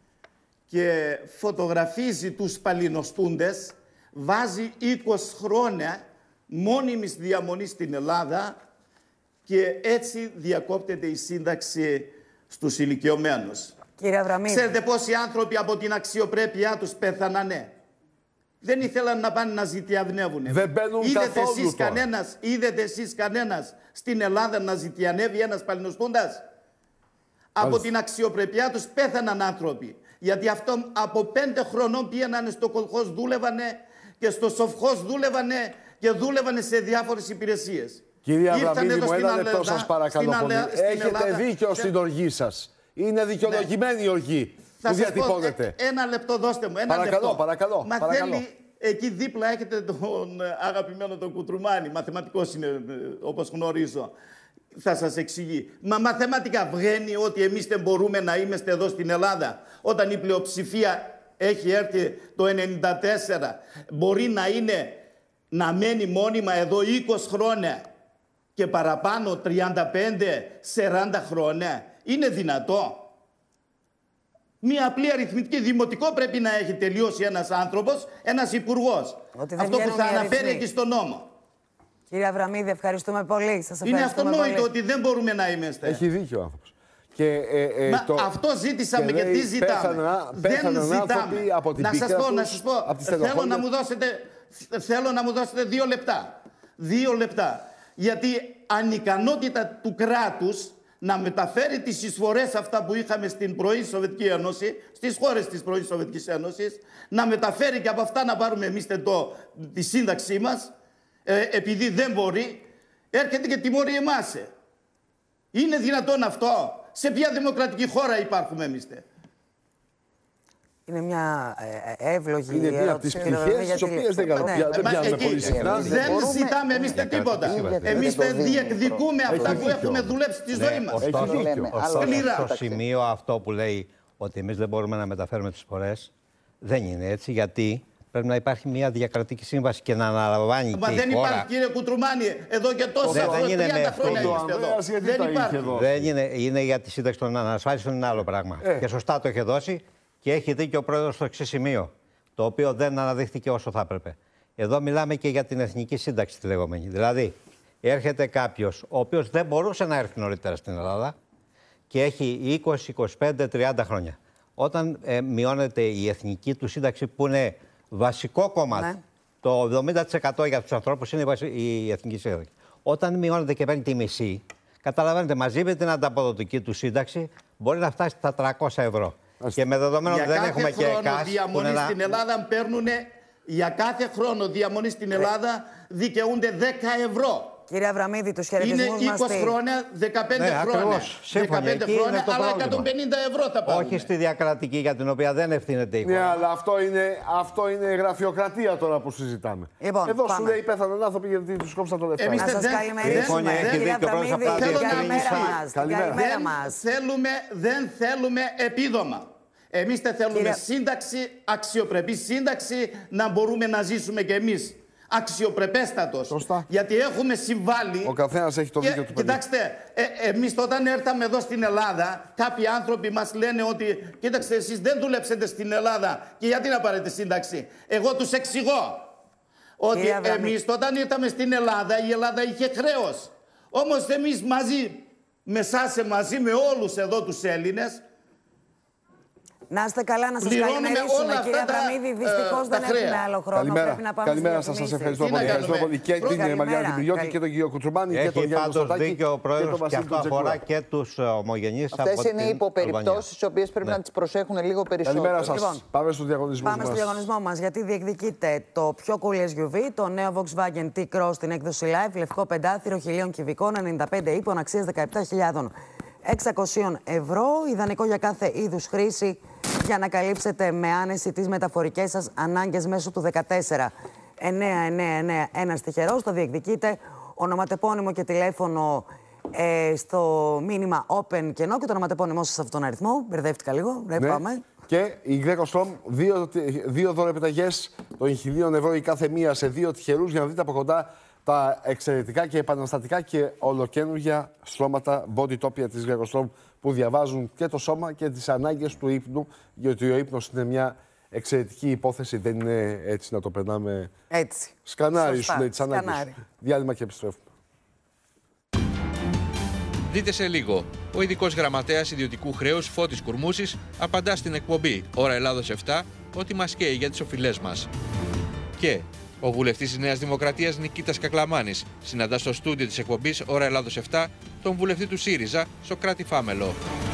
και φωτογραφίζει τους παλινοστούντες, βάζει 20 χρόνια μόνιμης διαμονής στην Ελλάδα και έτσι διακόπτεται η σύνταξη στους ηλικιωμένους. Κύριε Αβραμίδη. Ξέρετε πόσοι άνθρωποι από την αξιοπρέπειά τους πέθανανε? Δεν ήθελαν να πάνε να ζητιανεύουν. Δεν μπαίνουν καθόλου τώρα. Είδετε εσείς κανένας στην Ελλάδα να ζητιανεύει ένας παλινοστούντας? Από την αξιοπρέπειά τους πέθαναν άνθρωποι. Γιατί αυτό από 5 χρονών πήγαιναν στο κολχός, δούλευανε, και στο σοφχός δούλευανε και δούλευανε σε διάφορες υπηρεσίες. Κύριε Αβραμίδη, μου ένα λεπτό σας παρακαλώ. Έχετε δίκιο στην οργή σας. Είναι δικαιολογημένη η οργή που διατυπώνεται. Ένα λεπτό, δώστε μου. Παρακαλώ. Μα θέλει, εκεί δίπλα έχετε τον αγαπημένο τον Κουτρουμάνη. Μαθηματικός είναι, όπως γνωρίζω. Θα σας εξηγεί. Μα μαθηματικά βγαίνει ότι εμείς δεν μπορούμε να είμαστε εδώ στην Ελλάδα, όταν η πλειοψηφία έχει έρθει το 1994. Μπορεί να μένει μόνιμα εδώ 20 χρόνια και παραπάνω, 35-40 χρόνια. Είναι δυνατό? Μία απλή αριθμητική δημοτικό πρέπει να έχει τελειώσει ένας άνθρωπος, ένας υπουργός. Αυτό που θα αναφέρει εκεί στο νόμο. Κύριε Αβραμίδη, ευχαριστούμε πολύ. Σας είναι αυτονόητο ότι δεν μπορούμε να είμαστε. Έχει δίκιο ο άνθρωπος. Αυτό ζήτησαμε και τι ζητάμε. Δεν ζητάμε. Να σας πω, θέλω να μου δώσετε 2 λεπτά. 2 λεπτά. Γιατί ανικανότητα του κράτους να μεταφέρει τις εισφορές αυτά που είχαμε στην πρώην Σοβιετική Ένωση, στις χώρες της πρώην Σοβιετικής Ένωσης, να μεταφέρει και από αυτά να πάρουμε εμείς τη σύνταξή μας, επειδή δεν μπορεί, έρχεται και τιμωρεί εμάς. Είναι δυνατόν αυτό? Σε ποια δημοκρατική χώρα υπάρχουμε εμείς? Είναι μια εύλογη ερώτηση. Είναι μία από τις πτυχές τις οποίες δεν πιάνουμε πολύ συχνά. Δεν ζητάμε εμείς τίποτα. Εμείς δεν διεκδικούμε αυτά που έχουμε δουλέψει στη ζωή μας. Στο σημείο αυτό που λέει ότι εμείς δεν μπορούμε να μεταφέρουμε τις εισφορές, δεν είναι έτσι, γιατί πρέπει να υπάρχει μια διακρατική σύμβαση και να αναλαμβάνει και η χώρα. Μα δεν υπάρχει, κύριε Κουτρουμάνη, εδώ και τόσα 30 χρόνια είμαστε εδώ. Δεν υπάρχει. Δεν είναι για τη σύνταξη των ανασφάλιστων, είναι άλλο πράγμα. Και σωστά το έχει δώσει και έχει δίκιο ο πρόεδρος στο εξής σημείο, το οποίο δεν αναδείχθηκε όσο θα έπρεπε. Εδώ μιλάμε και για την εθνική σύνταξη τη λεγόμενη. Δηλαδή, έρχεται κάποιος ο οποίος δεν μπορούσε να έρθει νωρίτερα στην Ελλάδα και έχει 20, 25, 30 χρόνια. Όταν μειώνεται η εθνική του σύνταξη, που είναι βασικό κομμάτι, το 70% για τους ανθρώπους είναι η εθνική σύνταξη. Όταν μειώνεται και παίρνει τη μισή, καταλαβαίνετε, μαζί με την ανταποδοτική του σύνταξη μπορεί να φτάσει στα 300 ευρώ. Και με δεδομένο ότι δεν έχουμε και ΕΚΑΣ. Στην Ελλάδα παίρνουν, για κάθε χρόνο διαμονή στην Ελλάδα δικαιούνται 10 ευρώ. Κύριε Αβραμίδη, τους χαιρετισμούς μας. Είναι 20 χρόνια, 15 χρόνια. 15 χρόνια, αλλά 150 ευρώ θα πάρουν. Όχι στη διακρατική, για την οποία δεν ευθύνεται η χώρα. Ναι, αλλά αυτό είναι γραφειοκρατία τώρα που συζητάμε. Λοιπόν, εδώ σου λέει πέθαναν άνθρωποι γιατί τους κόψαν το λεφτά. Εμείς να σας καλημερίσουμε. Κύριε Αβραμίδη, καλημέρα μας. Δεν θέλουμε επίδομα. Εμείς δεν θέλουμε σύνταξη, αξιοπρεπή σύνταξη, να μπορούμε να ζήσουμε κι εμείς αξιοπρεπέστατος. Σωστά. Γιατί έχουμε συμβάλει. Ο καθένας έχει το δίκιο του. Κοιτάξτε, εμείς όταν έρθαμε εδώ στην Ελλάδα, κάποιοι άνθρωποι μας λένε ότι κοίταξτε, εσείς δεν δουλέψετε στην Ελλάδα και γιατί να πάρετε σύνταξη? Εγώ τους εξηγώ ότι εμείς όταν ήρθαμε στην Ελλάδα, η Ελλάδα είχε χρέος. Όμως εμείς μαζί με όλους εδώ τους Έλληνες, Να είστε καλά, να σας καλημερίσουμε. Κύριε Αβραμίδη, δυστυχώς δεν έχουμε άλλο χρόνο. Πρέπει να πάμε. Καλημέρα σας, σας ευχαριστώ πολύ. Ευχαριστώ πολύ και την Μαριάννα Τυμπυριώτη και τον κύριο Κουτσουμάνη και τον Γιάννη Στοτάκη. Έχει δίκιο ο Πρόεδρος και αυτό αφορά και τους ομογενείς από την Αυτές είναι οι υποπεριπτώσεις, τις οποίες πρέπει να τις προσέχουν λίγο περισσότερο. Καλημέρα σας. Πάμε στο διαγωνισμό μας. Πάμε στο διαγωνισμό μας, γιατί διεκδικείται το πιο cool SUV, το νέο Volkswagen T-Cross στην έκδοση Live, λευκό πεντάθυρο 1000 κυβικών, 95 ύπων, αξίας 17.600 ευρώ. Ιδανικό για κάθε είδους χρήση, για να καλύψετε με άνεση τις μεταφορικές σας ανάγκες μέσω του 14999. Ένας τυχερός, το διεκδικείτε. Ονοματεπώνυμο και τηλέφωνο στο μήνυμα Open κενό και το ονοματεπώνυμό σας σε αυτόν τον αριθμό. Μπερδεύτηκα λίγο. Ναι. Πάμε. Και η Greco-Strom, δύο δωρεπιταγές των 1.000 ευρώ η κάθε μία σε δύο τυχερούς, για να δείτε από κοντά τα εξαιρετικά και επαναστατικά και ολοκαίνουργια στρώματα Bodytopia της Greco-Strom που διαβάζουν και το σώμα και τις ανάγκες του ύπνου, γιατί ο ύπνος είναι μια εξαιρετική υπόθεση, δεν είναι έτσι να το περνάμε έτσι. Σκανάρι σου λέει τις ανάγκες. Διάλειμμα και επιστρέφουμε. Δείτε σε λίγο. Ο ειδικός γραμματέας ιδιωτικού χρέους Φώτης Κουρμούσης απαντά στην εκπομπή Ώρα Ελλάδος 7 ότι μας καίει για τις οφειλές μας. Και ο βουλευτής της Νέας Δημοκρατίας Νικήτας Κακλαμάνης συναντά στο στούντιο της εκπομπής Ώρα Ελλάδος 7 τον βουλευτή του ΣΥΡΙΖΑ, Σοκράτη Φάμελο.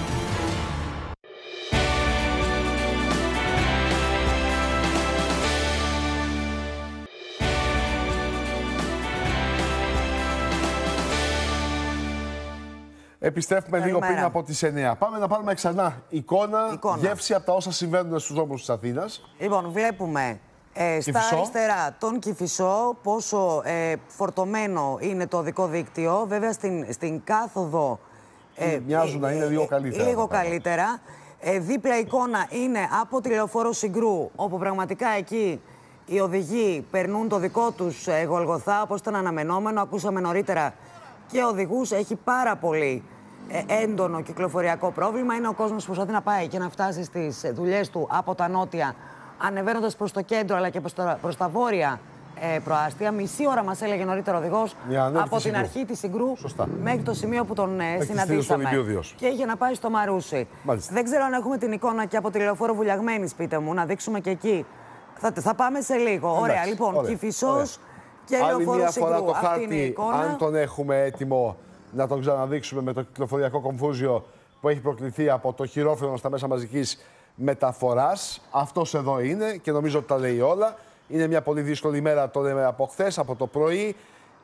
Επιστρέφουμε λίγο πριν από τις 9. Πάμε να πάρουμε ξανά εικόνα. Γεύση από τα όσα συμβαίνουν στους δρόμους της Αθήνας. Λοιπόν, βλέπουμε στα αριστερά τον Κηφισό, πόσο φορτωμένο είναι το οδικό δίκτυο. Βέβαια στην κάθοδο μοιάζουν να είναι λίγο καλύτερα. Λίγο καλύτερα. Δίπλα εικόνα είναι από τη Λεωφόρο Συγκρού, όπου πραγματικά εκεί οι οδηγοί περνούν το δικό τους γολγοθά, όπως ήταν αναμενόμενο. Ακούσαμε νωρίτερα και οδηγούς. Έχει πάρα πολύ έντονο κυκλοφοριακό πρόβλημα. Είναι ο κόσμος που προσπαθεί να πάει και να φτάσει στις δουλειές του από τα νότια, ανεβαίνοντας προς το κέντρο αλλά και προς τα βόρεια προάστια. Μισή ώρα μας έλεγε νωρίτερα ο οδηγός από την αρχή της Συγκρού μέχρι το σημείο που τον συναντήσαμε. Και είχε να πάει στο Μαρούσι. Μάλιστα. Δεν ξέρω αν έχουμε την εικόνα και από τη Λεωφόρο Βουλιαγμένης, πείτε μου, να δείξουμε και εκεί. Θα πάμε σε λίγο. Εντάξει, ωραία, λοιπόν, Κηφισός και Λεωφόρο Συγκρού. Άλλη μια φορά το χάρτη, αν τον έχουμε έτοιμο, να τον ξαναδείξουμε με το κυκλοφοριακό κομφούζιο που έχει προκληθεί από το χειρόφρενο στα μέσα μαζικής μεταφοράς. Αυτός εδώ είναι και νομίζω ότι τα λέει όλα. Είναι μια πολύ δύσκολη ημέρα από χθες, από το πρωί.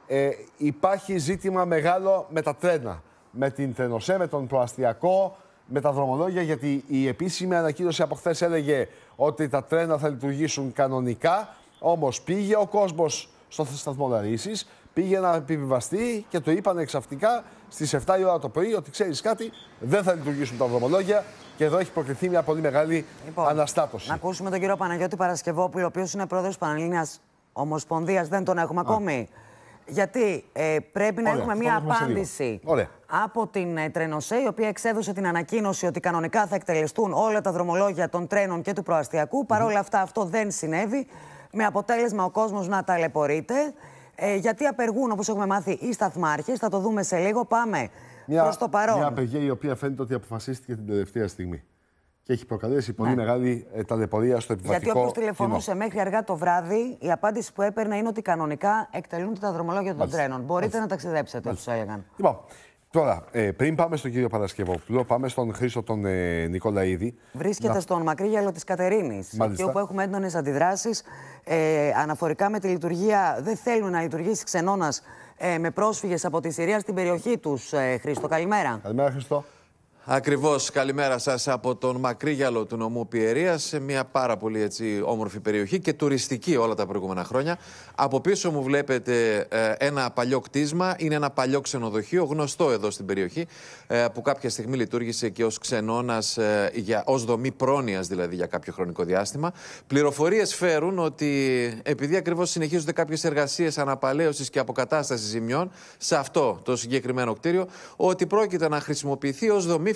Υπάρχει ζήτημα μεγάλο με τα τρένα. Με την Τρενοσέ, με τον προαστιακό, με τα δρομολόγια, γιατί η επίσημη ανακοίνωση από χθες έλεγε ότι τα τρένα θα λειτουργήσουν κανονικά. Όμως πήγε ο κόσμος στο σταθμό Λαρίσης, πήγε να επιβιβαστεί και το είπαν εξαφνικά στις 7 η ώρα το πρωί ότι ξέρεις κάτι, δεν θα λειτουργήσουν τα δρομολόγια και εδώ έχει προκληθεί μια πολύ μεγάλη αναστάτωση. Να ακούσουμε τον κύριο Παναγιώτη Παρασκευόπουλο, ο οποίος είναι πρόεδρος της Πανελλήνιας Ομοσπονδίας. Δεν τον έχουμε ακόμη. Γιατί πρέπει να έχουμε μια απάντηση από την Τρενοσέ, η οποία εξέδωσε την ανακοίνωση ότι κανονικά θα εκτελεστούν όλα τα δρομολόγια των τρένων και του προαστιακού. Παρ' όλα αυτά αυτό δεν συνέβη, με αποτέλεσμα ο κόσμος να ταλαιπωρείται. Γιατί απεργούν, όπως έχουμε μάθει, οι σταθμάρχες. Θα το δούμε σε λίγο. Πάμε προς το παρόν. Μια απεργία η οποία φαίνεται ότι αποφασίστηκε την τελευταία στιγμή. Και έχει προκαλέσει πολύ μεγάλη ταλαιπωρία στο επιβατικό κοινό. Γιατί όποιος τηλεφωνούσε μέχρι αργά το βράδυ, η απάντηση που έπαιρνε είναι ότι κανονικά εκτελούνται τα δρομολόγια των τρένων. Μπορείτε να ταξιδέψετε, τους έλεγαν. Λοιπόν, τώρα, πριν πάμε στον κύριο Παρασκευόπουλο, πάμε στον Χρήστο τον Νικολαίδη. Βρίσκεται στον Μακρύγιαλο της Κατερίνης, εκεί όπου έχουμε έντονες αντιδράσεις αναφορικά με τη λειτουργία. Δεν θέλουν να λειτουργήσει ξενώνας με πρόσφυγες από τη Συρία στην περιοχή τους. Χρήστο, καλημέρα. Καλημέρα, Χρήστο. Ακριβώς, καλημέρα σας από τον Μακρύγιαλο του νομού Πιερίας, σε μια πάρα πολύ έτσι, όμορφη περιοχή και τουριστική όλα τα προηγούμενα χρόνια. Από πίσω μου βλέπετε ένα παλιό κτίσμα, είναι ένα παλιό ξενοδοχείο, γνωστό εδώ στην περιοχή, που κάποια στιγμή λειτουργήσε και ως ξενώνας, ως δομή πρόνοιας δηλαδή για κάποιο χρονικό διάστημα. Πληροφορίες φέρουν ότι επειδή ακριβώς συνεχίζονται κάποιες εργασίες αναπαλαίωσης και αποκατάστασης ζημιών σε αυτό το συγκεκριμένο κτίριο, ότι πρόκειται να χρησιμοποιηθεί ως δομή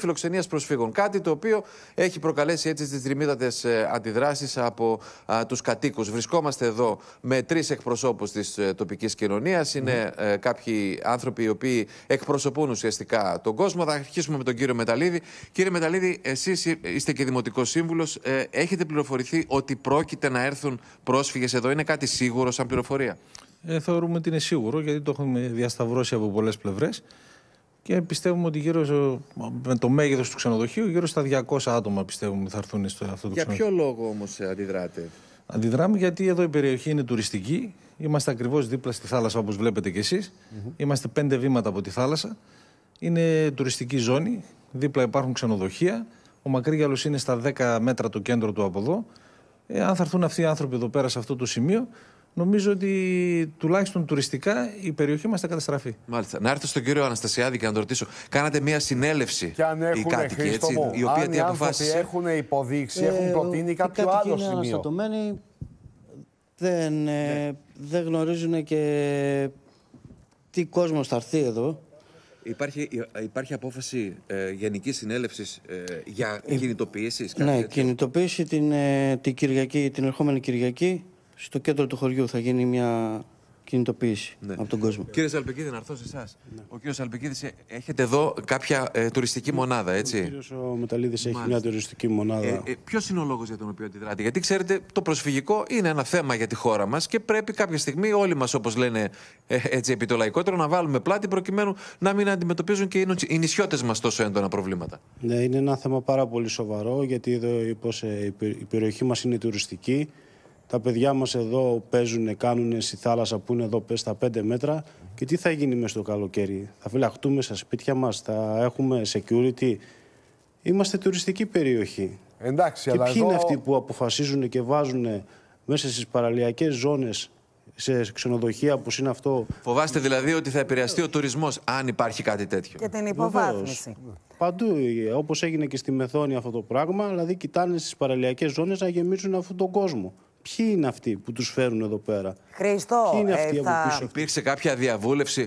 φιλοξενίας προσφύγων. Κάτι το οποίο έχει προκαλέσει έτσι τις δρυμύτατες αντιδράσεις από τους κατοίκους. Βρισκόμαστε εδώ με 3 εκπροσώπους της τοπικής κοινωνίας. Είναι κάποιοι άνθρωποι οι οποίοι εκπροσωπούν ουσιαστικά τον κόσμο. Θα αρχίσουμε με τον κύριο Μεταλλίδη. Κύριε Μεταλλίδη, εσείς είστε και δημοτικός σύμβουλος. Έχετε πληροφορηθεί ότι πρόκειται να έρθουν πρόσφυγες εδώ? Είναι κάτι σίγουρο σαν πληροφορία? Θεωρούμε ότι είναι σίγουρο, γιατί το έχουμε διασταυρώσει από πολλές πλευρές και πιστεύουμε ότι με το μέγεθος του ξενοδοχείου γύρω στα 200 άτομα πιστεύουμε θα έρθουν στο αυτό το ξενοδοχείο. Για ποιο λόγο όμως αντιδράτε? Αντιδράμε γιατί εδώ η περιοχή είναι τουριστική. Είμαστε ακριβώς δίπλα στη θάλασσα, όπως βλέπετε κι εσείς. Είμαστε 5 βήματα από τη θάλασσα. Είναι τουριστική ζώνη. Δίπλα υπάρχουν ξενοδοχεία. Ο Μακρύγιαλος είναι στα 10 μέτρα το κέντρο του από εδώ. Αν θα έρθουν αυτοί οι άνθρωποι εδώ πέρα σε αυτό το σημείο, νομίζω ότι τουλάχιστον τουριστικά η περιοχή μας θα καταστραφεί. Μάλιστα. Να έρθω στον κύριο Αναστασιάδη και να τον ρωτήσω. Κάνατε μια συνέλευση οι κάτοικοι, έτσι, η οποία τι αποφάσισε? Έχουν υποδείξει, έχουν προτείνει κάποιο άλλο σημείο. Δεν γνωρίζουν και τι κόσμος θα έρθει εδώ. Υπάρχει απόφαση γενικής συνέλευσης για κινητοποίηση? Ναι, κινητοποίηση την Κυριακή, την ερχόμενη Κυριακή. Στο κέντρο του χωριού θα γίνει μια κινητοποίηση από τον κόσμο. Κύριε Σαλπικίδη, να έρθω σε εσάς. Ο κύριος Σαλπικίδης, έχετε εδώ κάποια τουριστική μονάδα, έτσι? Ο κύριος Μεταλλίδης έχει μια τουριστική μονάδα. Ποιος είναι ο λόγος για τον οποίο αντιδράτε? Γιατί ξέρετε, το προσφυγικό είναι ένα θέμα για τη χώρα μας και πρέπει κάποια στιγμή όλοι μας, όπως λένε έτσι επί το λαϊκότερο, να βάλουμε πλάτη προκειμένου να μην αντιμετωπίζουν και οι νησιώτες μας τόσο έντονα προβλήματα. Ναι, είναι ένα θέμα πάρα πολύ σοβαρό, γιατί εδώ η περιοχή μας είναι τουριστική. Τα παιδιά μας εδώ παίζουν, κάνουν στη θάλασσα που είναι εδώ στα 5 μέτρα. Και τι θα γίνει μέσα στο καλοκαίρι? Θα φυλαχτούμε στα σπίτια μας, θα έχουμε security? Είμαστε τουριστική περιοχή. Εντάξει, και αλλά ποιοι είναι αυτοί που αποφασίζουν και βάζουν μέσα στις παραλιακές ζώνες, σε ξενοδοχεία που είναι αυτό? Φοβάστε δηλαδή ότι θα επηρεαστεί ο τουρισμός αν υπάρχει κάτι τέτοιο? Και την υποβάθμιση. Παντού, όπως έγινε και στη Μεθόνη αυτό το πράγμα, δηλαδή κοιτάνε στις παραλιακές ζώνες να γεμίζουν αυτόν τον κόσμο. Ποιοι είναι αυτοί που τους φέρουν εδώ πέρα? Χρήστο, ποιοι είναι αυτοί από πίσω? Υπήρξε κάποια διαβούλευση?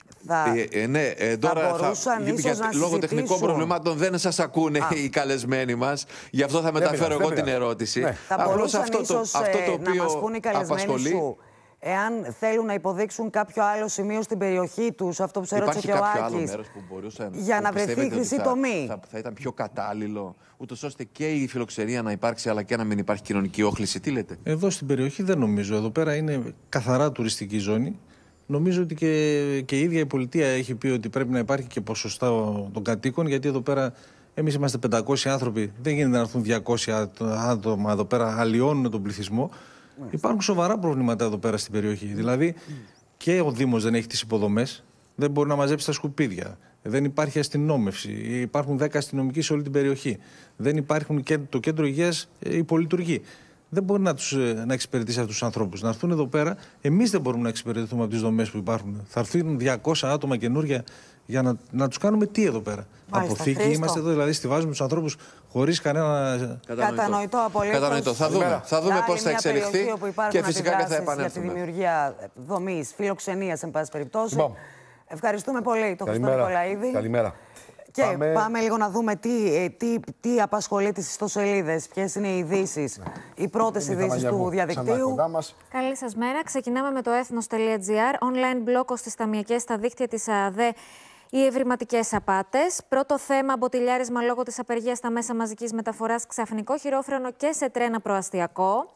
Τώρα λόγω τεχνικών προβλημάτων δεν σας ακούνε οι καλεσμένοι μας. Γι' αυτό θα μεταφέρω εγώ την ερώτηση. Θα μπορούσαν ίσως να μας πούν οι καλεσμένοι σου, εάν θέλουν να υποδείξουν κάποιο άλλο σημείο στην περιοχή τους, αυτό που σε ρώτησε και ο Άκης, για να βρεθεί χρυσή τομή. Θα ήταν πιο κατάλληλο, ούτως ώστε και η φιλοξενία να υπάρξει, αλλά και να μην υπάρχει κοινωνική όχληση? Τι λέτε? Εδώ στην περιοχή δεν νομίζω. Εδώ πέρα είναι καθαρά τουριστική ζώνη. Νομίζω ότι και η ίδια η πολιτεία έχει πει ότι πρέπει να υπάρχει και ποσοστά των κατοίκων, γιατί εδώ πέρα εμείς είμαστε 500 άνθρωποι. Δεν γίνεται να έρθουν 200 άτομα εδώ πέρα, αλλοιώνουν τον πληθυσμό. Υπάρχουν σοβαρά προβλήματα εδώ πέρα στην περιοχή. Δηλαδή και ο Δήμος δεν έχει τις υποδομές, δεν μπορεί να μαζέψει τα σκουπίδια. Δεν υπάρχει αστυνόμευση. Υπάρχουν 10 αστυνομικοί σε όλη την περιοχή. Δεν υπάρχουν και το κέντρο υγείας υπολειτουργεί. Δεν μπορεί να εξυπηρετήσει αυτούς τους ανθρώπους. Να έρθουν εδώ πέρα, εμείς δεν μπορούμε να εξυπηρετηθούμε από τις δομές που υπάρχουν. Θα έρθουν 200 άτομα καινούργια για να τους κάνουμε τι εδώ πέρα? Αποθήκη είμαστε εδώ, δηλαδή στιβάζουμε τους ανθρώπους χωρίς κανένα. Κατανοητό απολύτως. Κατανοητό. Θα δούμε πώς θα εξελιχθεί και φυσικά και θα επανέλθουμε. Για τη δημιουργία δομής, φιλοξενίας, εν πάση περιπτώσει. Ευχαριστούμε πολύ τον Χριστό Νικολαίδη. Καλημέρα. Και πάμε λίγο να δούμε τι απασχολεί τις ιστοσελίδες, ποιες είναι οι ειδήσεις, οι πρώτες ειδήσεις του διαδικτύου. Καλή σας μέρα. Ξεκινάμε με το ethnos.gr. Online μπλόκο στις ταμιακές στα δίκτυα της ΑΔΕ. Οι ευρηματικές απάτες. Πρώτο θέμα, μποτιλιάρισμα λόγω της απεργίας στα μέσα μαζικής μεταφοράς, ξαφνικό χειρόφρενο και σε τρένα προαστιακό.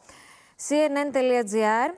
CNN.gr.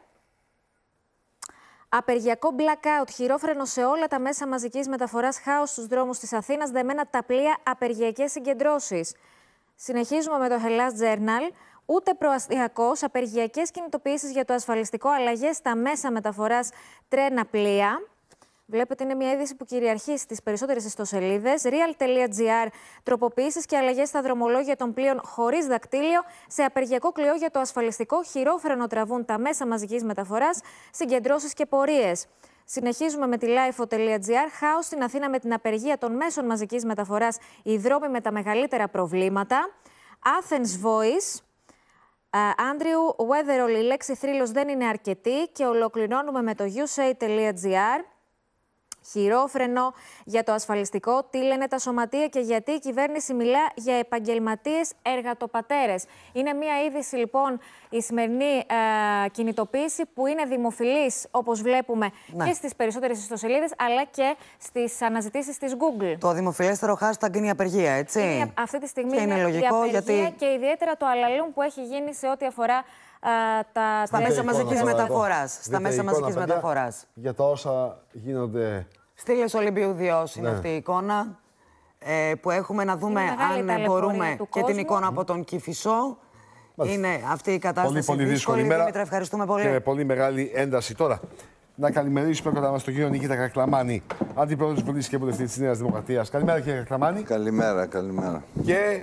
Απεργιακό blackout, χειρόφρενο σε όλα τα μέσα μαζικής μεταφοράς, χάος στους δρόμους της Αθήνας, δεμένα τα πλοία, απεργιακές συγκεντρώσεις. Συνεχίζουμε με το Hellas Journal. Ούτε προαστιακός, απεργιακές κινητοποιήσεις για το ασφαλιστικό, αλλαγές στα μέσα μεταφοράς, τρένα, πλοία. Βλέπετε, είναι μια είδηση που κυριαρχεί στις περισσότερες ιστοσελίδες. Real.gr. Τροποποιήσεις και αλλαγές στα δρομολόγια των πλοίων χωρίς δακτύλιο. Σε απεργιακό κλειό για το ασφαλιστικό, χειρόφρενο τραβούν τα μέσα μαζικής μεταφοράς, συγκεντρώσεις και πορείες. Συνεχίζουμε με τη Lifeo.gr. Χάος στην Αθήνα με την απεργία των μέσων μαζικής μεταφοράς, οι δρόμοι με τα μεγαλύτερα προβλήματα. Athens Voice. Άντριου, Weatherall, η λέξη θρύλος δεν είναι αρκετή. Και ολοκληρώνουμε με το USA.gr. χειρόφρενο για το ασφαλιστικό, τι λένε τα σωματεία και γιατί η κυβέρνηση μιλά για επαγγελματίες εργατοπατέρες. Είναι μια είδηση λοιπόν η σημερινή κινητοποίηση που είναι δημοφιλής, όπως βλέπουμε, και στις περισσότερες ιστοσελίδες, αλλά και στις αναζητήσεις της Google. Το δημοφιλέστερο hashtag είναι η απεργία, έτσι. Είναι, αυτή τη στιγμή είναι λογικό, η απεργία και ιδιαίτερα το αλαλούμ που έχει γίνει σε ό,τι αφορά στα μέσα μαζικής μεταφοράς. Στα μέσα μαζικής μεταφοράς. Για τα όσα γίνονται. Στήλες Ολυμπίου 2 είναι αυτή η εικόνα που έχουμε, να δούμε αν μπορούμε και την εικόνα από τον Κηφισό. Είναι αυτή η κατάσταση. Πολύ δύσκολη ημέρα. Δημήτρη, ευχαριστούμε πολύ. Και με πολύ μεγάλη ένταση τώρα. Να καλημερίσουμε κοντά μας τον κύριο Νικήτα Κακλαμάνη, αντιπρόεδρο της Βουλής και βουλευτή της Νέας Δημοκρατίας. Καλημέρα, κύριε Κακλαμάνη. Καλημέρα, καλημέρα. Και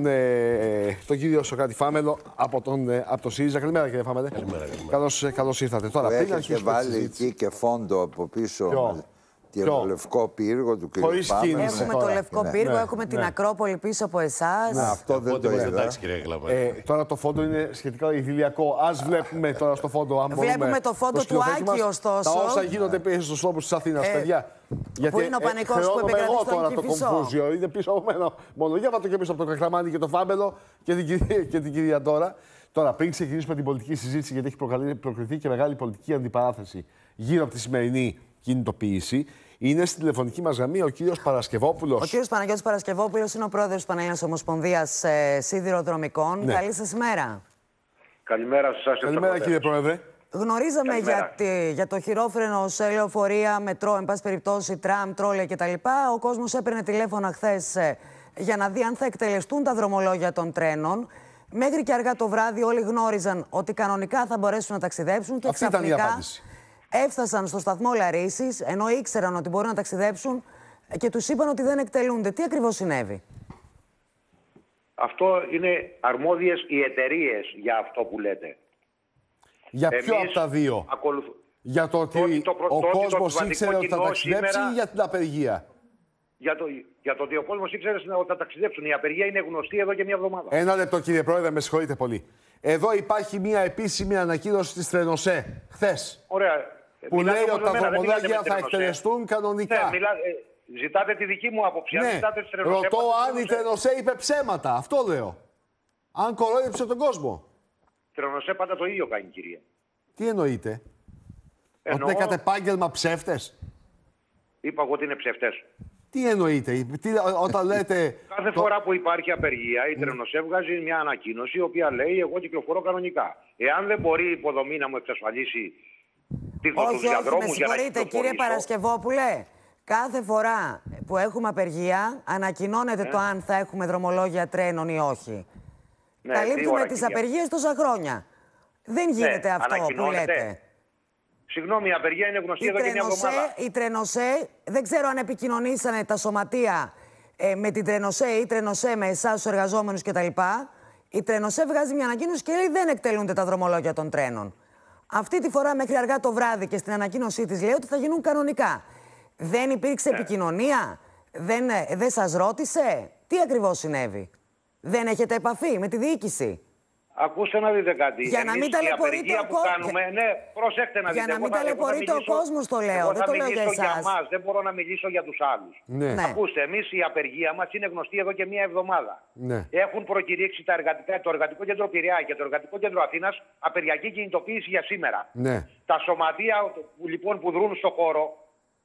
τον κύριο Σοκράτη Φάμελο από το ΣΥΡΙΖΑ. Καλημέρα, κύριε Φάμελε. Καλώς ήρθατε. Τώρα, έχετε βάλει εκεί και φόντο από πίσω. Το Λευκό Πύργο του κ. Φάμελου. Έχουμε το Λευκό Πύργο, έχουμε την Ακρόπολη πίσω από εσάς. Αυτό δεν το είδα. Τώρα το φόντο είναι σχετικά ιδηλιακό. Ας βλέπουμε τώρα στο φόντο. Βλέπουμε το φόντο του Άκη, ωστόσο. Τα όσα γίνονται πίσω στους τόπους της Αθήνας, παιδιά. Πού είναι ο πανικός που επικρατεί στον Κηφισό. Το κομφούζιο είναι πίσω από μένα. Μόνο για το και πίσω από τον Κακλαμάνη και τον Φάμελο και την κυρία Ντόρα. Τώρα, πριν ξεκινήσουμε την πολιτική συζήτηση, γιατί έχει προκριθεί και μεγάλη πολιτική αντιπαράθεση γύρω από τη σημερινή κινητοποίηση, είναι στην τηλεφωνική μας γραμμή ο κύριος Παρασκευόπουλος. Ο κύριος Παναγιώτης Παρασκευόπουλος είναι ο πρόεδρος της Πανελλήνιας Ομοσπονδίας Σιδηροδρομικών. Ναι. Καλή σας μέρα. Καλημέρα σας. Καλημέρα, κύριε Πρόεδρε. Γνωρίζαμε για το χειρόφρενο σε λεωφορεία, μετρό, εν πάση περιπτώσει, τραμ, τρόλε κτλ. Ο κόσμος έπαιρνε τηλέφωνα χθες για να δει αν θα εκτελεστούν τα δρομολόγια των τρένων. Μέχρι και αργά το βράδυ όλοι γνώριζαν ότι κανονικά θα μπορέσουν να ταξιδέψουν και αυτή ξαφνικά ήταν η απάντηση. Έφτασαν στο σταθμό Λαρίσης, ενώ ήξεραν ότι μπορούν να ταξιδέψουν και τους είπαν ότι δεν εκτελούνται. Τι ακριβώς συνέβη? Αυτό είναι αρμόδιες οι εταιρείες για αυτό που λέτε. Για ποιο από τα δύο? Για το ότι ο κόσμος ήξερε ότι θα ταξιδέψει σήμερα... ή για την απεργία? Για το ότι ο κόσμος ήξερε ότι θα ταξιδέψουν. Η απεργία είναι γνωστή εδώ και μια εβδομάδα. Ένα λεπτό, κύριε Πρόεδρε, με συγχωρείτε πολύ. Εδώ υπάρχει μια επίσημη ανακοίνωση της Τρενοσέ χθες. Ωραία. Που λέει ότι τα δρομολόγια θα εκτελεστούν κανονικά. Ναι, ζητάτε τη δική μου άποψη. Ναι. Ρωτώ αν η Τρενοσέ είπε ψέματα. Αυτό λέω. Αν κορόιδεψε τον κόσμο. Η Τρενοσέ πάντα το ίδιο κάνει, κυρία. Τι εννοείτε? Ότι είναι κατ' επάγγελμα ψεύτες? Είπα εγώ ότι είναι ψεύτες. Τι εννοείτε, όταν λέτε... Κάθε φορά που υπάρχει απεργία, η Τρενοσέ βγάζει μια ανακοίνωση η οποία λέει εγώ κυκλοφορώ κανονικά. Εάν δεν μπορεί η υποδομή να μου εξασφαλίσει τους διαδρόμους... Με συγχωρείτε, κύριε Παρασκευόπουλε. Κάθε φορά που έχουμε απεργία, ανακοινώνεται το αν θα έχουμε δρομολόγια τρένων ή όχι. Ναι, καλύπτουμε τις απεργίες τόσα χρόνια. Δεν γίνεται αυτό που λέτε. Συγγνώμη, η απεργία είναι γνωστή εδώ και μια εβδομάδα. Η Τρενοσέ, δεν ξέρω αν επικοινωνήσανε τα σωματεία με την Τρενοσέ ή η Τρενοσέ με εσάς τους εργαζόμενους κτλ. Η Τρενοσέ βγάζει μια ανακοίνωση και λέει δεν εκτελούνται τα δρομολόγια των τρένων. Αυτή τη φορά μέχρι αργά το βράδυ και στην ανακοίνωσή της λέει ότι θα γίνουν κανονικά. Δεν υπήρξε επικοινωνία, δεν σας ρώτησε, τι ακριβώς συνέβη? Δεν έχετε επαφή με τη διοίκηση? Ακούστε να δείτε κάτι. Για να μην ταλαιπωρείτε ο κόσμος. Ναι, προσέξτε να δείτε. Για να μην ταλαιπωρείτε ο κόσμος το λέω. Δεν το λέω για εσάς. Για μας, δεν μπορώ να μιλήσω για τους άλλους. Ναι. Ακούστε, εμείς η απεργία μας είναι γνωστή εδώ και μια εβδομάδα. Ναι. Έχουν προκηρύξει το Εργατικό Κέντρο Πειραιά και το Εργατικό Κέντρο Αθήνας απεργιακή κινητοποίηση για σήμερα. Ναι. Τα σωματεία λοιπόν που δρούν στο χώρο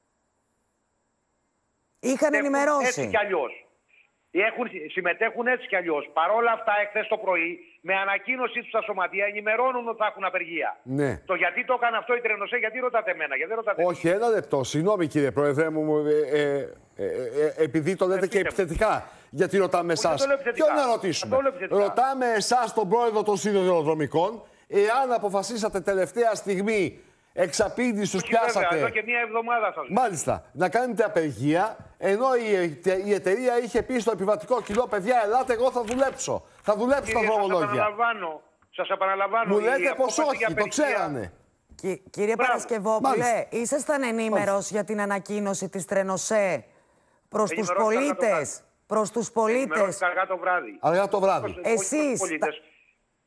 είχαν ενημερώσει. Έτσι κι αλλιώς. Συμμετέχουν έτσι κι αλλιώς. Παρ' όλα αυτά, εχθές το πρωί, με ανακοίνωσή τους στα σωματεία, ενημερώνουν ότι θα έχουν απεργία. Ναι. Το γιατί το έκανε αυτό η Τρενοσέ, γιατί ρωτάτε εμένα, γιατί ρωτάτε. Όχι, ένα λεπτό. Συγγνώμη, κύριε Πρόεδρε μου, επειδή το λέτε και επιθετικά. Γιατί ρωτάμε εσάς. Ποιον να ρωτήσουμε? Ρωτάμε εσάς, τον πρόεδρο των Σιδηροδρομικών, εάν αποφασίσατε τελευταία στιγμή. Εξαπίντη τους πιάσατε. Βέβαια, εδώ και μια εβδομάδα σας λέω. Μάλιστα. Να κάνετε απεργία, ενώ η εταιρεία είχε πει στο επιβατικό κοινό, παιδιά, ελάτε, εγώ θα δουλέψω. Θα δουλέψω τα δρομολόγια. Σας επαναλαμβάνω. Μου λέτε πως όχι, το ξέρανε. Κύριε Παρασκευόπουλε, ήσασταν ενήμερος για την ανακοίνωση της Τρενοσέ προς τους πολίτες? Προς τους πολίτες. Αργά το βράδυ. Αργά το βράδυ. Εσείς.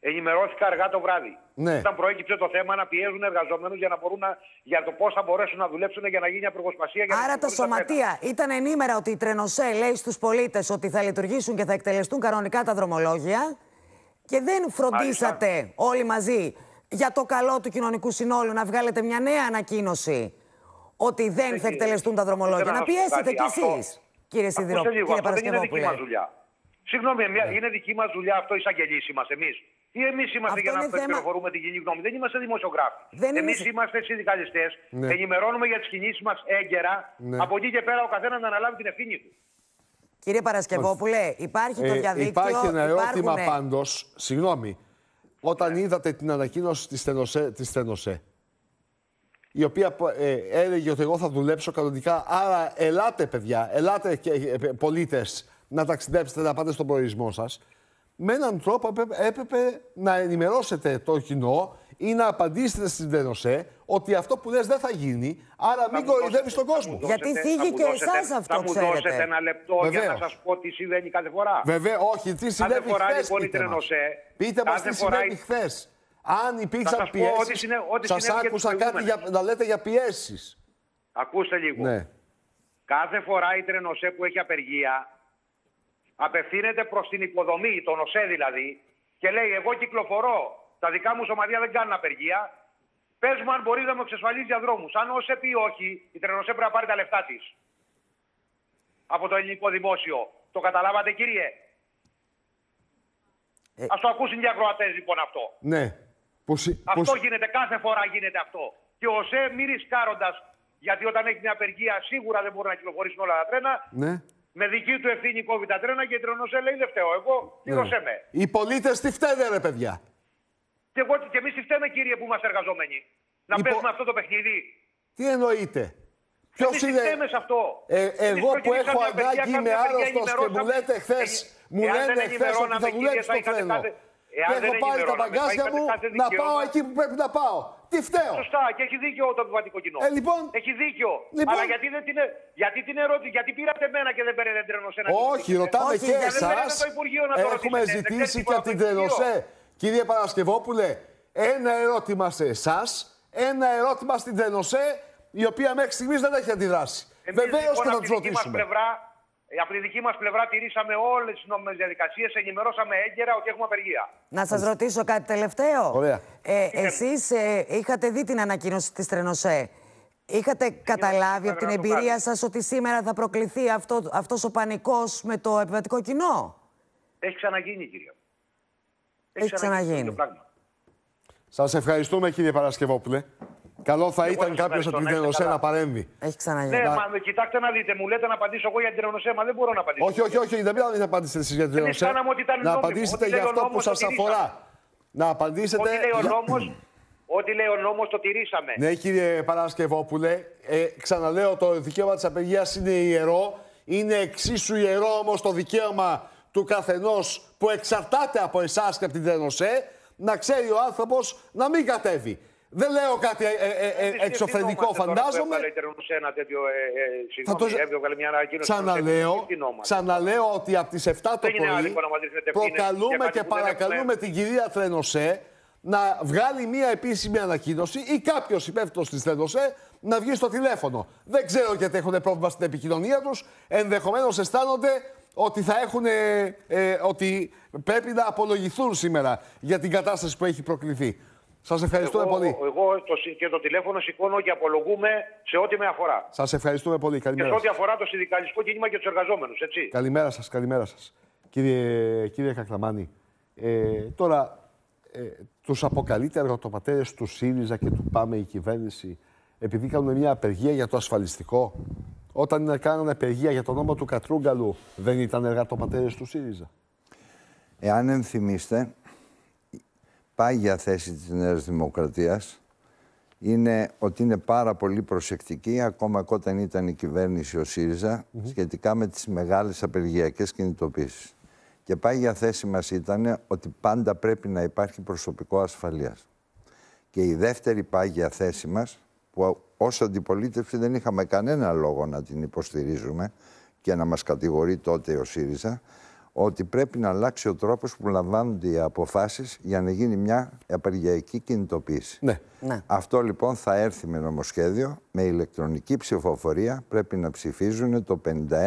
Ενημερώθηκα αργά το βράδυ. Ναι. Όταν προέκυψε το θέμα να πιέζουν εργαζόμενους για το πώς θα μπορέσουν να δουλέψουν για να γίνει απεργοσπασία. Άρα τα σωματεία ήταν ενήμερα ότι η Τρενοσέ λέει στους πολίτες ότι θα λειτουργήσουν και θα εκτελεστούν κανονικά τα δρομολόγια και δεν φροντίσατε όλοι μαζί για το καλό του κοινωνικού συνόλου να βγάλετε μια νέα ανακοίνωση ότι δεν θα εκτελεστούν τα δρομολόγια. Να πιέσετε κι εσείς, κύριε Σιδηρόπουλε, κύριε Παρασκευόπουλε. Συγγνώμη, είναι δική μας δουλειά αυτό, εισαγγελείς είμαστε εμείς. Ή εμείς είμαστε για να πληροφορούμε την κοινή γνώμη? Δεν είμαστε δημοσιογράφοι. Εμείς είμαστε συνδικαλιστές. Ναι. Ενημερώνουμε για τις κινήσεις μας έγκαιρα. Ναι. Από εκεί και πέρα ο καθένας να αναλάβει την ευθύνη του. Κύριε Παρασκευόπουλε, υπάρχει το διαδίκτυο. Υπάρχει ένα ερώτημα πάντως. Συγγνώμη. Όταν είδατε την ανακοίνωση της Τρενοσέ, η οποία έλεγε ότι εγώ θα δουλέψω κανονικά, άρα ελάτε παιδιά, ελάτε πολίτες να ταξιδέψετε, να πάτε στον προορισμό σας, με έναν τρόπο έπρεπε να ενημερώσετε το κοινό ή να απαντήσετε στην Τρενοσέ ότι αυτό που λες δεν θα γίνει, άρα μην κοροϊδεύεις τον κόσμο. Γιατί θίγει και εσάς αυτό, ξέρετε. Θα μου δώσετε ένα λεπτό για να σας πω τι συμβαίνει κάθε φορά? Βέβαια, όχι, τι συμβαίνει χθες, πείτε μας τι συμβαίνει χθες. Αν υπήρξαν πιέσεις, σας άκουσα κάτι να λέτε για πιέσεις. Ακούστε λίγο. Ναι. Κάθε φορά η Τρενοσέ που έχει απεργία απευθύνεται προς την υποδομή, τον ΟΣΕ δηλαδή, και λέει: εγώ κυκλοφορώ, τα δικά μου σωματεία δεν κάνουν απεργία. Πες μου αν μπορεί να μου εξασφαλίσει διαδρόμους. Αν ο ΟΣΕ πει όχι, η Τρενοσέ πρέπει να πάρει τα λεφτά της από το ελληνικό δημόσιο. Το καταλάβατε, κύριε? Ας το ακούσουν οι ακροατές λοιπόν αυτό. Ναι. Αυτό γίνεται, κάθε φορά γίνεται αυτό. Και ο ΟΣΕ μη ρισκάροντας, γιατί όταν έχει μια απεργία σίγουρα δεν μπορούν να κυκλοφορήσουν όλα τα τρένα. Ναι. Με δική του ευθύνη κόβει τα τρένα και η Τρενοσέ λέει: δεν φταίω εγώ, πλήρωσέ με. Οι πολίτες τι φταίνε, ρε παιδιά? Και εμείς τι φταίμε, κύριε, που είμαστε εργαζόμενοι? Να παίζουμε αυτό το παιχνίδι? Τι εννοείτε? Ποιος είναι? Σε αυτό. Εγώ που έχω ανάγκη, είμαι άρρωστος και μου λέτε χθες, μου λένε χθες ότι θα δουλέψει το τρένο. Και έχω πάρει τα μπαγκάζια μου να πάω εκεί που πρέπει να πάω. Τι φταίω? Σωστά, και έχει δίκιο το επιβατικό κοινό. Λοιπόν, έχει δίκιο. Λοιπόν, αλλά γιατί την ερώτηση, γιατί πήρατε εμένα και δεν παίρνετε την Τρενοσέ? Όχι, ρωτάμε και εσάς. Έχουμε ζητήσει και από την Τρενοσέ. Κύριε Παρασκευόπουλε, ένα ερώτημα σε εσάς, ένα ερώτημα στην Τρενοσέ, η οποία μέχρι στιγμής δεν έχει αντιδράσει. Βεβαίως και θα τους ρωτήσουμε. Από τη δική μας πλευρά τηρήσαμε όλες τις νόμιμες διαδικασίες, ενημερώσαμε έγκαιρα ότι έχουμε απεργία. Να σας ρωτήσω κάτι τελευταίο. Ωραία. Εσείς είχατε δει την ανακοίνωση της Τρενοσέ. Είχατε καταλάβει από την εμπειρία σας ότι σήμερα θα προκληθεί αυτός ο πανικός με το επιβατικό κοινό? Έχει ξαναγίνει, κύριε. Έχει ξαναγίνει. Σας ευχαριστούμε, κύριε Παρασκευόπουλε. Καλό θα ήταν κάποιος από την Τρενοσέ να παρέμβει. Έχει ξαναγίνει. Ναι, μα κοιτάξτε να δείτε, μου λέτε να απαντήσω εγώ για την Τρενοσέ, μα δεν μπορώ να απαντήσω. Όχι, δεν πρέπει να απαντήσετε εσείς για την Τρενοσέ. Να απαντήσετε για αυτό που σας αφορά. Να απαντήσετε. Ό,τι λέει ο νόμος το τηρήσαμε. Ναι, κύριε Παρασκευόπουλε, ξαναλέω, το δικαίωμα της απεργίας είναι ιερό. Είναι εξίσου ιερό όμως το δικαίωμα του καθενός που εξαρτάται από εσάς και από την Τρενοσέ να ξέρει ο άνθρωπος να μην κατέβει. Δεν λέω κάτι εξωφρενικό, φαντάζομαι. Ξαναλέω ότι από τις 7 το πρωί προκαλούμε και παρακαλούμε την κυρία Τρενοσέ να βγάλει μία επίσημη ανακοίνωση ή κάποιος υπεύθυνος της Τρενοσέ να βγει στο τηλέφωνο. Δεν ξέρω γιατί έχουν πρόβλημα στην επικοινωνία τους. Ενδεχομένως αισθάνονται ότι ότι πρέπει να απολογηθούν σήμερα για την κατάσταση που έχει προκληθεί. Σας ευχαριστούμε πολύ. Εγώ και το τηλέφωνο σηκώνω και απολογούμε σε ό,τι με αφορά. Σας ευχαριστούμε πολύ. Καλημέρα. Και σε ό,τι αφορά το συνδικαλιστικό κίνημα και τους εργαζόμενους, έτσι. Καλημέρα σας, καλημέρα σας. Κύριε Κακλαμάνη, τώρα τους αποκαλείται εργατοπατέρες του ΣΥΡΙΖΑ και του ΠΑΜΕ η κυβέρνηση επειδή κάνουν μια απεργία για το ασφαλιστικό. Όταν κάνανε απεργία για τον νόμο του Κατρούγκαλου, δεν ήταν εργατοπατέρες του ΣΥΡΙΖΑ? Εάν ενθυμίστε, πάγια θέση της Νέας Δημοκρατίας είναι ότι είναι πάρα πολύ προσεκτική, ακόμα και όταν ήταν η κυβέρνηση ο ΣΥΡΙΖΑ, σχετικά με τις μεγάλες απεργιακές κινητοποίησεις. Και πάγια θέση μας ήταν ότι πάντα πρέπει να υπάρχει προσωπικό ασφαλείας. Και η δεύτερη πάγια θέση μας, που ως αντιπολίτευση δεν είχαμε κανένα λόγο να την υποστηρίζουμε και να μας κατηγορεί τότε ο ΣΥΡΙΖΑ, ότι πρέπει να αλλάξει ο τρόπος που λαμβάνονται οι αποφάσεις για να γίνει μια απεργιακή κινητοποίηση. Ναι. Αυτό λοιπόν θα έρθει με νομοσχέδιο, με ηλεκτρονική ψηφοφορία. Πρέπει να ψηφίζουν το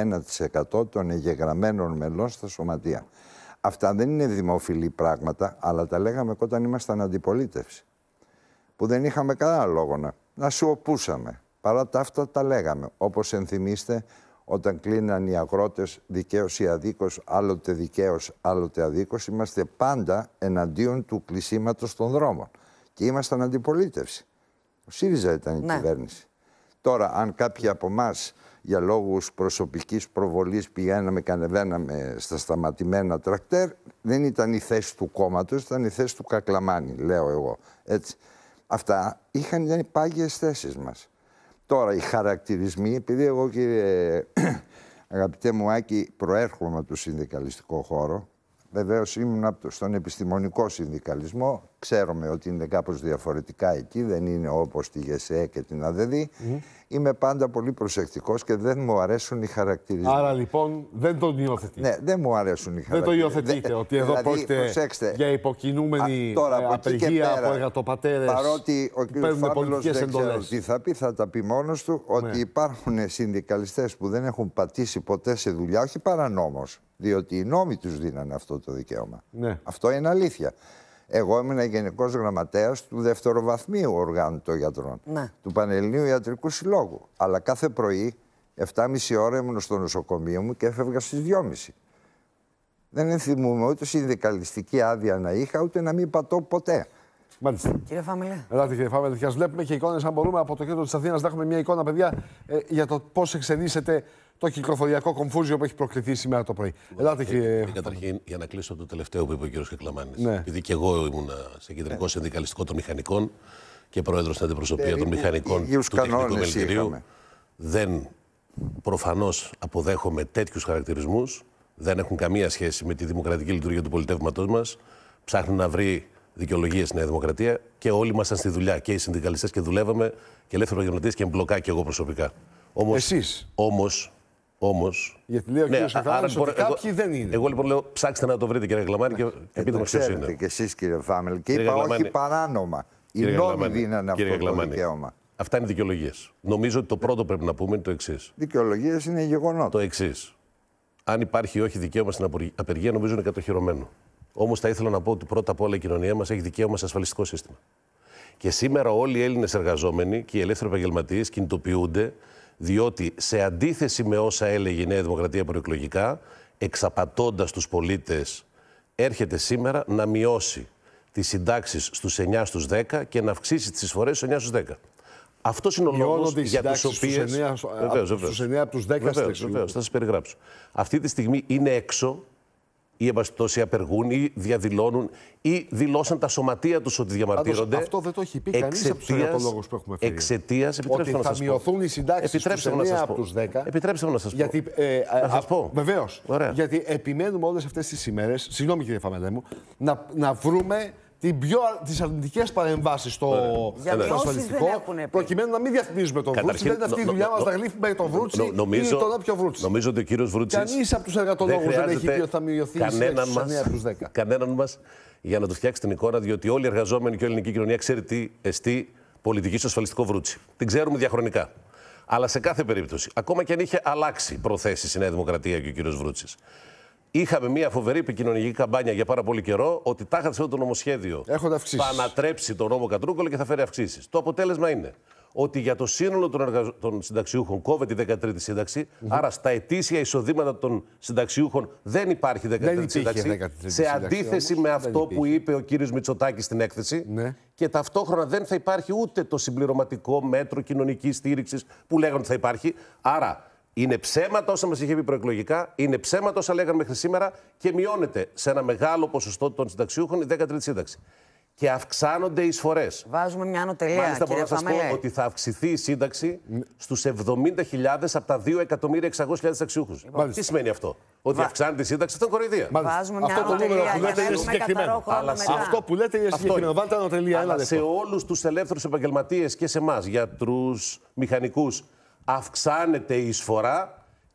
51% των εγγεγραμμένων μελών στα σωματεία. Αυτά δεν είναι δημοφιλή πράγματα, αλλά τα λέγαμε όταν ήμασταν αντιπολίτευση. Που δεν είχαμε κανένα λόγο να σιωπούσαμε. Παρά τα αυτά τα λέγαμε. Όπως ενθυμίστε, όταν κλείναν οι αγρότες δικαίως ή αδίκως, άλλοτε δικαίως, άλλοτε αδίκως, είμαστε πάντα εναντίον του κλεισίματος των δρόμων. Και ήμασταν αντιπολίτευση. Ο ΣΥΡΙΖΑ ήταν η κυβέρνηση. Τώρα, αν κάποιοι από εμάς για λόγους προσωπικής προβολής πηγαίναμε και ανεβαίναμε στα σταματημένα τρακτέρ, δεν ήταν η θέση του κόμματος, ήταν η θέση του Κακλαμάνη, λέω εγώ. Έτσι. Αυτά είχαν πάγιες θέσεις μας. Τώρα, οι χαρακτηρισμοί, επειδή εγώ, κύριε αγαπητέ μου Άκη, προέρχομαι από το συνδικαλιστικό χώρο, βεβαίως ήμουν στον επιστημονικό συνδικαλισμό, ξέρουμε ότι είναι κάπως διαφορετικά εκεί, δεν είναι όπως τη ΓΕΣΕ και την ΑΔΔ. Είμαι πάντα πολύ προσεκτικός και δεν μου αρέσουν οι χαρακτηρισμοί. Άρα λοιπόν δεν τον υιοθετείτε. Ναι, δεν μου αρέσουν οι χαρακτηρισμοί. Δεν το υιοθετείτε, ότι εδώ δηλαδή, πρόκειται για υποκινούμενη απεργία από εργατοπατέρες. Παρότι ο κ. Φάμελος δεν ξέρω τι θα πει, θα τα πει μόνος του, ότι υπάρχουν συνδικαλιστές που δεν έχουν πατήσει ποτέ σε δουλειά, όχι παρανόμως, διότι οι νόμοι τους δίνανε αυτό το δικαίωμα. Ναι. Αυτό είναι αλήθεια. Εγώ ήμουν γενικός γραμματέας του δευτεροβαθμίου οργάνου των γιατρών, του Πανελληνίου Ιατρικού Συλλόγου. Αλλά κάθε πρωί, 7,5 ώρα ήμουν στο νοσοκομείο μου και έφευγα στις 2,5. Δεν ενθυμούμαι ούτε συνδικαλιστική άδεια να είχα, ούτε να μην πατώ ποτέ. Μάλιστα. Κύριε Φάμελε. Ελάτε, κύριε Φάμελε, και ας βλέπουμε και εικόνες, αν μπορούμε, από το κέντρο της Αθήνας να έχουμε μια εικόνα, παιδιά, για το πώς εξελίσσεται το κυκλοφοριακό κομφούζιο που έχει προκληθεί σήμερα το πρωί. Ελάτε, κύριε. Καταρχήν, για να κλείσω το τελευταίο που είπε ο κύριος Κακλαμάνης. Επειδή και εγώ ήμουν σε κεντρικό συνδικαλιστικό των μηχανικών και πρόεδρος στην αντιπροσωπεία των μηχανικών του Τεχνικού Μελητηρίου, δεν προφανώς αποδέχομαι τέτοιους χαρακτηρισμούς. Δεν έχουν καμία σχέση με τη δημοκρατική λειτουργία του πολιτεύματός μας. Ψάχνει να βρει δικαιολογίες στη Νέα Δημοκρατία και όλοι ήμασταν στη δουλειά. Και οι συνδικαλιστές και δουλεύαμε και ελεύθερο επαγγελματίες και μπλοκά και εγώ προσωπικά. Εσείς. Όμως. Γιατί λέει ο κύριος Κακλαμάνης ότι κάποιοι δεν είναι. Εγώ λοιπόν λέω ψάξτε να το βρείτε, κύριε Κακλαμάνη, και πείτε μας ποιος είναι. Και εσείς, κύριε Φάμελ. Και είπα όχι παράνομα. Οι νόμοι δίνανε αυτό το δικαίωμα. Αυτά είναι δικαιολογίες. Νομίζω ότι το πρώτο πρέπει να πούμε είναι το εξής. Δικαιολογίες είναι γεγονότα. Το εξής. Αν υπάρχει ή όχι δικαίωμα στην απεργία, νομίζω είναι κατοχυρωμένο. Όμως θα ήθελα να πω ότι πρώτα απ' όλα η κοινωνία μας έχει δικαίωμα σε ασφαλιστικό σύστημα. Και σήμερα όλοι οι Έλληνες εργαζόμενοι και οι ελεύθεροι επαγγελματίες κινητοποιούνται, διότι σε αντίθεση με όσα έλεγε η Νέα Δημοκρατία προεκλογικά, εξαπατώντας τους πολίτες, έρχεται σήμερα να μειώσει τις συντάξεις στους 9 στους 10 και να αυξήσει τις εισφορές στους 9 στους 10. Αυτός είναι ο λόγος για τους οποίους. Στους 9 από τους 10 βεβαίως, θα σας περιγράψω. Αυτή τη στιγμή είναι έξω ή εμπαστητώσει απεργούν ή διαδηλώνουν ή δηλώσαν τα σωματεία τους ότι διαμαρτύρονται. Αυτό δεν το έχει πει κανείς από τους εργατολόγους που έχουμε φέρει. Εξαιτίας, ότι θα μειωθούν οι συντάξεις στους 9 από τους 10. Επιτρέψτε μου να σας πω. Γιατί, να σας πω. Βεβαίως. Γιατί επιμένουμε όλες αυτές τις ημέρες, συγγνώμη κύριε Φαμελέ μου, να βρούμε τις αρνητικές παρεμβάσεις στο ασφαλιστικό, προκειμένου να μην διαφημίζουμε τον Βρούτσι. Δεν είναι αυτή η δουλειά μας να γλύφουμε τον Βρούτσι ή τον όποιο Βρούτσι. Νομίζω ότι ο κύριος Βρούτσης. Κανείς από τους εργατολόγους δεν έχει πει ότι θα μειωθεί η σύνταξη στους 9 από τους 10. Κανέναν μας για να του φτιάξει την εικόνα, διότι όλοι οι εργαζόμενοι και όλη η ελληνική κοινωνία ξέρει τι εστί πολιτική στο ασφαλιστικό Βρούτσι. Την ξέρουμε διαχρονικά. Αλλά σε κάθε περίπτωση, ακόμα και αν είχε αλλάξει προθέσεις η Νέα Δημοκρατία και ο κύριος Βρούτσης, είχαμε μια φοβερή επικοινωνική καμπάνια για πάρα πολύ καιρό ότι τάχα αυτό το νομοσχέδιο θα ανατρέψει τον νόμο Κατρούγκολο και θα φέρει αυξήσεις. Το αποτέλεσμα είναι ότι για το σύνολο των συνταξιούχων κόβεται η 13η σύνταξη, άρα στα ετήσια εισοδήματα των συνταξιούχων δεν υπάρχει 13η σύνταξη, σε αντίθεση με αυτό που είπε ο κύριος Μητσοτάκης στην έκθεση, και ταυτόχρονα δεν θα υπάρχει ούτε το συμπληρωματικό μέτρο κοινωνικής στήριξης που λέγανε ότι θα υπάρχει. Άρα, είναι ψέματα όσα μας είχε πει προεκλογικά, είναι ψέματα όσα λέγανε μέχρι σήμερα και μειώνεται σε ένα μεγάλο ποσοστό των συνταξιούχων η 13η σύνταξη. Και αυξάνονται οι εισφορές. Βάζουμε μια ανωτελεία. Μάλιστα, μπορώ να σας πω ότι θα αυξηθεί η σύνταξη στους 70.000 από τα 2.600.000 συνταξιούχους. Τι σημαίνει αυτό? Ότι αυξάνεται η σύνταξη, αυτό είναι κοροϊδία. Βάζουμε μια ανωτελεία. Αυτό το νούμερο που λέτε είναι συγκεκριμένο. Αυτό που λέτε είναι συγκεκριμένο. Βάλτε ανωτελεία. Αλλά σε όλους τους ελεύθερους επαγγελματίες και σε εμάς, γιατρούς, μηχανικούς, αυξάνεται η εισφορά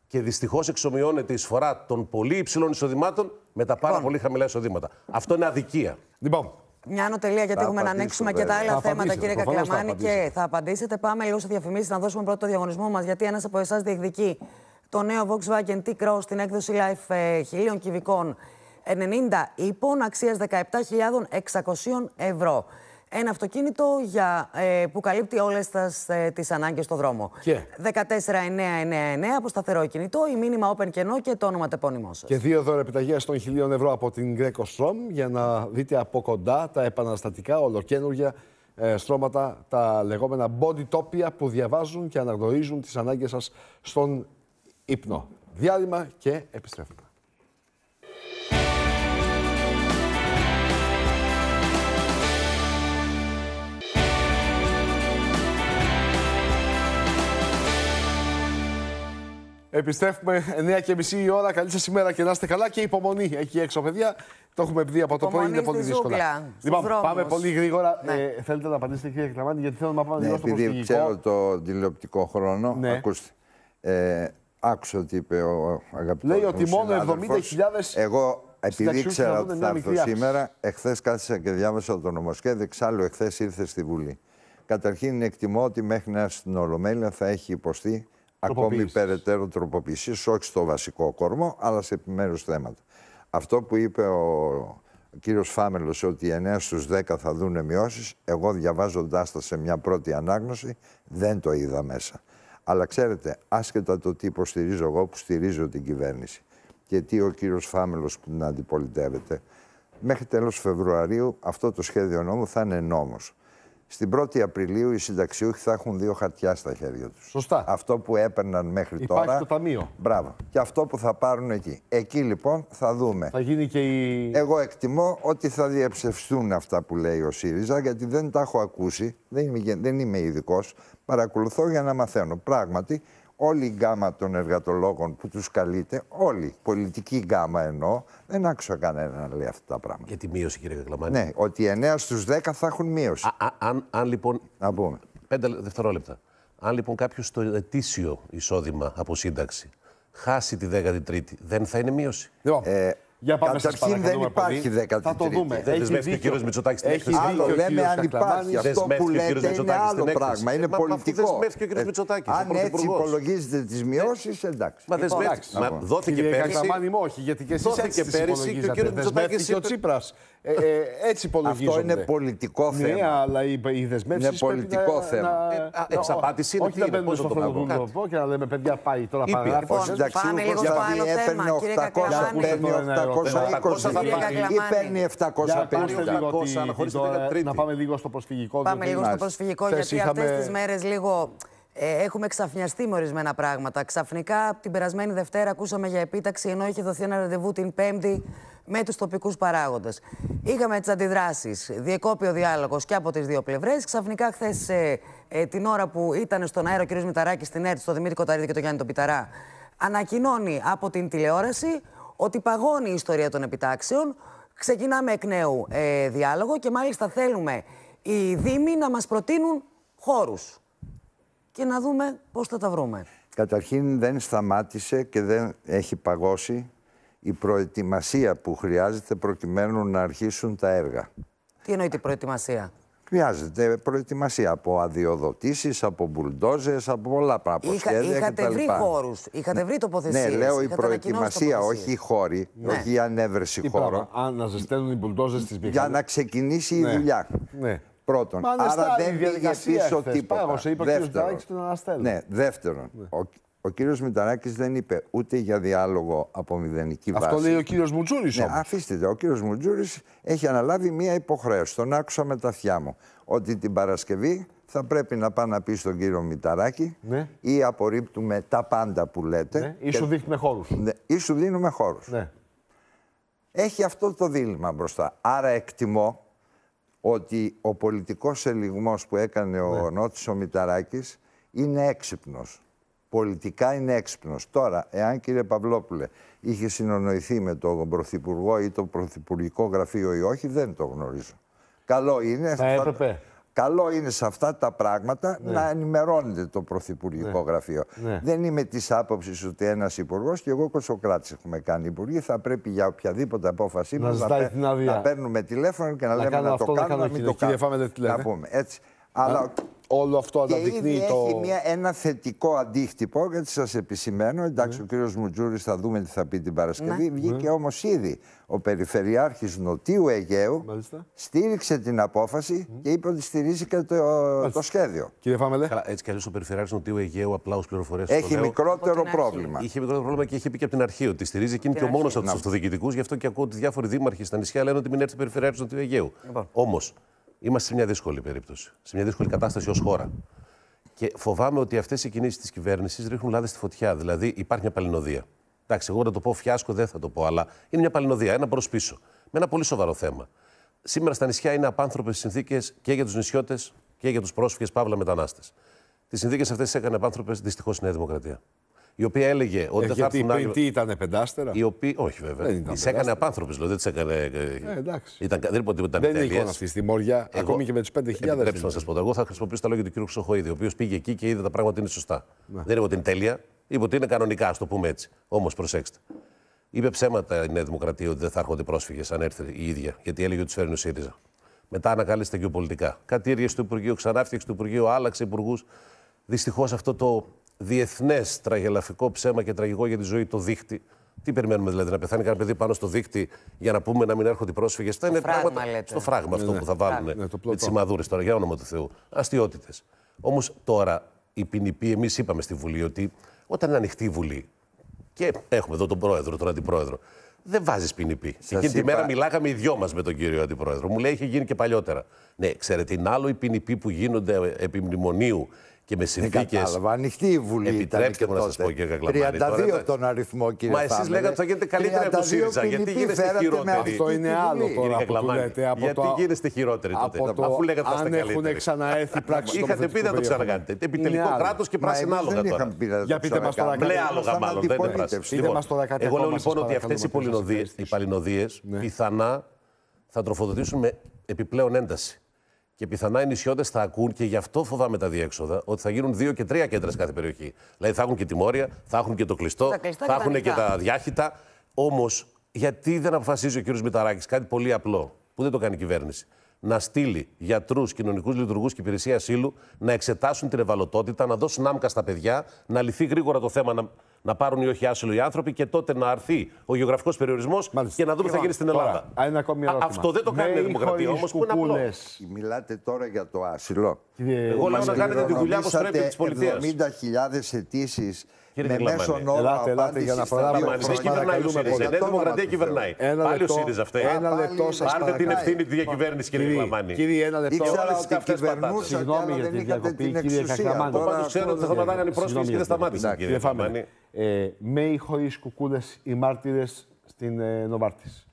Και δυστυχώς εξομοιώνεται η εισφορά των πολύ υψηλών εισοδημάτων με τα πάρα πολύ χαμηλά εισοδήματα. Αυτό είναι αδικία. Λοιπόν. Μια ανωτελεία, γιατί έχουμε να ανοίξουμε και τα άλλα θέματα, κύριε Κακλαμάνη, και θα απαντήσετε. Πάμε λίγο σε διαφημίσεις, να δώσουμε πρώτο το διαγωνισμό μας, γιατί ένας από εσάς διεκδικεί το νέο Volkswagen T-Cross στην έκδοση Life 1000 κυβικών 90 ύπων, αξίας 17.600 ευρώ. Ένα αυτοκίνητο που καλύπτει όλες τις ανάγκες στο δρόμο. Και 14.999 από σταθερό κινητό, η μήνυμα open κενό και το όνομα τεπώνυμό σας. Και 2 δώρα επιταγές των 1.000 ευρώ από την Greco Strom για να δείτε από κοντά τα επαναστατικά, ολοκαίνουργια στρώματα, τα λεγόμενα bodytopia που διαβάζουν και αναγνωρίζουν τις ανάγκες σας στον ύπνο. Διάλειμμα και επιστρέφουμε. Επιστρέφουμε 9:30 η ώρα. Καλή σας ημέρα και να είστε καλά. Και υπομονή εκεί έξω, παιδιά. Το έχουμε πει από το πρωί, είναι πολύ δύσκολα. Λοιπόν, πάμε πολύ γρήγορα. Ναι. Θέλετε να απαντήσετε, κύριε Κακλαμάνη, γιατί θέλω να πάμε λίγο στο προσφυγικό. Επειδή ξέρω το τηλεοπτικό χρόνο, ακούστε. Άκουσα ότι είπε ο αγαπητός. Λέει ότι μόνο 70.000. Εγώ, επειδή ήξερα ότι θα έρθω σήμερα, εχθές κάθισα και διάβασα το νομοσχέδιο. Εξάλλου, εχθές ήρθε στη Βουλή. Καταρχήν, εκτιμώ ότι μέχρι να έρθει στην Ολομέλεια θα έχει υποστεί ακόμη περαιτέρω τροποποιήσεις, όχι στο βασικό κορμό, αλλά σε επιμέρους θέματα. Αυτό που είπε ο κύριος Φάμελος, ότι 9 στους 10 θα δούνε μειώσεις, εγώ διαβάζοντάς τα σε μια πρώτη ανάγνωση, δεν το είδα μέσα. Αλλά ξέρετε, άσχετα το τι υποστηρίζω εγώ που στηρίζω την κυβέρνηση και τι ο κύριος Φάμελος που την αντιπολιτεύεται, μέχρι τέλος Φεβρουαρίου αυτό το σχέδιο νόμου θα είναι νόμος. Στην 1η Απριλίου οι συνταξιούχοι θα έχουν 2 χαρτιά στα χέρια τους. Σωστά. Αυτό που έπαιρναν μέχρι τώρα. Υπάρχει το ταμείο. Μπράβο. Και αυτό που θα πάρουν εκεί. Εκεί λοιπόν θα δούμε. Θα γίνει και η... Εγώ εκτιμώ ότι θα διαψευστούν αυτά που λέει ο ΣΥΡΙΖΑ, γιατί δεν τα έχω ακούσει. Δεν είμαι ειδικός. Παρακολουθώ για να μαθαίνω. Πράγματι, όλη η γκάμα των εργατολόγων που τους καλείται, όλη η πολιτική γκάμα εννοώ, δεν άκουσα κανένα να λέει αυτά τα πράγματα. Για τη μείωση, κύριε Κακλαμάνη. Ναι, ότι 9 στους 10 θα έχουν μείωση. Αν λοιπόν. Να πούμε. 5 δευτερόλεπτα. Αν λοιπόν κάποιο στο ετήσιο εισόδημα από σύνταξη χάσει τη 13η, δεν θα είναι μείωση. Για πάμε καταρχήν δεν υπάρχει 13η. Θα το δούμε. Δεν δεσμεύτηκε ο κύριος Μητσοτάκης στην έκθεση. Άλλο λέμε αν υπάρχει. Αυτό που λέτε είναι άλλο πράγμα. Είναι πολιτικό. Αν έτσι υπολογίζετε τις μειώσεις, εντάξει. Μα δόθηκε πέρυσι. Όχι, γιατί και εσείς έτσι τις υπολογίζατε. Δεσμεύτηκε ο Τσίπρας. Έτσι υπολογίζονται. Αυτό είναι πολιτικό θέμα. Ναι, αλλά οι δεσμεύσεις είναι πολιτικό θέμα. Εξαπάτηση είναι. Όχι να μπαίνουμε στο χρονοβούλιο και να λέμε παιδιά πάει τώρα παράγραφος. Πάμε λίγο στο άλλο θέμα, κύριε Κακλαμάνη. Ή παίρνει 750. Να πάμε λίγο στο προσφυγικό. Πάμε λίγο στο προσφυγικό, γιατί αυτές τις μέρες λίγο έχουμε ξαφνιαστεί με ορισμένα πράγματα. Ξαφνικά την περασμένη Δευτέρα ακούσαμε για επίταξη, ενώ είχε δοθεί ένα ραντεβού την Πέμπτη με τους τοπικούς παράγοντες. Είχαμε τις αντιδράσεις, διεκόπη ο διάλογος και από τις δύο πλευρές. Ξαφνικά χθες την ώρα που ήταν στον αέρα ο κ. Μηταράκης στην ΕΡΤ, στο Δημήτρη Κοταρίδη και τον Γιάννη τον Πιταρά, ανακοινώνει από την τηλεόραση ότι παγώνει η ιστορία των επιτάξεων. Ξεκινάμε εκ νέου διάλογο και μάλιστα θέλουμε οι Δήμοι να μας προτείνουν χώρους και να δούμε πώς θα τα βρούμε. Καταρχήν δεν σταμάτησε και δεν έχει παγώσει η προετοιμασία που χρειάζεται προκειμένου να αρχίσουν τα έργα. Τι εννοείται προετοιμασία? Χρειάζεται προετοιμασία από αδειοδοτήσεις, από μπουλντόζες, από πολλά πράγματα. Είχατε βρει χώρους, είχατε βρει τοποθεσίες. Ναι, λέω η προετοιμασία, όχι οι χώροι, όχι η ανέβρεση χώρων. Αν να ζεσταίνουν οι μπουλντόζες στις μηχανές. Για να ξεκινήσει η δουλειά. Ναι. Πρώτον. Άρα δεν πήγε πίσω τίποτα. Δεύτερον. Ο κύριος Μηταράκης δεν είπε ούτε για διάλογο από μηδενική βάση. Αυτό λέει ο κύριος Μουτζούρης. Ναι, αφήστε, ο κύριος Μουτζούρης έχει αναλάβει μία υποχρέωση. Τον άκουσα με τα αυτιά μου. Ότι την Παρασκευή θα πρέπει να πάει να πει στον κύριο Μηταράκη ή απορρίπτουμε τα πάντα που λέτε. Ή σου δίνουμε χώρους. Ή σου δίνουμε χώρους. Έχει αυτό το δίλημμα μπροστά. Άρα εκτιμώ ότι ο πολιτικός ελιγμός που έκανε ο Νότης ο Μηταράκης είναι έξυπνος. Πολιτικά είναι έξυπνος. Τώρα, εάν κύριε Παυλόπουλε είχε συνονοηθεί με τον Πρωθυπουργό ή το Πρωθυπουργικό Γραφείο ή όχι, δεν το γνωρίζω. Καλό είναι. Θα έπρεπε. Καλό είναι σε αυτά τα πράγματα να ενημερώνεται το Πρωθυπουργικό Γραφείο. Δεν είμαι της άποψης ότι ένας υπουργός, και εγώ και ο Σωκράτης έχουμε κάνει υπουργοί, θα πρέπει για οποιαδήποτε απόφασή μας να παίρνουμε τηλέφωνο και να λέμε να το κάνουμε, να μην το κάνουμε. Να πούμε έτσι. Αλλά όλο αυτό ανταδεικνύει έχει ένα θετικό αντίκτυπο, γιατί σας επισημαίνω, εντάξει, ο κύριος Μουτζούρης θα δούμε τι θα πει την Παρασκευή, βγήκε όμως ήδη ο Περιφερειάρχης Νοτιού Αιγαίου, στήριξε την απόφαση και είπε ότι στηρίζει και το σχέδιο. Κύριε Φάμελε. Έτσι κι αλλιώς ο Περιφερειάρχης Νοτιού Αιγαίου, απλά ως πληροφορίες. Έχει μικρότερο πρόβλημα. Είχε μικρότερο πρόβλημα και είχε πει και από την αρχή ότι στηρίζει και είναι και ο μόνος από τους αυτοδιοικητικούς, γι' αυτό και ακούω ότι διάφοροι δήμαρχοι στα νησιά λένε ότι μην έρθει ο Περιφερειάρχης Νοτιού Αιγαίου. Όμως, είμαστε σε μια δύσκολη περίπτωση, σε μια δύσκολη κατάσταση ως χώρα. Και φοβάμαι ότι αυτές οι κινήσεις της κυβέρνησης ρίχνουν λάδι στη φωτιά. Δηλαδή, υπάρχει μια παλινοδία. Εντάξει, εγώ να το πω φιάσκο δεν θα το πω, αλλά είναι μια παλινοδία, ένα προς-πίσω. Με ένα πολύ σοβαρό θέμα. Σήμερα στα νησιά είναι απάνθρωπες συνθήκες και για τους νησιώτες και για τους πρόσφυγες παύλα μετανάστες. Τις συνθήκες αυτές τις έκανε απάνθρωπες δυστυχώς η Νέα Δημοκρατία. Η οποία έλεγε ότι δεν θα έρθουν άλλοι. Τι ήταν πεντάστερα. Όχι, βέβαια. Τις έκανε απάνθρωπες, δηλαδή δεν τις έκανε. Δεν είπα ότι ήταν τέλειες. Δεν είναι εικόνα αυτή στη Μόρια, ακόμη και με τις 5.000. Επιτρέψτε να σας πω. Εγώ θα χρησιμοποιήσω τα λόγια του κ. Χρυσοχοίδη, ο οποίος πήγε εκεί και είδε τα πράγματα είναι σωστά. Δεν είπε ότι είναι τέλεια, είπε ότι είναι κανονικά, ας το πούμε έτσι. Όμως προσέξτε. Είπε ψέματα η Νέα Δημοκρατία ότι δεν θα έρχονται πρόσφυγες αν έρθει η ίδια, γιατί έλεγε ότι τους φέρνει ο ΣΥΡΙΖΑ. Μετά ανακάλυψε τα γεωπολιτικά. Κατήργησε το Υπουργείο, ξανά φτιάξε το Υπουργείο, άλλαξε υπουργούς. Δυστυχώς αυτό το διεθνές τραγελαφικό ψέμα και τραγικό για τη ζωή το δίχτυ. Τι περιμένουμε δηλαδή, να πεθάνει κανένα παιδί πάνω στο δίχτυ για να πούμε να μην έρχονται οι πρόσφυγες? Θα είναι πράγματα στο φράγμα αυτό που θα βάλουν με τις σημαδούρες τώρα, για όνομα του Θεού. Αστιότητες. Όμως τώρα η ποινική, εμείς είπαμε στη Βουλή ότι όταν είναι ανοιχτή η Βουλή και έχουμε εδώ τον πρόεδρο, τον αντιπρόεδρο, δεν βάζεις ποινική. Εκείνη τη μέρα μιλάγαμε οι δυο μας με τον κύριο αντιπρόεδρο. Μου λέει είχε γίνει και παλιότερα. Ναι, ξέρετε, είναι άλλο οι ποινικοί που γίνονται επί μνημονίου και με συνθήκες. Κατάλαβα. Ανοιχτή η Βουλή. Επιτρέψτε μου να σας πω, κύριε Κακλαμάνη. 32 τον αριθμό, κύριε Φάμελε. Μα εσείς λέγατε ότι θα γίνετε καλύτερα από το ΣΥΡΙΖΑ. Γιατί γίνεστε χειρότεροι? Αυτό είναι άλλο τώρα που λέτε. Γιατί γίνεστε χειρότεροι τότε? Αφού λέγατε ότι θα είστε καλύτεροι. Αν έχουν ξαναέρθει πράξεις. Είχατε πει δεν το ξανακάνετε. Επιτελικό κράτος και πράσινο άλογα τώρα. Για πείτε μας τώρα κάτι. Μπλε άλογα μάλλον. Δεν είναι πράσινο. Εγώ λέω λοιπόν ότι αυτές οι παλινοδίες πιθανά θα τροφοδοτήσουν με επιπλέον ένταση. Και πιθανά οι νησιώτες θα ακούν, και γι' αυτό φοβάμαι τα διέξοδα, ότι θα γίνουν 2 και 3 κέντρα σε κάθε περιοχή. Δηλαδή θα έχουν και τη Μόρια, θα έχουν και το κλειστό, θα έχουν και τα διάχυτα. Όμως, γιατί δεν αποφασίζει ο κ. Μητσοτάκης κάτι πολύ απλό, που δεν το κάνει η κυβέρνηση? Να στείλει γιατρούς, κοινωνικούς λειτουργούς και υπηρεσία ασύλου να εξετάσουν την ευαλωτότητα, να δώσουν άμκα στα παιδιά, να λυθεί γρήγορα το θέμα να πάρουν ή όχι άσυλο οι άνθρωποι και τότε να αρθεί ο γεωγραφικός περιορισμός και να δούμε τι θα γίνει στην Ελλάδα. Αυτό δεν το κάνει η Δημοκρατία όμως, που είναι απλό. Μιλάτε τώρα για το άσυλο. Εγώ λέω να κάνετε τη δουλειά όπως πρέπει της πολιτείας. 70.000 αιτήσεις με μέσον όρο απάντηση για να προλάβουμε. Δεν κυβερνάει ο ΣΥΡΙΖΑ. Η Δημοκρατία κυβερνάει. Πάλι ο ΣΥΡΙΖΑ φταίει. Πάρτε την ευθύνη τη διακυβέρνηση, κύριε Κακλαμάνη. Κύριε, ένα λεπτό. Ήξερα ότι κυβερνούσατε, συγγνώμη για την διακοπή, κύριε Κακλαμάνη. Πάντως ξέρω ότι θα σταματάγανε οι πρόσφυγες και δεν σταμάτησαν, κύριε Κακλαμάνη. ΜΕΗ χωρίς κουκούλες, οι μάρτυρες στην Νοβάρτης.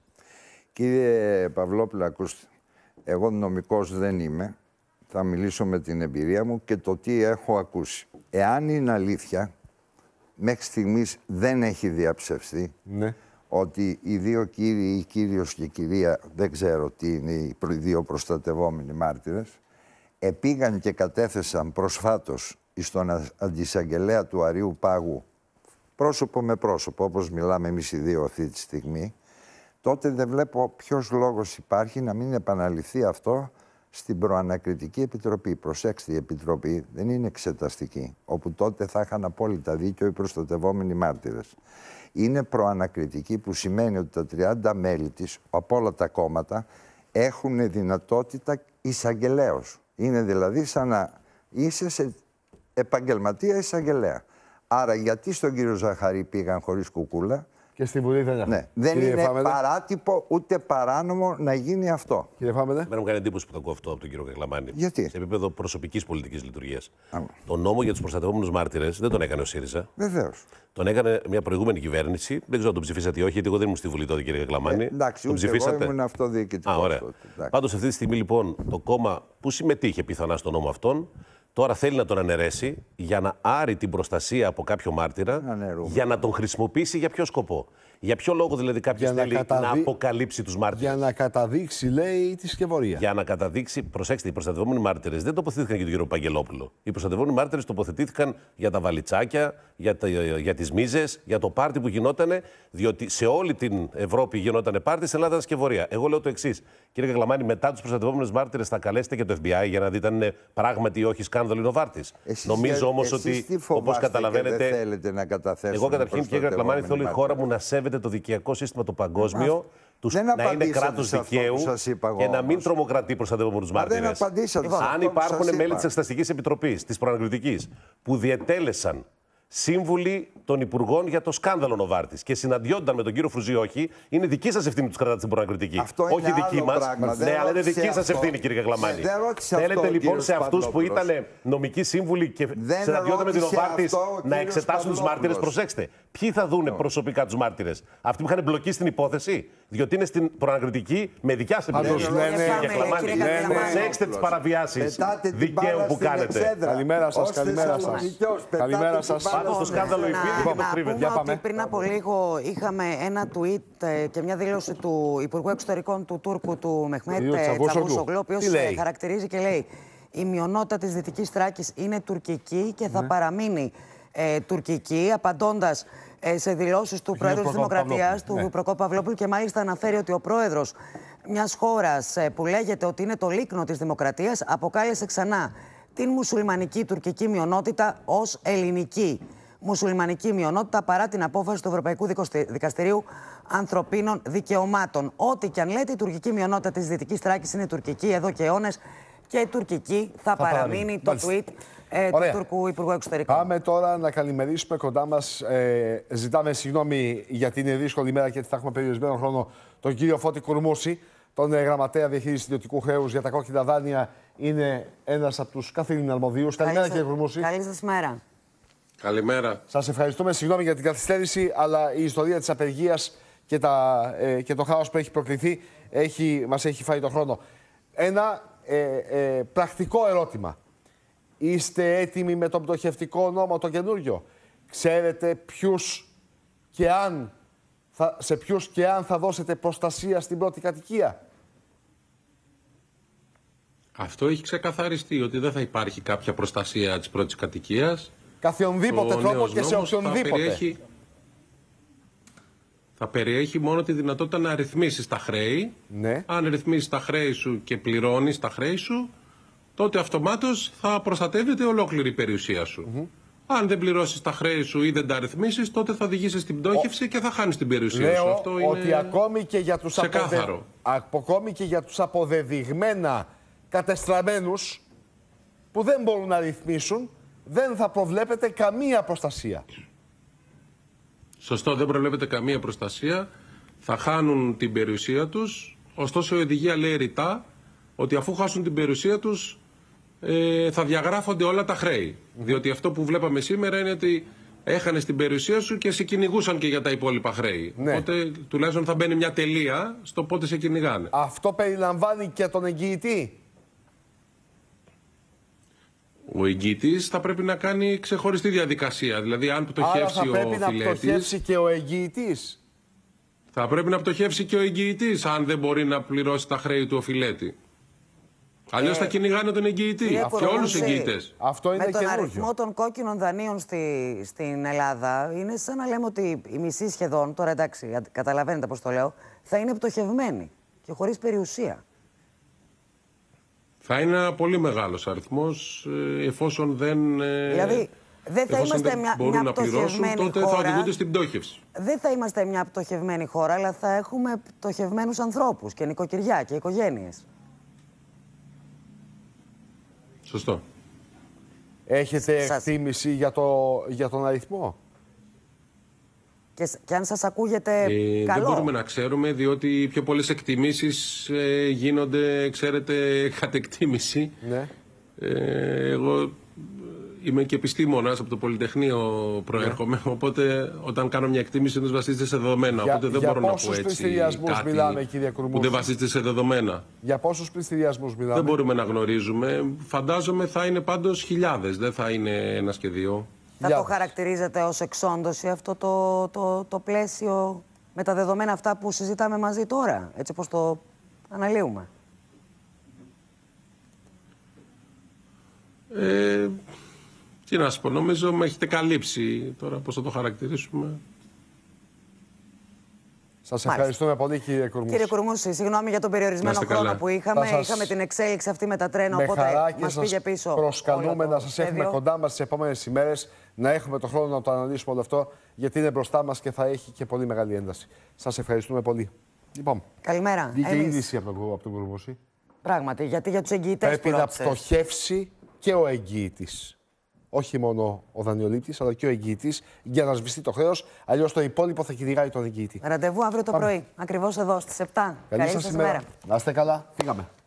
Κύριε Παυλόπουλε, ακούστε. Εγώ νομικός δεν είμαι. Θα μιλήσω με την εμπειρία μου και το τι έχω ακούσει. Εάν είναι αλήθεια, μέχρι στιγμής δεν έχει διαψευστεί ότι οι δύο κύριοι, ή κύριος και κυρία, δεν ξέρω τι είναι οι δύο προστατευόμενοι μάρτυρες, επήγαν και κατέθεσαν προσφάτως στον αντισαγγελέα του Αριού Πάγου, πρόσωπο με πρόσωπο, όπως μιλάμε εμείς οι δύο αυτή τη στιγμή, τότε δεν βλέπω ποιος λόγος υπάρχει να μην επαναληφθεί αυτό στην προανακριτική επιτροπή. Προσέξτε, η επιτροπή δεν είναι εξεταστική, όπου τότε θα είχαν απόλυτα δίκιο οι προστατευόμενοι μάρτυρες. Είναι προανακριτική, που σημαίνει ότι τα 30 μέλη της, από όλα τα κόμματα, έχουν δυνατότητα εισαγγελέως. Είναι δηλαδή σαν να είσαι σε επαγγελματία εισαγγελέα. Άρα γιατί στον κύριο Ζαχαρή πήγαν χωρίς κουκούλα? Και στη Βουλή δεν ναι. Δεν είναι παράτυπο ούτε παράνομο να γίνει αυτό. Κύριε Φάμελε. Μένα μου κάνει εντύπωση που το ακούω αυτό από τον κύριο Κακλαμάνη. Γιατί? Σε επίπεδο προσωπικής πολιτικής λειτουργίας. Το νόμο για τους προστατευόμενους μάρτυρες δεν τον έκανε ο ΣΥΡΙΖΑ. Βεβαίως. Τον έκανε μια προηγούμενη κυβέρνηση. Δεν ξέρω αν τον ψηφίσατε ή όχι, γιατί εγώ δεν ήμουν στη Βουλή τότε, κύριε Κακλαμάνη. Εντάξει, τον ψηφίσατε? Εγώ ήμουν αυτοδιοικητικός. Ωραία. Πάντως αυτή τη στιγμή λοιπόν το κόμμα που συμμετείχε πιθανά στον νόμο αυτόν, τώρα θέλει να τον αναιρέσει για να άρει την προστασία από κάποιο μάρτυρα, για να τον χρησιμοποιήσει για ποιο σκοπό? Για ποιο λόγο δηλαδή κάποιος θέλει να αποκαλύψει τους μάρτυρες? Για να καταδείξει, λέει, τη σκευωρία. Για να καταδείξει, προσέξτε, οι προστατευόμενοι μάρτυρες δεν τοποθετήθηκαν για τον κύριο Παγγελόπουλο. Οι προστατευόμενοι μάρτυρες τοποθετήθηκαν για τα βαλιτσάκια, για τις μίζες, για το πάρτι που γινότανε, διότι σε όλη την Ευρώπη γινότανε πάρτι, στην Ελλάδα ήταν σκευωρία. Εγώ λέω το εξής. Κύριε Καγκλαμάνη, μετά τους προστατευόμενους μάρτυρες θα καλέσετε και το FBI για να δείτε αν είναι πράγματι ή όχι σκάνδαλο είναι ο Βάρτης. Νομίζω όμως ότι, όπως καταλαβαίνετε. Δεν θέλετε να καταθέσετε. Εγώ καταρχήν, κύριε Καγκλαμάνη, θέλω η χώρα μου να σέβεται το δικαιακό σύστημα το παγκόσμιο, να είναι κράτος δικαίου και να μην τρομοκρατεί προστατευόμενους μάρτυρες. Αν υπάρχουν μέλη της Εξεταστικής Επιτροπής, της Προανακριτικής, που διετέλεσαν σύμβουλοι των Υπουργών για το σκάνδαλο Νοβάρτης και συναντιόνταν με τον κύριο Φρουζή, όχι, είναι δική σας ευθύνη τους κρατάτε στην προανακριτική. Όχι δική μας. Ναι, αλλά είναι δική σας ευθύνη, κύριε Καγκλαμάνη. Θέλετε λοιπόν σε αυτούς που ήταν νομικοί σύμβουλοι και συναντιόνταν με την Νοβάρτης να εξετάσουν τους μάρτυρες? Προσέξτε. Ποιοι θα δούνε προσωπικά τους μάρτυρες? Αυτοί που είχαν μπλοκεί στην υπόθεση, διότι είναι στην προανακριτική με δικιά σας επιλογή. Προσέξτε τις παραβιάσεις δικαίου που κάνετε. Καλημέρα σας. Καλημέρα σας. Στο σκάνδαλο ότι πριν από λίγο είχαμε ένα tweet και μια δήλωση του Υπουργού Εξωτερικών του Τούρκου, του Μεχμέτ Τσαβούσογλου, ο οποίος χαρακτηρίζει και λέει: η μειονότητα της Δυτικής Θράκης είναι τουρκική και θα παραμείνει τουρκική, απαντώντας σε δηλώσεις του Πρόεδρου της Δημοκρατίας, του Προκόπου Παυλόπουλου, και μάλιστα αναφέρει ότι ο πρόεδρος μιας χώρας που λέγεται ότι είναι το λίκνο της δημοκρατίας αποκάλεσε ξανά την μουσουλμανική τουρκική μειονότητα ως ελληνική μουσουλμανική μειονότητα, παρά την απόφαση του Ευρωπαϊκού Δικαστηρίου Ανθρωπίνων Δικαιωμάτων. Ό,τι και αν λέτε, η τουρκική μειονότητα της Δυτικής Θράκης είναι τουρκική εδώ και αιώνες και τουρκική θα παραμείνει. Το tweet του Τουρκού Υπουργού Εξωτερικών. Πάμε τώρα να καλημερίσουμε κοντά μας. Ζητάμε συγγνώμη γιατί είναι δύσκολη ημέρα και ότι θα έχουμε περιορισμένο χρόνο, τον κύριο Φώτη Κουρμούση, τον γραμματέα διαχείρισης ιδιωτικού χρέους για τα κόκκινα δάνεια. Είναι ένας από τους καθήλυνα αρμοδίους. Καλημέρα, κύριε Κουρμούση. Καλή σας μέρα. Καλημέρα. Σας ευχαριστούμε. Συγγνώμη για την καθυστέρηση, αλλά η ιστορία της απεργίας και το χάος που έχει προκληθεί μας έχει φάει τον χρόνο. Ένα πρακτικό ερώτημα. Είστε έτοιμοι με τον πτωχευτικό νόμο, το καινούριο? Ξέρετε σε ποιους και αν θα δώσετε προστασία στην πρώτη κατοικία? Αυτό έχει ξεκαθαριστεί, ότι δεν θα υπάρχει κάποια προστασία της πρώτης κατοικίας. Καθιονδήποτε τρόπο και σε οποιονδήποτε. Θα περιέχει μόνο τη δυνατότητα να ρυθμίσεις τα χρέη. Ναι. Αν ρυθμίσεις τα χρέη σου και πληρώνεις τα χρέη σου, τότε αυτομάτως θα προστατεύεται ολόκληρη η περιουσία σου. Αν δεν πληρώσεις τα χρέη σου ή δεν τα ρυθμίσεις, τότε θα οδηγήσεις στην πτώχευση και θα χάνεις την περιουσία σου. Αυτό είναι ότι ακόμη και για τους αποδεδειγμένα κατεστραμμένους που δεν μπορούν να ρυθμίσουν, δεν θα προβλέπετε καμία προστασία. Σωστό, δεν προβλέπεται καμία προστασία. Θα χάνουν την περιουσία τους. Ωστόσο, η οδηγία λέει ρητά ότι αφού χάσουν την περιουσία τους, θα διαγράφονται όλα τα χρέη. Διότι αυτό που βλέπαμε σήμερα είναι ότι έχανες την περιουσία σου και σε κυνηγούσαν και για τα υπόλοιπα χρέη. Οπότε τουλάχιστον θα μπαίνει μια τελεία στο πότε σε κυνηγάνε. Αυτό περιλαμβάνει και τον εγγυητή? Ο εγγυητής θα πρέπει να κάνει ξεχωριστή διαδικασία. Δηλαδή, αν πτωχεύσει ο φιλέτης. Θα πρέπει να πτωχεύσει και ο εγγυητής. Θα πρέπει να πτωχεύσει και ο εγγυητής, αν δεν μπορεί να πληρώσει τα χρέη του ο φιλέτη. Αλλιώς θα κυνηγάνε τον εγγυητή και όλους τους εγγυητές. Αυτό είναι με τον αριθμό των κόκκινων δανείων στην Ελλάδα, είναι σαν να λέμε ότι η μισή σχεδόν, τώρα εντάξει, καταλαβαίνετε πώς το λέω, θα είναι πτωχευμένη και χωρίς περιουσία. Θα είναι ένα πολύ μεγάλος αριθμός, εφόσον δεν, δηλαδή, δεν θα είμαστε μια πτωχευμένη τότε χώρα. Θα οδηγούνται στην πτώχευση. Δεν θα είμαστε μια πτωχευμένη χώρα, αλλά θα έχουμε πτωχευμένους ανθρώπους και νοικοκυριά και οικογένειες. Σωστό. Έχετε εκτίμηση για τον αριθμό? Και αν σας ακούγεται καλό. Δεν μπορούμε να ξέρουμε, διότι οι πιο πολλές εκτιμήσεις γίνονται, ξέρετε, κατ' εκτίμηση. Ναι. Εγώ είμαι και επιστήμονας, από το Πολυτεχνείο προέρχομαι, οπότε όταν κάνω μια εκτίμηση δεν βασίζεται σε δεδομένα. Οπότε δεν μπορώ να πω έτσι κάτι μιλάμε, κύριε Κουρμούση, που δεν βασίζεται σε δεδομένα. Για πόσους πληστηριασμούς μιλάμε? Δεν μπορούμε να γνωρίζουμε. Φαντάζομαι θα είναι πάντως χιλιάδες, δεν θα είναι ένας και δύο. Θα το χαρακτηρίζετε ως εξόντωση αυτό το πλαίσιο με τα δεδομένα αυτά που συζητάμε μαζί τώρα, έτσι όπως το αναλύουμε? Τι να σου πω, νομίζω με έχετε καλύψει τώρα, πώς θα το χαρακτηρίσουμε. Σας ευχαριστούμε πολύ, κύριε Κουρμούση. Κύριε Κουρμούση, συγγνώμη για τον περιορισμένο χρόνο που είχαμε. Είχαμε την εξέλιξη αυτή με τα τρένα, οπότε μας πήγε πίσω. Προσκαλούμε να σας έχουμε κοντά μας τις επόμενες ημέρες, να έχουμε τον χρόνο να το αναλύσουμε όλο αυτό, γιατί είναι μπροστά μας και θα έχει και πολύ μεγάλη ένταση. Σας ευχαριστούμε πολύ. Λοιπόν, καλημέρα. Βγήκε είδηση από τον Κουρμούση. Πράγματι, γιατί για τους εγγυητές πρέπει να πτωχεύσει και ο εγγυητής. Όχι μόνο ο δανειολήπτης, αλλά και ο εγγυητής για να σβηστεί το χρέος. Αλλιώς το υπόλοιπο θα κυνηγάει τον εγγυητή. Ραντεβού αύριο το πρωί, ακριβώς εδώ στις 7. Καλή σας ημέρα. Να είστε καλά. Φύγαμε.